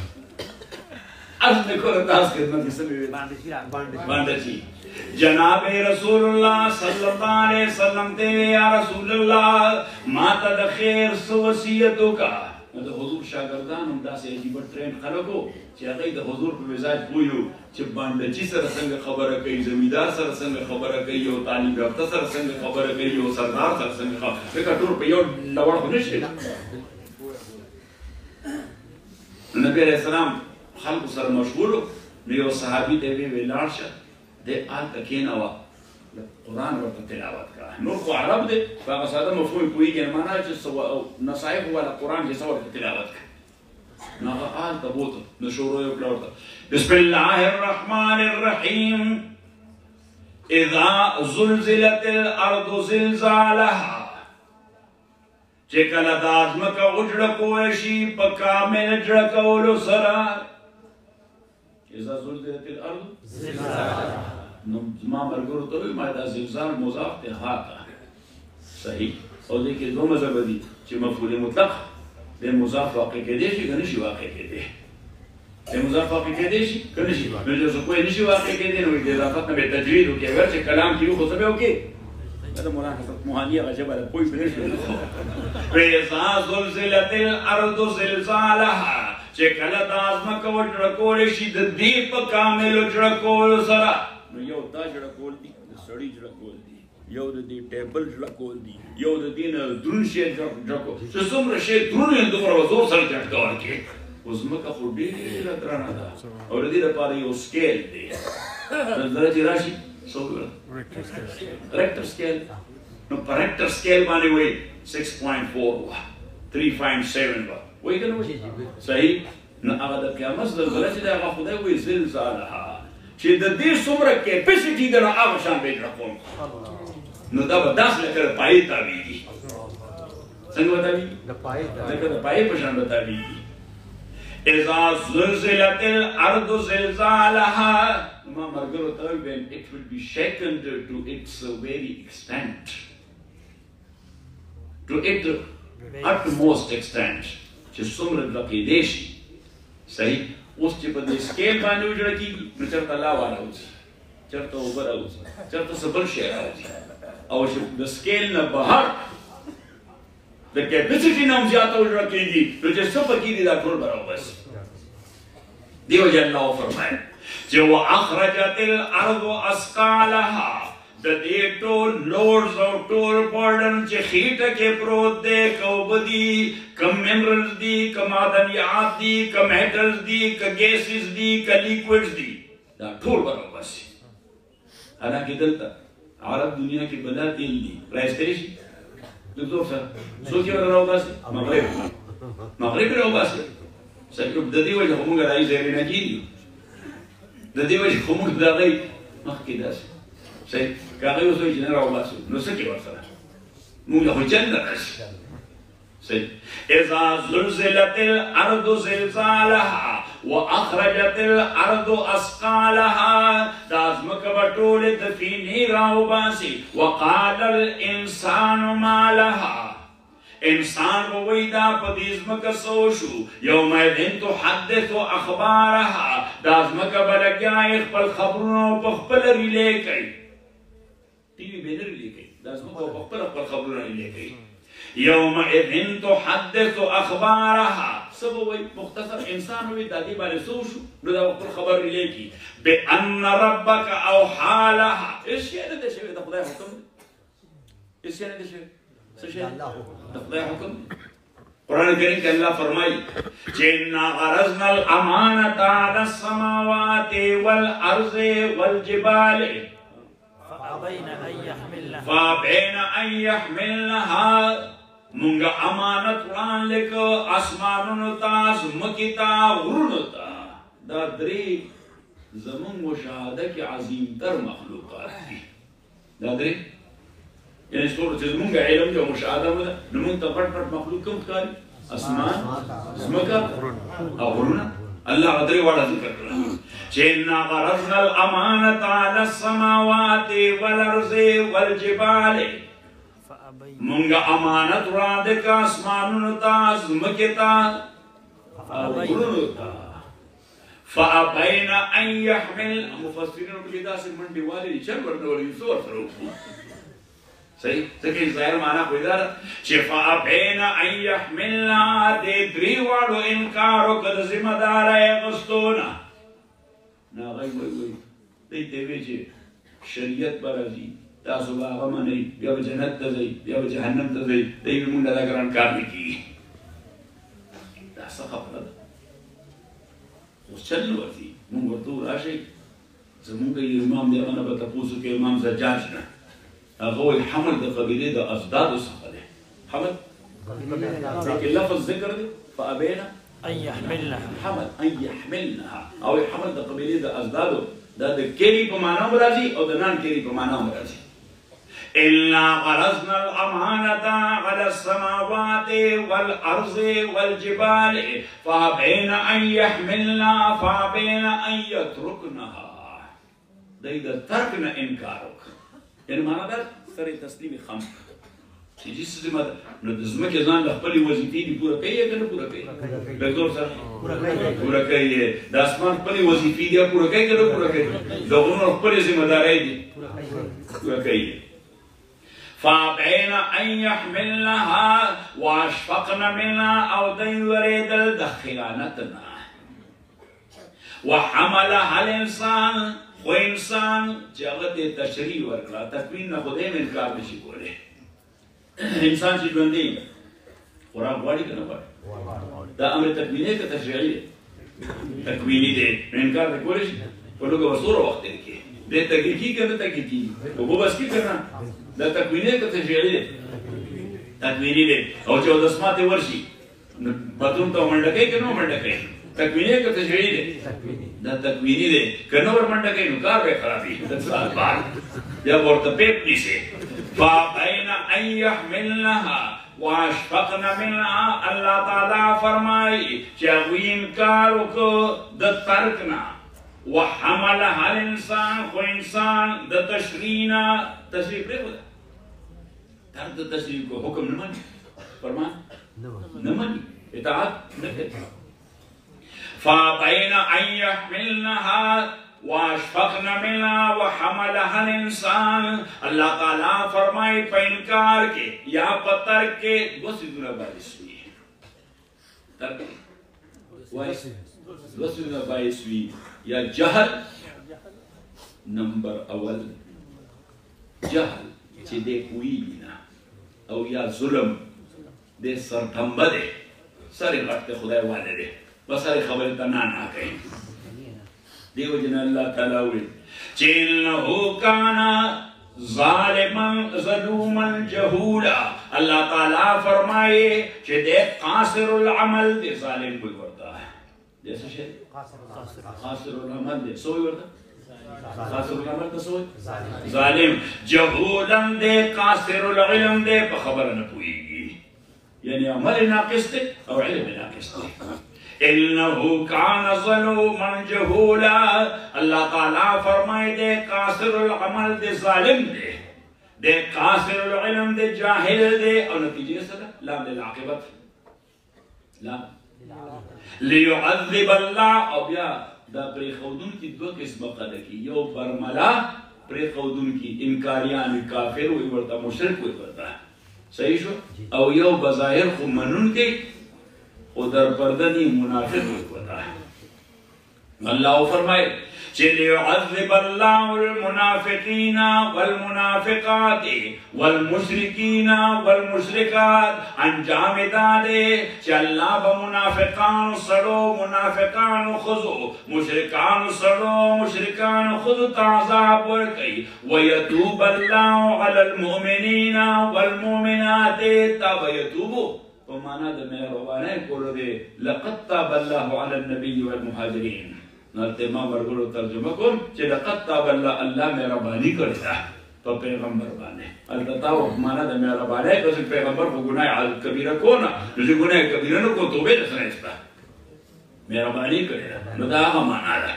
S1: از نکو تاس خدمت سمي باندې شي جناب رسول الله صلی الله علیه وسلم ته یا رسول الله ما ته د خیر سو وصیتو کا د حضور شاګردان هم داسې عجیب ټرین خلکو چې هغه د حضور په مزاج پویو چې باندې سره څنګه خبره کوي زمیدار سره څنګه خبره کوي او طالب یافته سره څنګه خبره کوي او سردار سره څنګه خبره کوي ټول په یو ډول خو نشي نبی علیہ السلام خلق سره مشغول نو یو صحابي دی وی لاړ شه د آل تکینوا قرآن ورته تلاوت کړه. نور خو عرب دی په هغه ساده مفهوم پوهېږي معنا چې نصایح والا قرآن چې څه ورته تلاوت کړه نو هغه هلته بوته نو شروع یې وکړه ورته بسم الله الرحمن الرحیم اذا زلزلت الارض زلزالها چې کله دا ځمکه وجړکوی شي په کامل جړکولو سره اذا زلزلت الارض زلزالها نو زما ملګرو ته وایي ما دا زلزال مضاف دی ها ته صحیح او دې کې دوه مذهب دي چې مفعول مطلق د مضاف واقع کېدی شي که نه شي واقع کېدی د مضاف واقع کېدی شي که نه شي نو چې کوی نه شي واقع کېدی نو د اضافت نه به تجوید وکړي اگر چې کلام کې وي خو څه به وکړي دا مولانا حضرت موهاني هغه ژبه ده پوه پرې شو فاذا زلزلت الارض زلزالها چې کله دا ځمکه وجړکولی شي د دې په کاملو جړکولو سره نو یو دا جړکول دي د سړي جړکول دي یو د دې ټیبل جړکول دي یو د دې نه دروند شی جړکول چې څومره شی دروند یې دومره به زور سره جړکول کړي اوس ځمکه خو ډېره درنه ده او د دې لپاره یو سکیل دی زلزله چې راشي څه وګوره ریکټر سکیل نو په ریکټر سکیل باندې وایي سکس پوینټ فور وه تھری پوینټ سیون وه وایي که نه وایي صحیح نو هغه د قیامت زلزله چې دی هغه خدای وایي زلزالها چې د دې څومره کیپسټي ده نو هغه شان به یې جړکوم نو دا به داسې لکه د پایې تاویږي څنګه به تاویږي لکه د پایې په شان به تاویږي اذا زلزلت الارض زلزالها ما ملګرو ته وایي when it will be shaken to its very extent to its utmost extent چې څومره لقیدې شي صحیح اوس چې په دې سکیل باندې وجړه کېږي نو چېرته لاوا راوځي چېرته اوبه راوځي چېرته څه بل شی راوځي او چې د سکیل نه بهر د کیپسټي نه هم زیاته وجړه کېږي نو چې څه پکې دي دا ټول به راوباسي دیو جل الله وفرمایل چې واخرجت الارض اثقالها د دې ټول لوډز او ټول برډن چې خېټه کې پروت دی که اوبه دي که منرلز دي که معدنیات دي که میټلز دي که ګیسز دي که لیکوډز دي دا ټول به راوباسي حالانکې دلته عرب دنیا کې بلا تیل دي رایستلی شي دکتور صاحب څوک یې راوباسي مغرب مغرب راوباسي صحیح د دې وجه خو موږ رایې زیرینه کېږي د دې وجه خو موږ د هغې مخکې داسې صحیح که هغې اوس وایي چې نه راوباسو نو څه کې ورسره موږ له خو جنت راشي صحیح اذا زلزلت الارض زلزالها واخرجت الارض اثقالها دا ځمکه به ټولې دفینې راوباسي وقال الانسان ما لها انسان به وایي دا په دې ځمکه څه وشو یومئذ تحدث اخبارها دا ځمکه به لګیا یې خپل خبرونه په خپله ریلې کوي ټي وي به نه ریلې کوي دا ځمکه به په خپله خپل خبرونه ریلې کوي یومئذ تحدث اخبارها څه به وایي مختصر انسان وایي دا دې باندې څه وشو نو دا به خپل خبر ریلې کړي بان ربک اوحی لها هېڅ شی نه دی شوی د خدای حکم دی هېڅ شی نه دی شوی خدای حکم قرآن کریم کې الله فرمایي چې انا غرضنا الامانة على السماوات والارض والجبال
S2: فابين ان يحملنها
S1: فابين ان يحملنها مونږ امانت وړاندې کړو اسمانونو ته ځمکې ته غرونو ته دا درې زموږ مشاهده کې عظیم تر مخلوقات دي دا درې یعنی څومره چې زموږ علم دی او مشاهده مو ده نو موږ ته پټ پټ مخلوق کوم ښکاري اسمان ځمکه او غرونه الله هغه درې واړه ذکر کړل چې انا غرضنا الامانة على السماوات والارض والجبال مونږ امانت وړاندې کړه اسمانونو ته ځمکې ته او غرونو ته فابین ان يحمل مفسرینو کې داسې منډې والي چل ورته وایي څه ورسره وکړو صحیح ځکه ظاهر معنا خو یې دا ده چې فابین ان يحملنها دې درې واړو انکار وکړه د ذمه دارۍ اخیستو نه نو هغوی وایي وایي دوی ته وایي چې شریعت به راځي تاسو به هغه منئ بیا به جنت ته ځئ بیا به جهنم ته ځئ دوی وایي مونږ له دا ګران کار نه کېږي دا څه خبره ده اوس چل نه ورځي مونږ ورته راشئ زمونږ یو امام دی هغه نه به تپوس وکړي امام زجاج نه هغه وایي حمل د قبیلې د اضدادو څخه دی حمل دې کې لفظ ذکر دی فابینا
S2: أن يحملنها
S1: حمل ان يحملنها او حمل د قبیلې د اضدادو دا د کیری په معنا هم راځي او د نان کیری په معنا هم راځي إلا غرزنا الأمانة على السماوات والأرض والجبال فأبين أن يحملنا فأبين أن يتركنها دا إذا تركنا إنكارك يعني معنى دا سر تسليم خمس چې جس زما نو د زمکه ځان د خپل وظیفې دی پوره کوي کنه پوره کوي ډاکټر صاحب پوره کوي پوره کوي د اسمان خپل وظیفې دی پوره کوي کنه پوره کوي دغه خپل ذمہ داري دي پوره کوي فابين أن يحملنها واشفقن منها أو ديوريد الدخيانتنا وحملها الإنسان خو إنسان جاغت تشريع ورکلا تکوین نه خدای من کار نشي کوله انسان چې ژوندې خوراک غواړي کنه غواړي دا امر تکویني که تشریعي تکویني دی انکار نه کولی شي په لږه وسوره وخت کې د تکلیفي کنه تکلیفي او بس کې کنه دا تکویني که تشریعي دی تکویني دی او چې د اسماته ورشي بدون ته منډه کوي کنه منډه کوي تکویني که تشریعي دی دا تکویني دی کنه ور منډه کوي نو کار به خرابي د سال بعد یا ورته پیپ نیسي فابين أن يحملنها واشفقن منها الله تعالی فرمائی چې انکار وکړو د ترکنا وحملها الانسان خو انسان د تشرینا تشریح پرېښوده ترک د تشریح کو حکم نه مني فرمان نه مني اطاعت نه کوي فابين أن يحملنها واشفقن منها وحملها الانسان الله تعالی فرمائے په انکار کې یا په ترک کې دو سيزونه باعث وي ترک وایي دو سيزونه باعث وي یا جهل نمبر اول جهل چې دې کوي نه او یا ظلم دې سرټمبه ده سره غټه خدای والے ده بس هغه خبره ته نه نه کوي دیو جن اللہ تعالی وی چینه کانا ظالما ظلوما جهولا اللہ تعالی فرمائے کہ دے قاصر العمل دے ظالم کوئی ورتا ہے جیسا شے قاصر العمل دے سوئی ورتا قاصر العمل دے سوئی ظالم جهولا دے قاصر العلم دے بخبر نہ پوئی گی یعنی عمل ناقص دے او علم ناقص دے إنه كان ظلوما جهولا الله تعالى فرمائے دے قاصر العمل دے ظالم دے دے قاصر العلم دے جاہل دے اور نتیجے سره لام للعاقبت لا ليعذب الله او بیا دا پری خودون کی دو قسم قد کی یو برملا پری خودون کی انکاریان کافر وی ورتا مشرک وی ورتا صحیح شو او یو بظاہر خو منون کی او در پردنی منافق ہوتا ہے اللہ فرمائے ليعذب الله المنافقين والمنافقات والمشركين والمشركات انجام دادے کہ اللہ بمنافقان سڑو منافقان خذو مشرکان سڑو مشرکان خذو تعذاب ورکی ويتوب الله على المؤمنين والمؤمنات تاب يتوبوا ومانا دا مہربانے کولو دے لقد تاب اللہ علی النبی والمہاجرین نالتے ماں مرگلو ترجمہ کن چے لقد تاب اللہ اللہ مہربانی کرتا تو پیغمبر بانے البتہ وہ مانا دا مہربانے کسی پیغمبر کو گناہ کبیرہ کونا جسے گناہ کبیرہ نو کو توبے دسنا اس پا مہربانی کرتا نو دا آغا مانا دا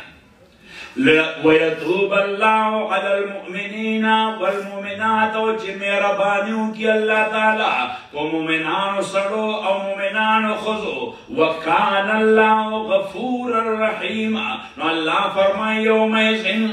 S1: وَيَتُوبَ اللَّهُ عَلَى الْمُؤْمِنِينَ وَالْمُؤْمِنَاتِ وَجِ مہربانیوں کی اللہ تعالیٰ کو مومنان سڑو او مومنان خضو وَكَانَ اللَّهُ غَفُورًا رَحِيمًا نو اللہ فرمائے یوم ایزن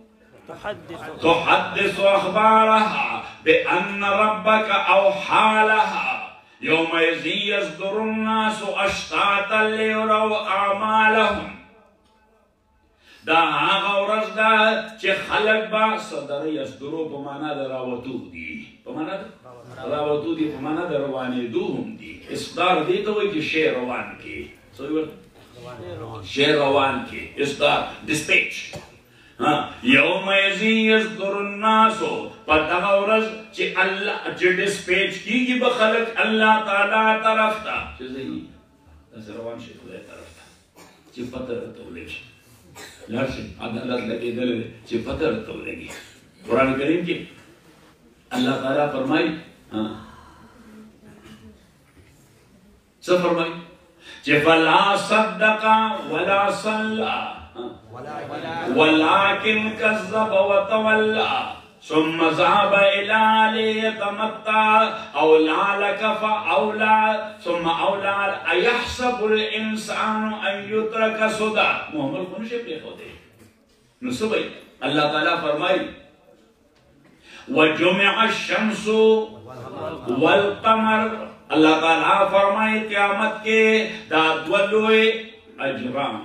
S1: تحدث اخبارها بأن ربك أوحى لها يوم ایزن يصدر الناس اشتاتا ليروا اعمالهم دا آغا ورز دا چه خلق با صدر یصدرو پا مانا دا راوتو دی پا مانا دا راوتو دی پا مانا دا روانی دو هم دی اصدار دی تو وی که شیر روان کی سوی ورد شیر روان کی اصدار dispatch یومئذ یصدر الناس په دغه ورځ چې الله چې ډسپیچ کیږي به خلک الله تعالی طرف ته چې زه داسې روان شي خدای طرف ته چې پته راته ولګي لاړ شي عدالت لګېدلی دی چې پته راته ولګي قرآن کریم کې الله تعالی فرمایي څه فرمایي چې فلا صدق ولا صلى ولكن كذب وتولى ثم ذهب إلى ليتمتع أولى لك فأولى ثم أولى أيحسب الإنسان أن يترك سدى محمد خون شي پرېښودی نو څه وایي الله تعالی فرمایي وجمع الشمس والقمر الله تعالی فرمایي قیامت کې دا دوه لوی اجرام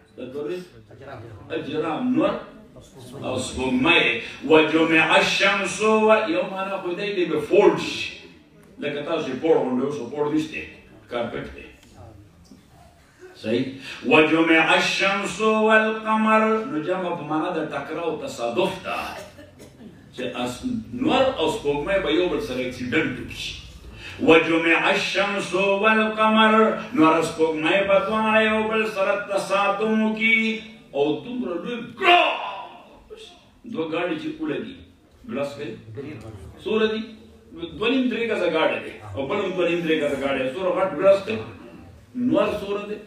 S1: اجرام نور او سپوږمۍ وجمع الشمس یو معنا خو دی دی به فولډ شي لکه تاسو چې پوړ غونډه اوس پوړ نشته کارپټ دی صحیح وجمع الشمس والقمر نو جمع په معنا د ټکراو تصادف ده چې نور او سپوږمۍ به یو بل سره اکسیډنټ وکړي وجمع الشمس والقمر نور سپوږمۍ به دواړه یو بل سره تصادم وکړي او دومره لوی دوه ګاډي چې ولګي ګلاس کوي څومره دي دوه نیم درې ګزه ګاډی دی او بل هم دوه نیم درې ګزه ګاډی دی څومره غټ ګلاس کوي نور څومره دی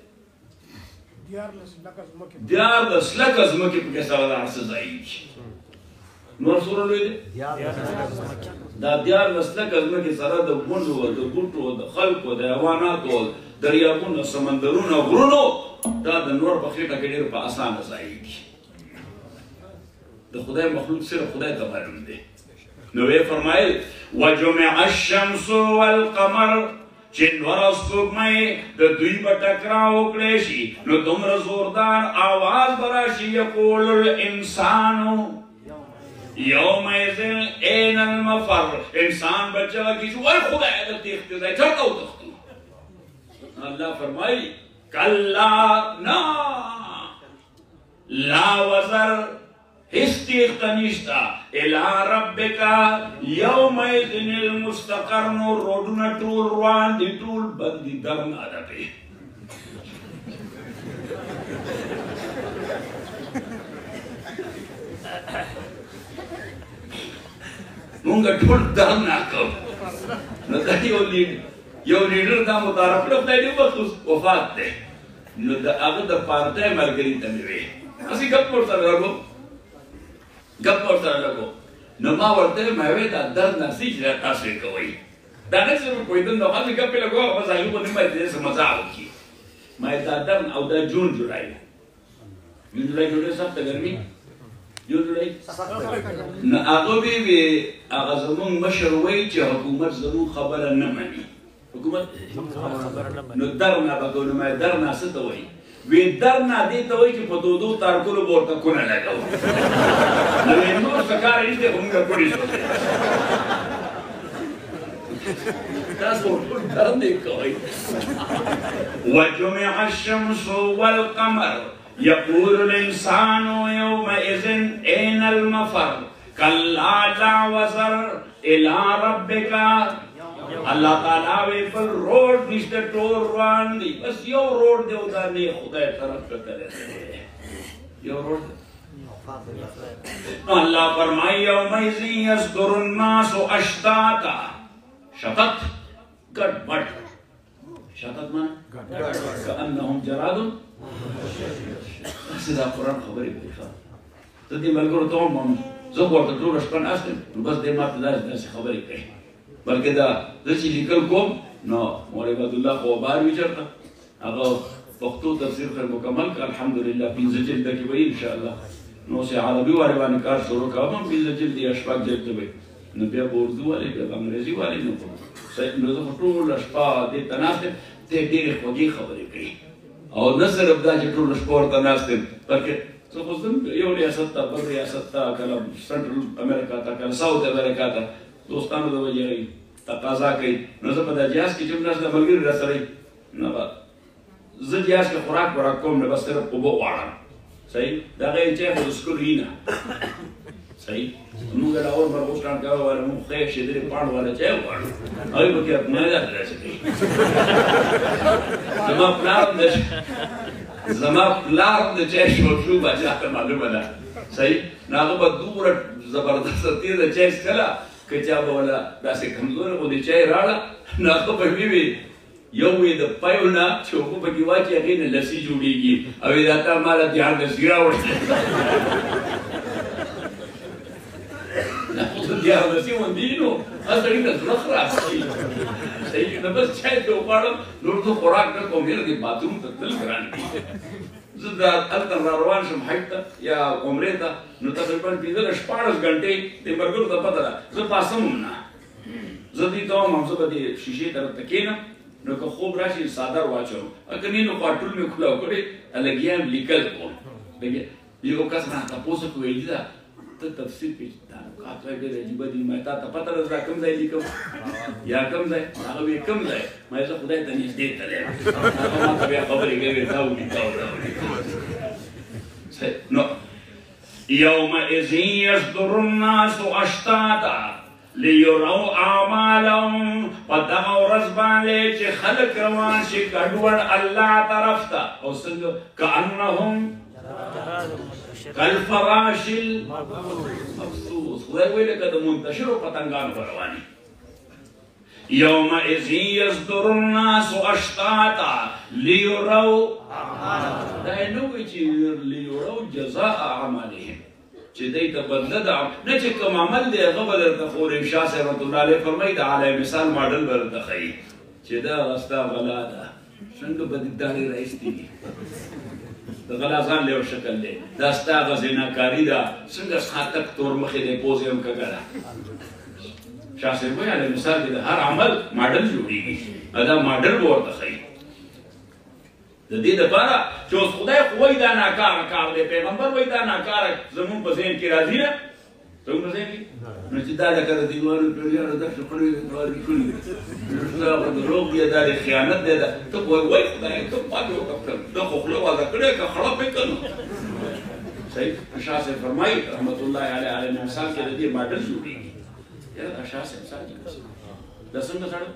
S1: دیارلس لکه ځمکې پکې سره د هر څه ځایږي نور څومره لوی دی دا دیارلس لکه ځمکې سره د ونو د بوټو د خلکو د حیواناتو دریابونو سمندرونو غرونو دا د نور په خېټه کې ډېر په اسانه ځایږي د خدای مخلوق صرف خدای ته معلوم دی نو یې فرمایل وجمع الشمس والقمر چې نور او سپوږمۍ د دوی به ټکراو وکړی شي نو دومره زوردار آواز به راشي یقول الانسان یومئذ این المفر انسان به چغه کړي چې وای خدای د تېښتې ځای چېرته وتښتو الله فرمایي کلا نه لا وزر هیڅ تېښته نشته الی ربک یومئذ المستقر نو روډونه ټول روان دي ټول بند دي درنه ده پرې مونږ ټول درنه کوو نو دا یو یو لیډر دا متعارف کړه خدای دې وخت وفات دی نو د هغه د پارټۍ ملګري ته مې وې هسې ګپ ورسره لګو ګپ ورسره لګو نو ما ورته ویل ما ویل دا درد نفسي چې تاسو یې کوئ دا نه چې پوهېدل نو هسې ګپ یې لګو بس هغې باندې باید دې څه مزاح وکړي ما دا درد او دا جون جولای جون جولای ډېره سخته ګرمي جون جولای نو هغه وی وی هغه زموږ مشر وایي چې حکومت زموږ خبره نه مني حکومت نو درنه به کوو نو ما درنه څه ته وایي وی درنه دې ته وایي چې په دودو تارکلو به ورته کونه لګوو نو وی نور څه کار یې نشته خو موږ کونې شو تاسو ټول درنې کوئ وجمع الشمس والقمر يقول الإنسان يومئذ أين المفر كلا لا وزر إلى ربك الله تعالی وی پر روډ نشته ټول روان دي بس یو روډ دی او دا نه خدای طرف ته کړی یو روډ الله فرمایي یومئذ یصدر الناس اشتاتا شتت ګډ وډ شتت معنی كأنهم جراد دا قرآن خبرې کوي ته دې ملګرو ته هم زه ورته ټوله شپه ناست یم نو بس دې ما ته داسې خبرې کوي بلکې دا زه چې لیکل کوم نو مولوي عبدالله خو بهر وي چېرته هغه پښتو تفسیر خیر مکمل که الحمدلله پنځه جلده کې به وي انشاءالله نو اوس یې عربي والې باندې کار شروع کوم هم پنځه جلد یا شپږ جلده به وي نو بیا به اردو والې بیا به انګریزي والې نو نو زه خو ټوله شپه دې ته ناست یم ته ډېرې خوږې خبرې کوي او نه صرف دا چې ټوله شپه ورته ناست یم بلکې زه خو ځم یو ریاست ته بل ریاست ته کله سنټرل امریکا ته کله ساوت امریکا ته دوستانو د وجې تقاضا کوي نو زه په دا جهاز کې چې ناست د ملګري راسره وي نو به زه جهاز کې خوراک وراک کوم نو بس صرف اوبه غواړم صحیح دا غیر چای خو د سکلو وي نه صحیح موږ لاهور مرغوسټان کوه والا موږ خیر شېدلې پاڼ والا چای وغواړو هغوی پکې مایده داسې کوي زما پلار د زما پلار د چای شوشوبه چاته معلومه ده صحیح نو هغه به دومره زبردسته تېزه چای څښله که چا به وله داسې کمزوره غوندې چای راړه نو هغه به ویوي یو یې د پیو نه چې اوبه پکې واچي هغې نه لسي جوړېږي او یې دا تا ماله دیارلسي راوړه دیارلسي غوندې نو هغه سړي ته زړه خلاص شي صحیح نو بس چای ته وغواړم نور زه خوراک نه کوم یاره دې باتروم ته تلل ګران دي زه دا هلته را روان شم حج ته یا عمرې ته نو تقریبا پنځلس شپاړس ګنټې دې ملګرو ته پته ده زه پاسم هم نه زه دې ته وایم زه به دې شیشې طرف ته کښېنم نو که خوب راشي څادر واچوم که نه نو پاټول مې کلاو کړې لګیا یم لیکل کوم یو کس ما تپوس وکړو ویلي ده ته تفسیر کې دا نکات وایي ډېر عجیبه دي ما تا ته پته ده زه کوم ځای لیکم یا کوم ځای هغه وایي کوم ځای ما زه خدای ته نږدې تللی یم هغه ما ته بیا خبرې کوي دا ولیکه او دا ولیکه نو یومئذ یصدر الناس اشتاتا لیروا اعمالهم په دغه ورځ باندې چې خلک روان شي ګډوډ الله طرف ته او څنګه کأنهم کالفراش المبثوث خدای ویل که د منتشرو پتنګانو به رواني یومئذ یصدر الناس اشتاتا لیروا دا یې نه وایي چې لیروا جزاء اعمالهم چې دی ته بدله ده نه چې کوم عمل دی هغه به درته ښوري شاه صاحب رحمت الله علیه فرمایي د اعلی مثال ماډل به درته ښیي چې دا هغه ستا غلا ده څنګه به دې داړې راایستې دي د غلا ځان له یو شکل دی دا ستا هغه زیناکاري ده څنګه خاطک تور مخې دی پوز یې هم کږه ده شاه صاحب وایي اعلی مثال کې د هر عمل ماډل جوړېږي دا ماډل به ورته ښیي د دې دپاره چې اوس خدای خو وایي دا ناکاره کار دی پیغمبر وایي دا ناکاره زمونږ په ذهن کې راځي نه زمونږ په ذهن کې نو چې دا لکه د دیوالو پیریانو داسې کړي کړي کړي دا خو دروغ دی دا د خیانت دی دا ته وایي خدای ته پاتې وکړه دا خو خوله واده کړې که خړه پې که نو صحیح شاه صاحب فرمایي رحمت الله علیه علیه مثال کې د دې ماډل جوړېږي یاره دا شاه صاحب مثال دا څنګه سړی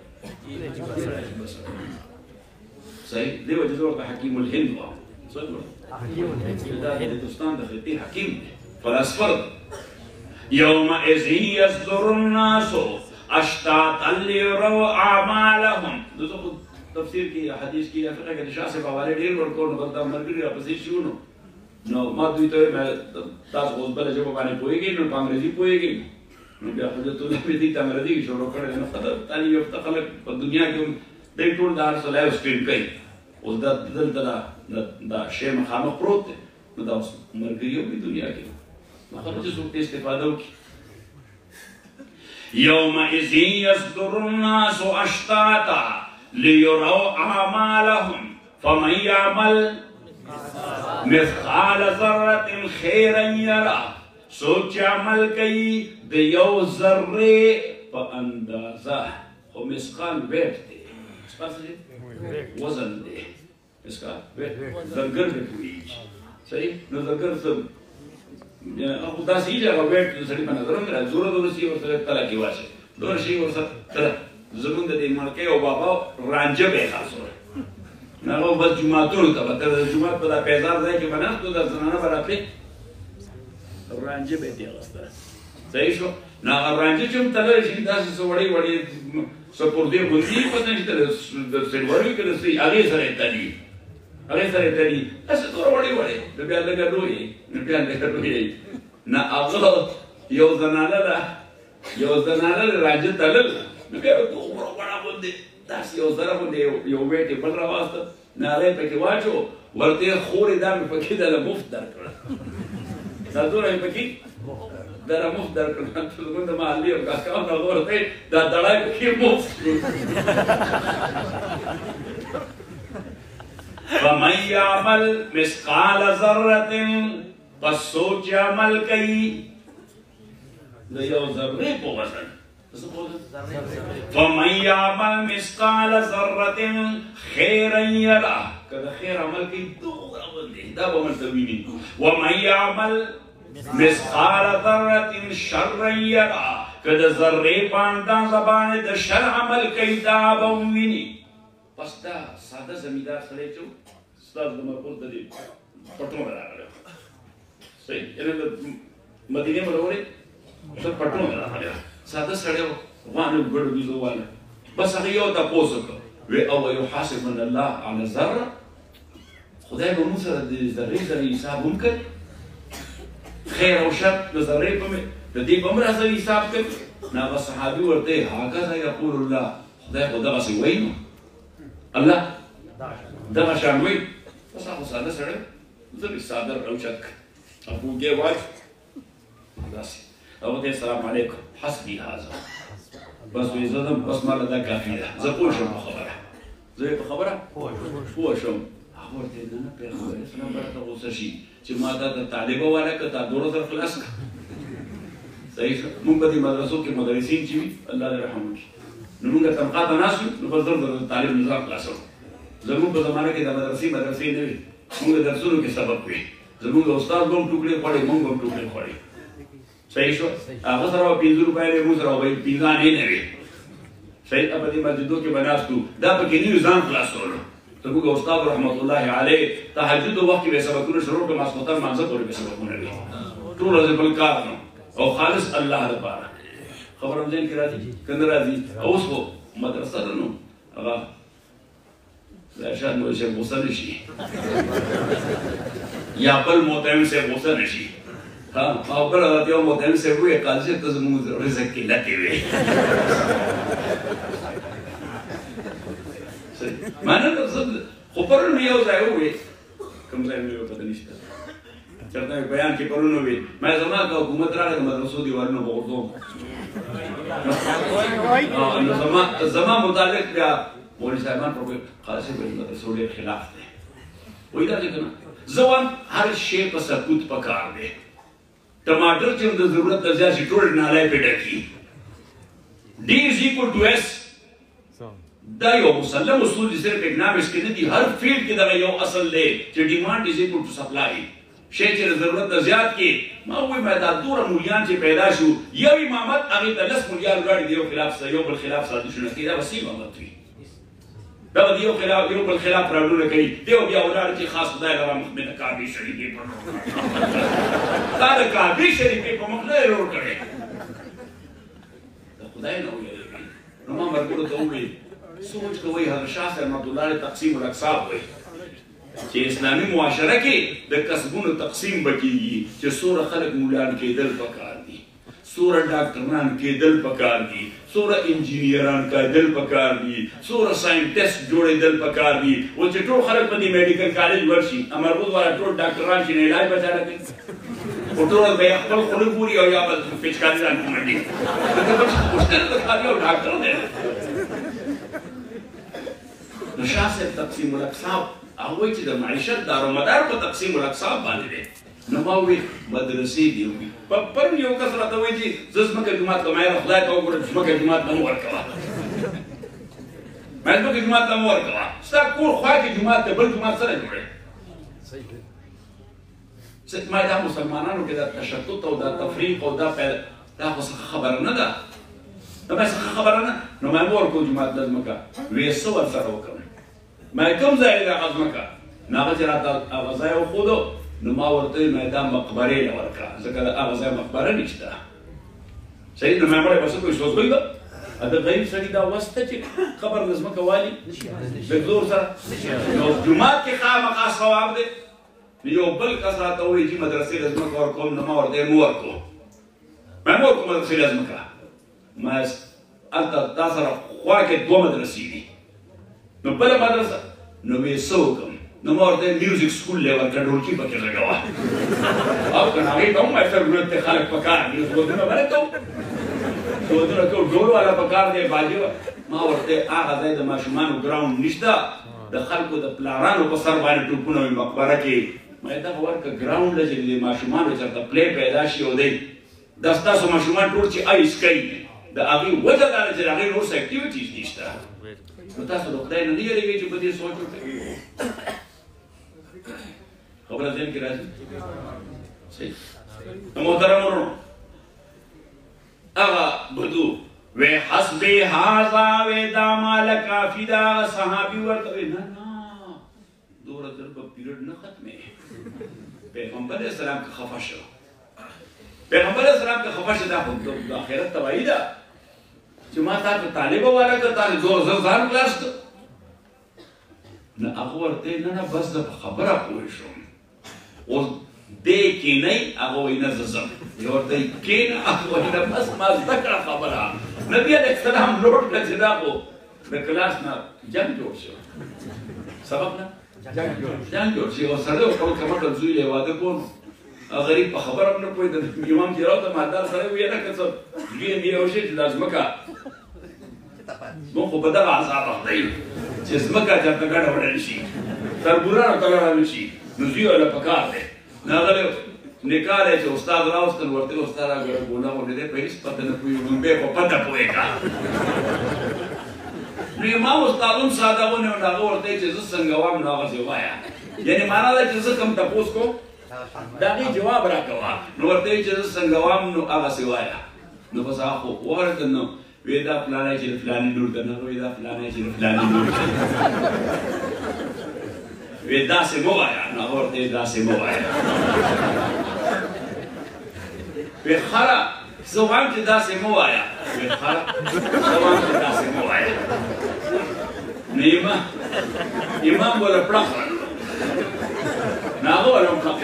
S1: صحیح دی وجه زه ورته حکیم الهند وایم څنګه دا د هندوستان د خطي حکیم دی فلسفر یومئذ یصدر الناس اشتاتا لیروا اعمالهم دغه تفسیر کې حدیث کې فقہ کې د شاه صاحب حواله ډېر ورکول نو دا مرګري راپسې شو نو نو ما دوی ته تاسو اوس بله ژبه باندې پوهېږئ نو په انګریزي پوهېږئ نو بیا حضرت الله مې دې ته انګریزي کې شروع کړی نو تعلیم یافته خلک په دنیا کې دی ټول دا هر څه لایو سټریم کوي اوس دا دلته دا شی مخامخ پروت دی نو دا اوس مرګري هم دنیا کې نو خلک چې څوک ترې استفاده وکړي یومئذ یصدر الناس اشتاتا لیروا اعمالهم فمن یعمل مثقال ذرة خیرا یره څوک چې عمل کوي د یو ذرې په اندازه خو مثقال ویټ دی وزن دی مثقال ویټ زرګر به کویږي صحیح نو زرګر څه خو داسې یي چې هغه ویټ د سړي په نظر هم راځي زوره دومره شي ورسره تله کې واچوي دومره شي ورسره تله زمونږ د دې ملکۍ او بابا رانجه به یې خاص وړی نو هغه بس جوماتونو ته به تر د جومات په دا پیزار ځای کې به ناست و دا زنانه به راتلې رانجه به یې ترې اخیسته صحیح شو نو هغه رانجه چې هم تللی شي داسې څه وړې وړې څه پردې غوندې پته نشته د سلور وي که د څه هغې سره یې تلي هغې سره یې تلي داسې دومره وړې وړې نو بیا لږه لوی نو بیا لږه لوی نه هغه یو زنانه ده یو زنانه د رانجه تلل نو بیا به دومره وړه غوندې داسې یو زره غوندې یو ویټ یې بل راواسته نه هغه یې پکې واچو ورته یې خورې دا مې پکې دله مفت درکړه دا دومره مې پکې دره مفت درکړه زمونږ د محلي او کاکاو نه ورته دا دړی پکې مفت کړو فمن یعمل مثقال ذرة پس سوچ عمل کوي د یو ذرې په وزن فمن یعمل مثقال ذرة خیرا یره که د خیر عمل کوي دومره باندې دا به ملته ویني ومن یعمل مثقال ذرة شرا یره که د ذرې په اندازه باندې د شر عمل کوي دا به وویني. پس دا ساده زمیندار سړی چې و ستاسو د مرکز د دې پټونه راغلی صحیح یعنې د مدینې منورې ته پټونه راغلی ساده سړی و غوانه ګډو بیزو واله بس هغه یو تپوس وکړ وی او یحاسبنا الله على ذره خدای به موږ سره د ذرې ذرې حساب هم کوي خیر او شر د ذرې په د دې په مرسته حساب کوي. نو هغه صحابي ورته هکذا یقول الله خدای خو دغسې وایي نو الله دغه شان وایي. بس هغه ساده سړی زه مې څادر راوچت کړ ابوګې واچ داسې او ورته السلام علیکم حسبي هذا بس وایي زه ځم بس ماله دا کافي ده زه پوه شم په خبره زه یې په خبره پوه شم. هغه ورته نه نه پیغمبر اسلام به راته غوسه شي چې ما دا د طالبه والا که تا دوره در خلاص کړه صحیح شو. مونږ په دې مدرسو کې مدرسین چې وي الله دې رحم وکړي نو مونږ تنخوا ته ناست یو نو بس زر زر د تعلیم نظام خلاصوو. زمونږ په زمانه کې د مدرسې مدرسې نه وي مونږ د درسونو کې سبق وي زمونږ استاد به هم ټوکړې خوړې مونږ به هم ټوکړې خوړې صحیح شو. هغه سره به پنځه روپۍ دی مونږ سره به پنځه انې نه وي صحیح. په دې مسجدو کې به ناست وو دا پکې نه وي ځان خلاصولو. زموږ استاد رحمت الله علیه تهجد وخت کې به سبقونه شروع کړه ماسخوتن مانځه پورې به سبقونه وي ټول ورځ بل کار نو او خالص الله لپاره. خبره ذهن کې راځي که نه راځي؟ اوس خو مدرسه ده نو هغه دا شاید مولوي صاحب غوسه نه شي یا بل محترم صاحب غوسه نه شي او بله راته یو محترم صاحب وویل قاضي صاحب ته زموږ رزق کې لکې وې معنی خو پرون مې یو ځای وویل کوم ځای مې پته نشته چېرته مې بیان کې پرون وویل ما زما که حکومت راغی د مدرسو دیوالونه به غورځوم نو زما زما متعلق بیا مولوي صاحبان پر قاضي صاحب د مدرسو ډېر خلاف دی وایي دا چې که نه زه وایم هر شی په سکوت پکار دی. ټماټر چې د ضرورت نه زیات شي ټول نالی پرې ډکي ډي از ایکول ټو ایس دا یو مسلم اصول دي صرف اکنامکس کې نه دي هر فیلډ کې دغه یو اصل دی چې ډیمانډ از ایکول ټو سپلای شی چې د ضرورت نه زیات کې ما وایي ما دا دوره مولیان چې پیدا شو یو امامت هغې ته لس مولیان ولاړې د یو خلاف یو بل خلاف سازشونه کوي دا به څه امامت وي دا به د یو خلاف یو بل خلاف راوړونه کوي دی به بیا ولاړ چې خاص خدای له مخ مې د کعبې شریفې پر دا د کعبې شریفې په مخ نه یې روړ کړی د خدای نه وویل نو ما ملګرو ته وویل سوچ کوئ هغه شاه صاحب رحمت الله علیه تقسیم الاقسام وایي چې اسلامي معاشره کې د کسبونو تقسیم به کېږي چې څومره خلک مولیان کېدل پکار دي څومره ډاکټران کېدل پکار دي څومره انجینیران کېدل پکار دي څومره ساینټسټ جوړېدل پکار دي و چې ټول خلک په دې میډیکل کالج ورشي امربوز والا ټول ډاکټران چې نه علاج به چاره کوي خو ټول به یې خپل خوله ګوري او یا به پیچکاري ځان کې منډي دلته به پوښتنه د کار یو ډاکټر دی نو شاه صاحب تقسیم الاقسام هغه وایي چې د معیشت دارومدار په تقسیم الاقسام باندې دی. نو ما وویل مدرسې دي وي پرون یو کس راته وایي چې زه ځمکه جومات ته مایله خدای ته وګورم ځمکه جومات ته مه ورکوه ما ځمکه جومات ته مه ورکوه ستا کور خوا کې جومات دی بل جومات سره جوړی ما دا مسلمانانو کې دا تشدد او دا تفریق او دا پیدا دا خو څه خبره نه ده دا به څه خبره نه نو ما مه ورکوم جومات ته ځمکه ویې څه ورسره وکړم ما کوم ځای دی هغه ځمکه نو هغه چې راته هغه ځای وښودو نو ما ورته ویل ما دا مقبرې له ورکړه ځکه د هغه ځای مقبره نشته صحیح نو ما مړی به څه کوي سوزوي به د غریب سړي دا وس ته چې قبر له ځمکه والي د زور سره نو جومات کې خامخا ثواب دی یو بل کس راته وایي چې مدرسې له ځمکه ورکوم نو ما ورته مه ورکو ما مه ورکوم مدرسې له ځمکه ما هلته تا سره خوا کې دوه مدرسې دي نو بله مدرسه نو ویې څه وکړم نو ما ورته میوزیک سکول لی ورکړه ډولچي پکې غږوه او که نه هغې ته هم مایسر ګروپ دی خلک پکار دي سودونه به نه کوو سودونه کوو ډول والا پکار دی باجي ما ورته هغه ځای د ماشومانو ګراونډ نشته د خلکو د پلارانو په سر باندې ټوپونه وي مقبره کې ما یې دغه ورکړه ګراونډ له چې د ماشومانو چېرته پلی پیدا شي او دی دا ستاسو ماشومان ټول چې آیس کوي د هغې وجه دا ده چې د هغې نور څه اکټیویټیز نشته نو تاسو د خدای نه نه یېرېږئ چې په دې سوچ وکړئ خبر ذهن کې راځي صحیح محترم ورونو هغه بدو وی حسب هذا وی دا مال کافی دا صحابي ورته نه نه دوره تر په پیریډ نه ختمه پیغمبر اسلام کا خفا شو پیغمبر اسلام کا خفا شو دا خو د آخرت تبعی ده چې ما تا ته طالب والا که تا زور زور ځان کلاس نه هغه ورته نه نه بس د خبره پوه شوم اوس دې کې نه هغه وایي نه زه ځم ورته کې نه هغه وایي نه بس ما زده کړه خبره نبي علیه السلام لوټ کړه چې دا خو د کلاس نه جنګ جوړ شو سبب نه جنګ جوړ شي او سره او ټول کمر زوی له واده کوم غریب په خبره نه پوي د امام چې راوته مالدار سره وی نه کڅ دې دې او شي چې لازم کا مو خو په دغه عذاب دی چې زمکه چې ته ګډه وړل شي تربورانو کلران شي نو زیو له پکار دی نه غره نکاله چې استاد راوستل ورته استاد راغله ګونه ونه دې په هیڅ پته نه پوي نو به په پته پوي کا نو امام استادون سادهونه او هغه ورته چې زه څنګه وام نو هغه وایا یعنی معنا دا چې زه کوم تاسو کو دا غي جواب راکوا نو ورته چې زه څنګه وام نو هغه وایا نو بس هغه ورته نو ودا فلانه چې فلانه نور ده نو ودا فلانه چې فلانه نور ودا سه مو وایا نو ورته دا سه مو وایا په خره زوام چې دا سه مو وایا په خره زوام چې دا سه مو وایا نیما امام ولا پړخ ناغه ولا پړخ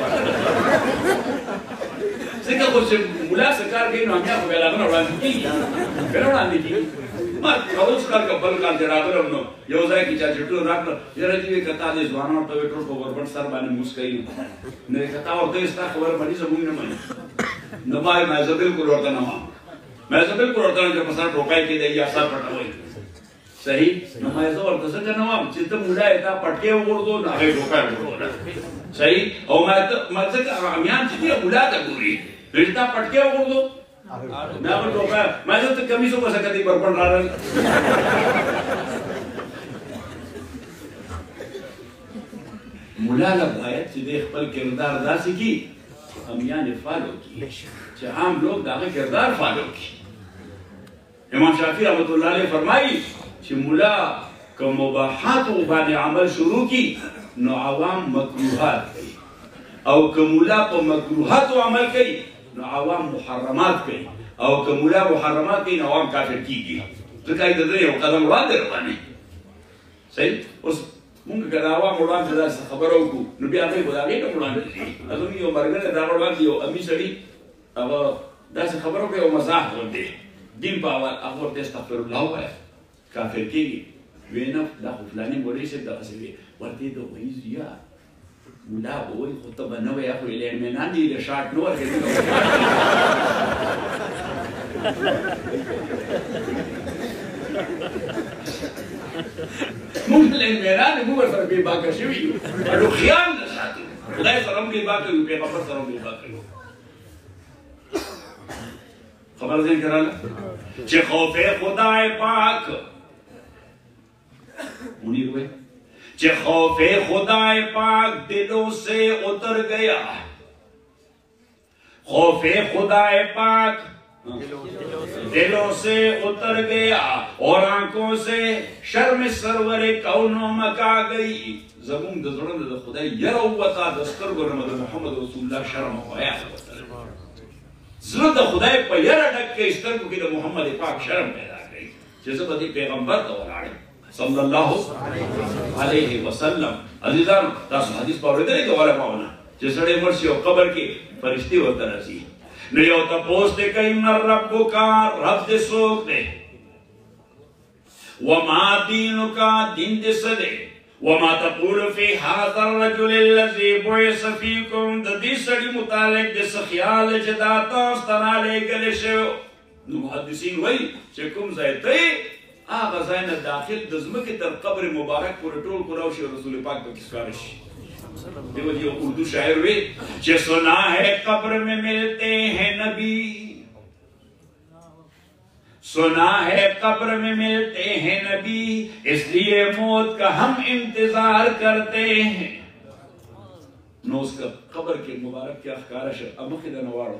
S1: څنګه خو چې مولا سکار کوي نو هغه په لاره وړاندې کیږي کنه وړاندې کیږي ما اوس کار کبل کار جوړاګرم نو یو ځای کې چې ټول راکړه یره دې کتا دې ځوانو ته ټول په وربند سر باندې مسکای نه کتا ورته استا خبر باندې زموږ نه مانی نه ما ما زبل کو ورته نه ما ما زبل کو ورته چې په سر ټوکای کې دی یا سر پټوي صحیح نو ما زه ورته څنګه نه وام چې ته مولا تا پټکي وګورځو نه هغه ټوکای وګورځو صحیح او ما ما څنګه امیان چې مولا ته ګوري رښتا پټکي وګورځو نه په ټوکای ما ته کمیسو په سکه دي برپن راړل مولا له باید چې د خپل کردار داسې کی امیان فالو کی چې عام لوگ داغه کردار فالو کی امام شافعی رحمۃ اللہ علیہ فرمایي چې مولا کوم مباحات باندې عمل شروع کی نو عوام مکروهات کوي او کوم مولا په مکروهات عمل کوي نو عوام محرمات کوي او کوم مولا محرمات کوي نو عوام کافر کیږي ځکه دا یو قدم وړاندې روانه صحیح اوس مونږ کله عوام وړاندې دا خبرو کو نو بیا هغه وړاندې کوم وړاندې اته یو مرګره دا وړاندې یو امي سړي هغه دا خبرو کوي او مزاح ورته دین په اول هغه ورته استغفر الله وایي کافر کیږي وینا دا فلاني مولوی شه دا څه وی ورته دا وایي زیا مولا وایي خطبه نه وایي خو له منان دي له شاټ نو ورته موږ له منان موږ سره به باکه شوی نو خیال نه ساتو خدای سره موږ باکه یو پیغمبر سره موږ باکه خبر ذهن کراله چې خوف خدای پاک منیر ہوئے کہ خوف خدائے پاک دلوں سے اتر گیا خوف خدائے پاک دلوں سے اتر گیا اور آنکھوں سے شرم سرور کونوں مکا گئی زمون د زړه د خدای یره وتا د سترګو نه محمد رسول الله شرم وایا زړه د خدای په یره ډک کې سترګو کې د محمد پاک شرم پیدا کړي چې زه به پیغمبر ته ولاړم صلی الله علیه وسلم عزیزانو تاسو حدیث په اورېدلې کې ولا پاونه چې سړی مړ شي او قبر کې فرشتي ورته راځي نو یو تپوس دې کوي من ربک رب دې څوک دی وما دینک دین دې څه دی وما تقول فی هذا الرجل الذي بعث فيكم د دې سړي متعلق د څه خیال چې دا تاسو ته رالیږل شو نو محدثین وایي چې کوم ځای ته آغا زائنہ داخل دزمکی تر قبر مبارک پورے ٹول قراؤشی اور رسول پاک کو کس کارش دیکھو جی اردو شاعر ہوئے کہ سنا ہے قبر میں ملتے ہیں نبی سنا ہے قبر میں ملتے ہیں نبی اس لیے موت کا ہم انتظار کرتے ہیں نو اس کا قبر کے مبارک کے اخکارا شر امخی دا نوارو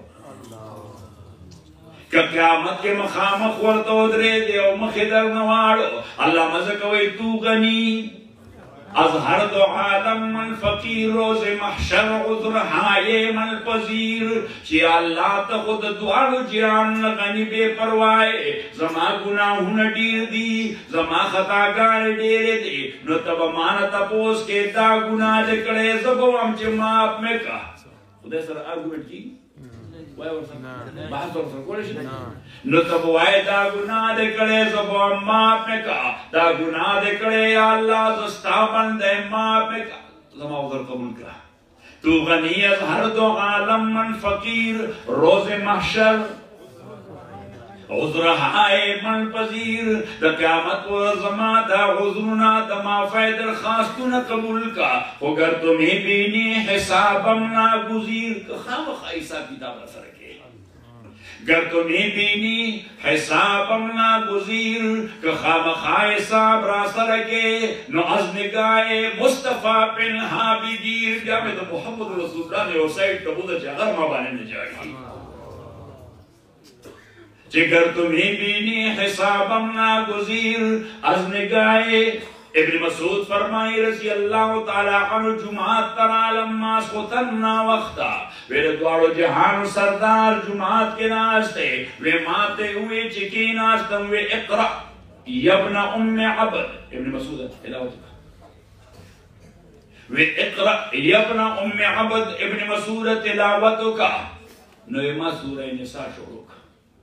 S1: کہ قیامت کے مخامخ ورطو درے دے او مخی در نوارو اللہ مزکوئی تو غنی از ہر دو عالم من فقیر روز محشر عذر ہائے من پذیر چی اللہ تا خود دوارو جیان غنی بے پروائے زما گناہون دیر دی زما خطاگار دیر دی نو تب مانا تپوس کے دا گناہ لکڑے زبو ہم چی ماپ میں کا خدا سر آرگومنٹ کی بحث اور سرکولش نو تب وائے دا گناہ دے کڑے زبو ماں پہ کا دا گناہ دے کڑے یا اللہ زستا بندے ماں پہ کا زمان ادھر قبول کرا تو غنی از ہر دو عالم من فقیر روز محشر عذر ہائے من پذیر دا قیامت و زمان دا عذرنا دا معافی درخواستو نہ قبول کا اگر تمہیں بینی حسابم نا گزیر خواہ خواہ حساب کتاب رسا رکھے گر تمہیں بینی حسابم نا گزیر خواہ خواہ حساب رسا رکھے نو از نگاہ مصطفیٰ پنہا بھی گیر گیا میں تو محمد رسول اللہ نے حسین کبودہ چاہر مابانے نے جاگی جگر تمہیں بینی حسابم ناگزیر از نگاہ ابن مسعود فرمائی رضی اللہ تعالیٰ عنہ جماعت ترالم ماس خطرنا وقتا ویرے دوارو جہان سردار جماعت کے ناستے وے ماتے ہوئے چکی ناستم وے اقرأ یبن ام عبد ابن مسعود علاوہ چکا وے اقرأ یبن ام عبد ابن مسعود تلاوتو کا نویمہ سورہ نساء شروع کا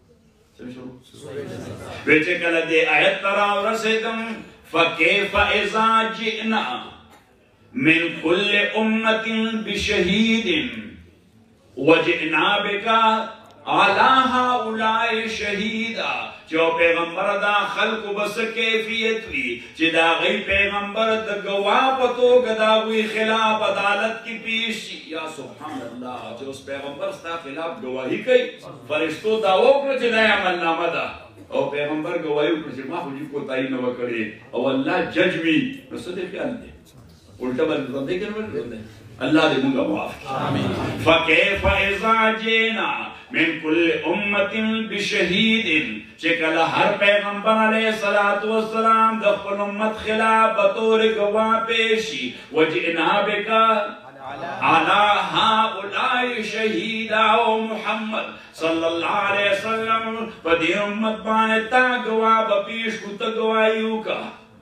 S1: ویچے کل دے آیت تراو رسیدم فَكَيْفَ إِذَا جِئْنَا مِنْ كُلِّ أُمَّةٍ بِشَهِيدٍ وَجِئْنَا بِكَ عَلَى هَؤُلَاءِ شَهِيدًا جو پیغمبر دا خلق بس کیفیت وی چی دا غی پیغمبر دا گواہ پتو گدا ہوئی خلاف عدالت کی پیش یا سبحان اللہ جو اس پیغمبر ستا خلاف گواہی کئی فرشتو دا اوکر چی دا عمل نامہ دا او پیغمبر گواہی اوکر چی ما خوجی کو تائی نوہ کرے او اللہ جج وی رسول خیال دے الٹا بل دے کر بل دے اللہ دے منگا معاف فَكَيْفَ إِذَا جِئْنَا من کل امت بشہید چکل ہر پیغمبر علیہ السلام دخل امت خلاف بطور گواہ پیشی وجئنا بکا علی ہاؤلاء شہیدہ و محمد صلی اللہ علیہ وسلم پدی امت بانتا گواہ بپیش کتا گواہیوں کا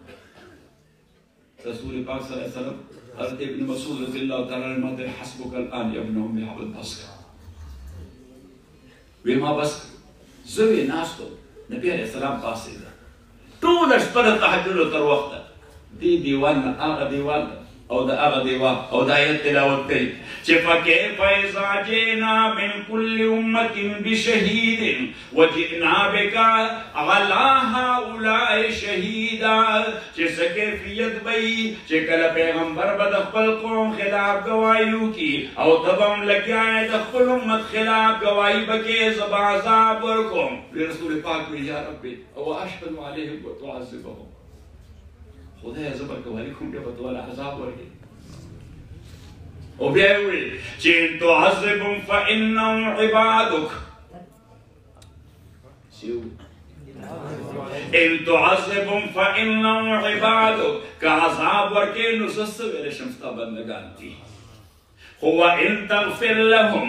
S1: رسول پاک صلی اللہ علیہ وسلم حضرت ابن مسعود رضی اللہ تعالیٰ عنہ حسبک الان یا ابن ام عبد بسکا وی ما بس زوی ناستو نبی علیہ السلام پاس دا طولش پر تحجل تر وقت دی دیوان آغا دیوان او دا آغا دیوان او دا آیت تلاوت تی چه فَكَيْفَ إِذَا جِئْنَا مِنْ كُلِّ أُمَّةٍ بِشَهِيدٍ وَجِئْنَا بِكَ عَلَى هَؤُلَاءِ شَهِيدًا چه سکیفیت بئی چه کل پیغمبر بدخل قوم خلاف گوائیوں کی او تبم لگیائے دخل امت خلاف گوائی بکے زبازاب ورکم رسول پاک میں یا ربی او اشتن علیہم و تعذبهم خدا ہے زبر گواہی کھوں کے بطول عذاب ورکے وبيقول إن تعذبهم فإنهم عبادك إن تعذبهم فإنهم عبادك كعذاب وركي نصص ویلے شمستا بندگان تھی هو إن تغفر لهم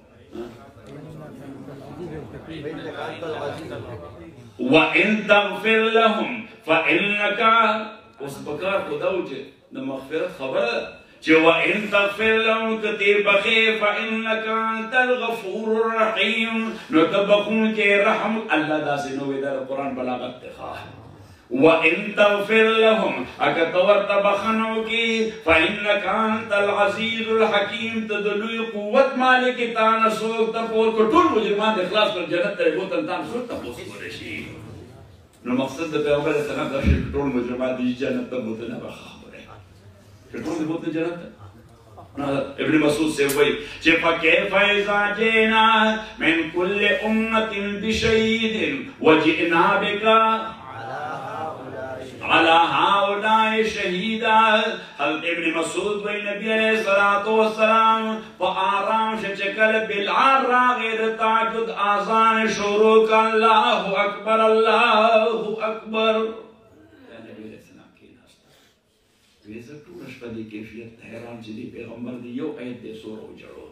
S1: وإن تغفر لهم فإنك اس بکار خدا وجه نمغفرت خبر جو وَإِن تَغْفِرْ لَهُمْ كَتِير بَخِي فَإِنَّكَ أَنْتَ الْغَفُورُ الرَّحِيمُ نو تبخون کے رحم اللہ دا سے نوے در قرآن بلاغت تخواہ وَإِن تَغْفِرْ لَهُمْ اگر تور تبخنو کی فَإِنَّكَ أَنْتَ الْعَزِيزُ الْحَكِيمُ تدلوی قوت مالک تانا سوک تپور کو ٹول مجرمان اخلاص پر جنت تر بوتن تان سوک تپور کو رشی نو مقصد دا پیغمبر سلام دا شرک ٹول مجرمان دی جنت تر بوتن بخواہ کتون بوتن جنت ابن مسعود سے ہوئی چه فَكَيْفَ إِذَا جِئْنَا مِنْ كُلِّ أُمَّةٍ بِشَهِيدٍ وَجِئْنَا بِكَ على هؤلاء شهيدا. حضرت ابن مسعود وی نبی علیہ الصلوۃ والسلام فآرام شچکل بلال راغیر تاجد آزان شروع کا اللہ اکبر اللہ اکبر. نبی علیہ السلام کی ناست ویزا ټولش په دې کیفیت حیران چې دی پیغمبر دی یو آیت دې سور او جوړو.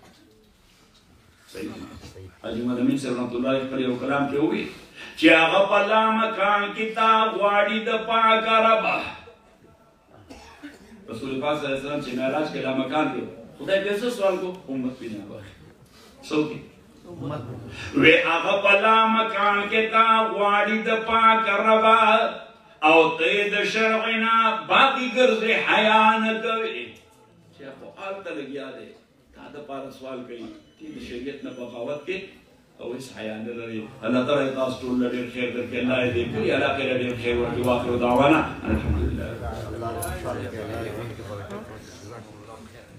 S1: حاجی محمد امین صاحب رحمت الله علیه پر یو کلام کې وی چې هغه په لامکان کتاب غواړي د پاک رب. رسول پاک صلی الله علیه وسلم چې معراج کې لامکان کې خدای دې څه سوال کو امت پینا وای څوک وی هغه په لامکان کتاب غواړي د پاک رب او ته د شرعنا باقي ګرځي حیا نه کوي چې په حالت لګیا دی تا د پاره سوال کوي تی د شریعت نه بغاوت کې او اس حیا نه لري. الله تعالی تاسو ټول له ډېر خیر درکړي. الله دې کړي علاقه له ډېر خیر ورکړي. واخر دعوانا الحمدلله.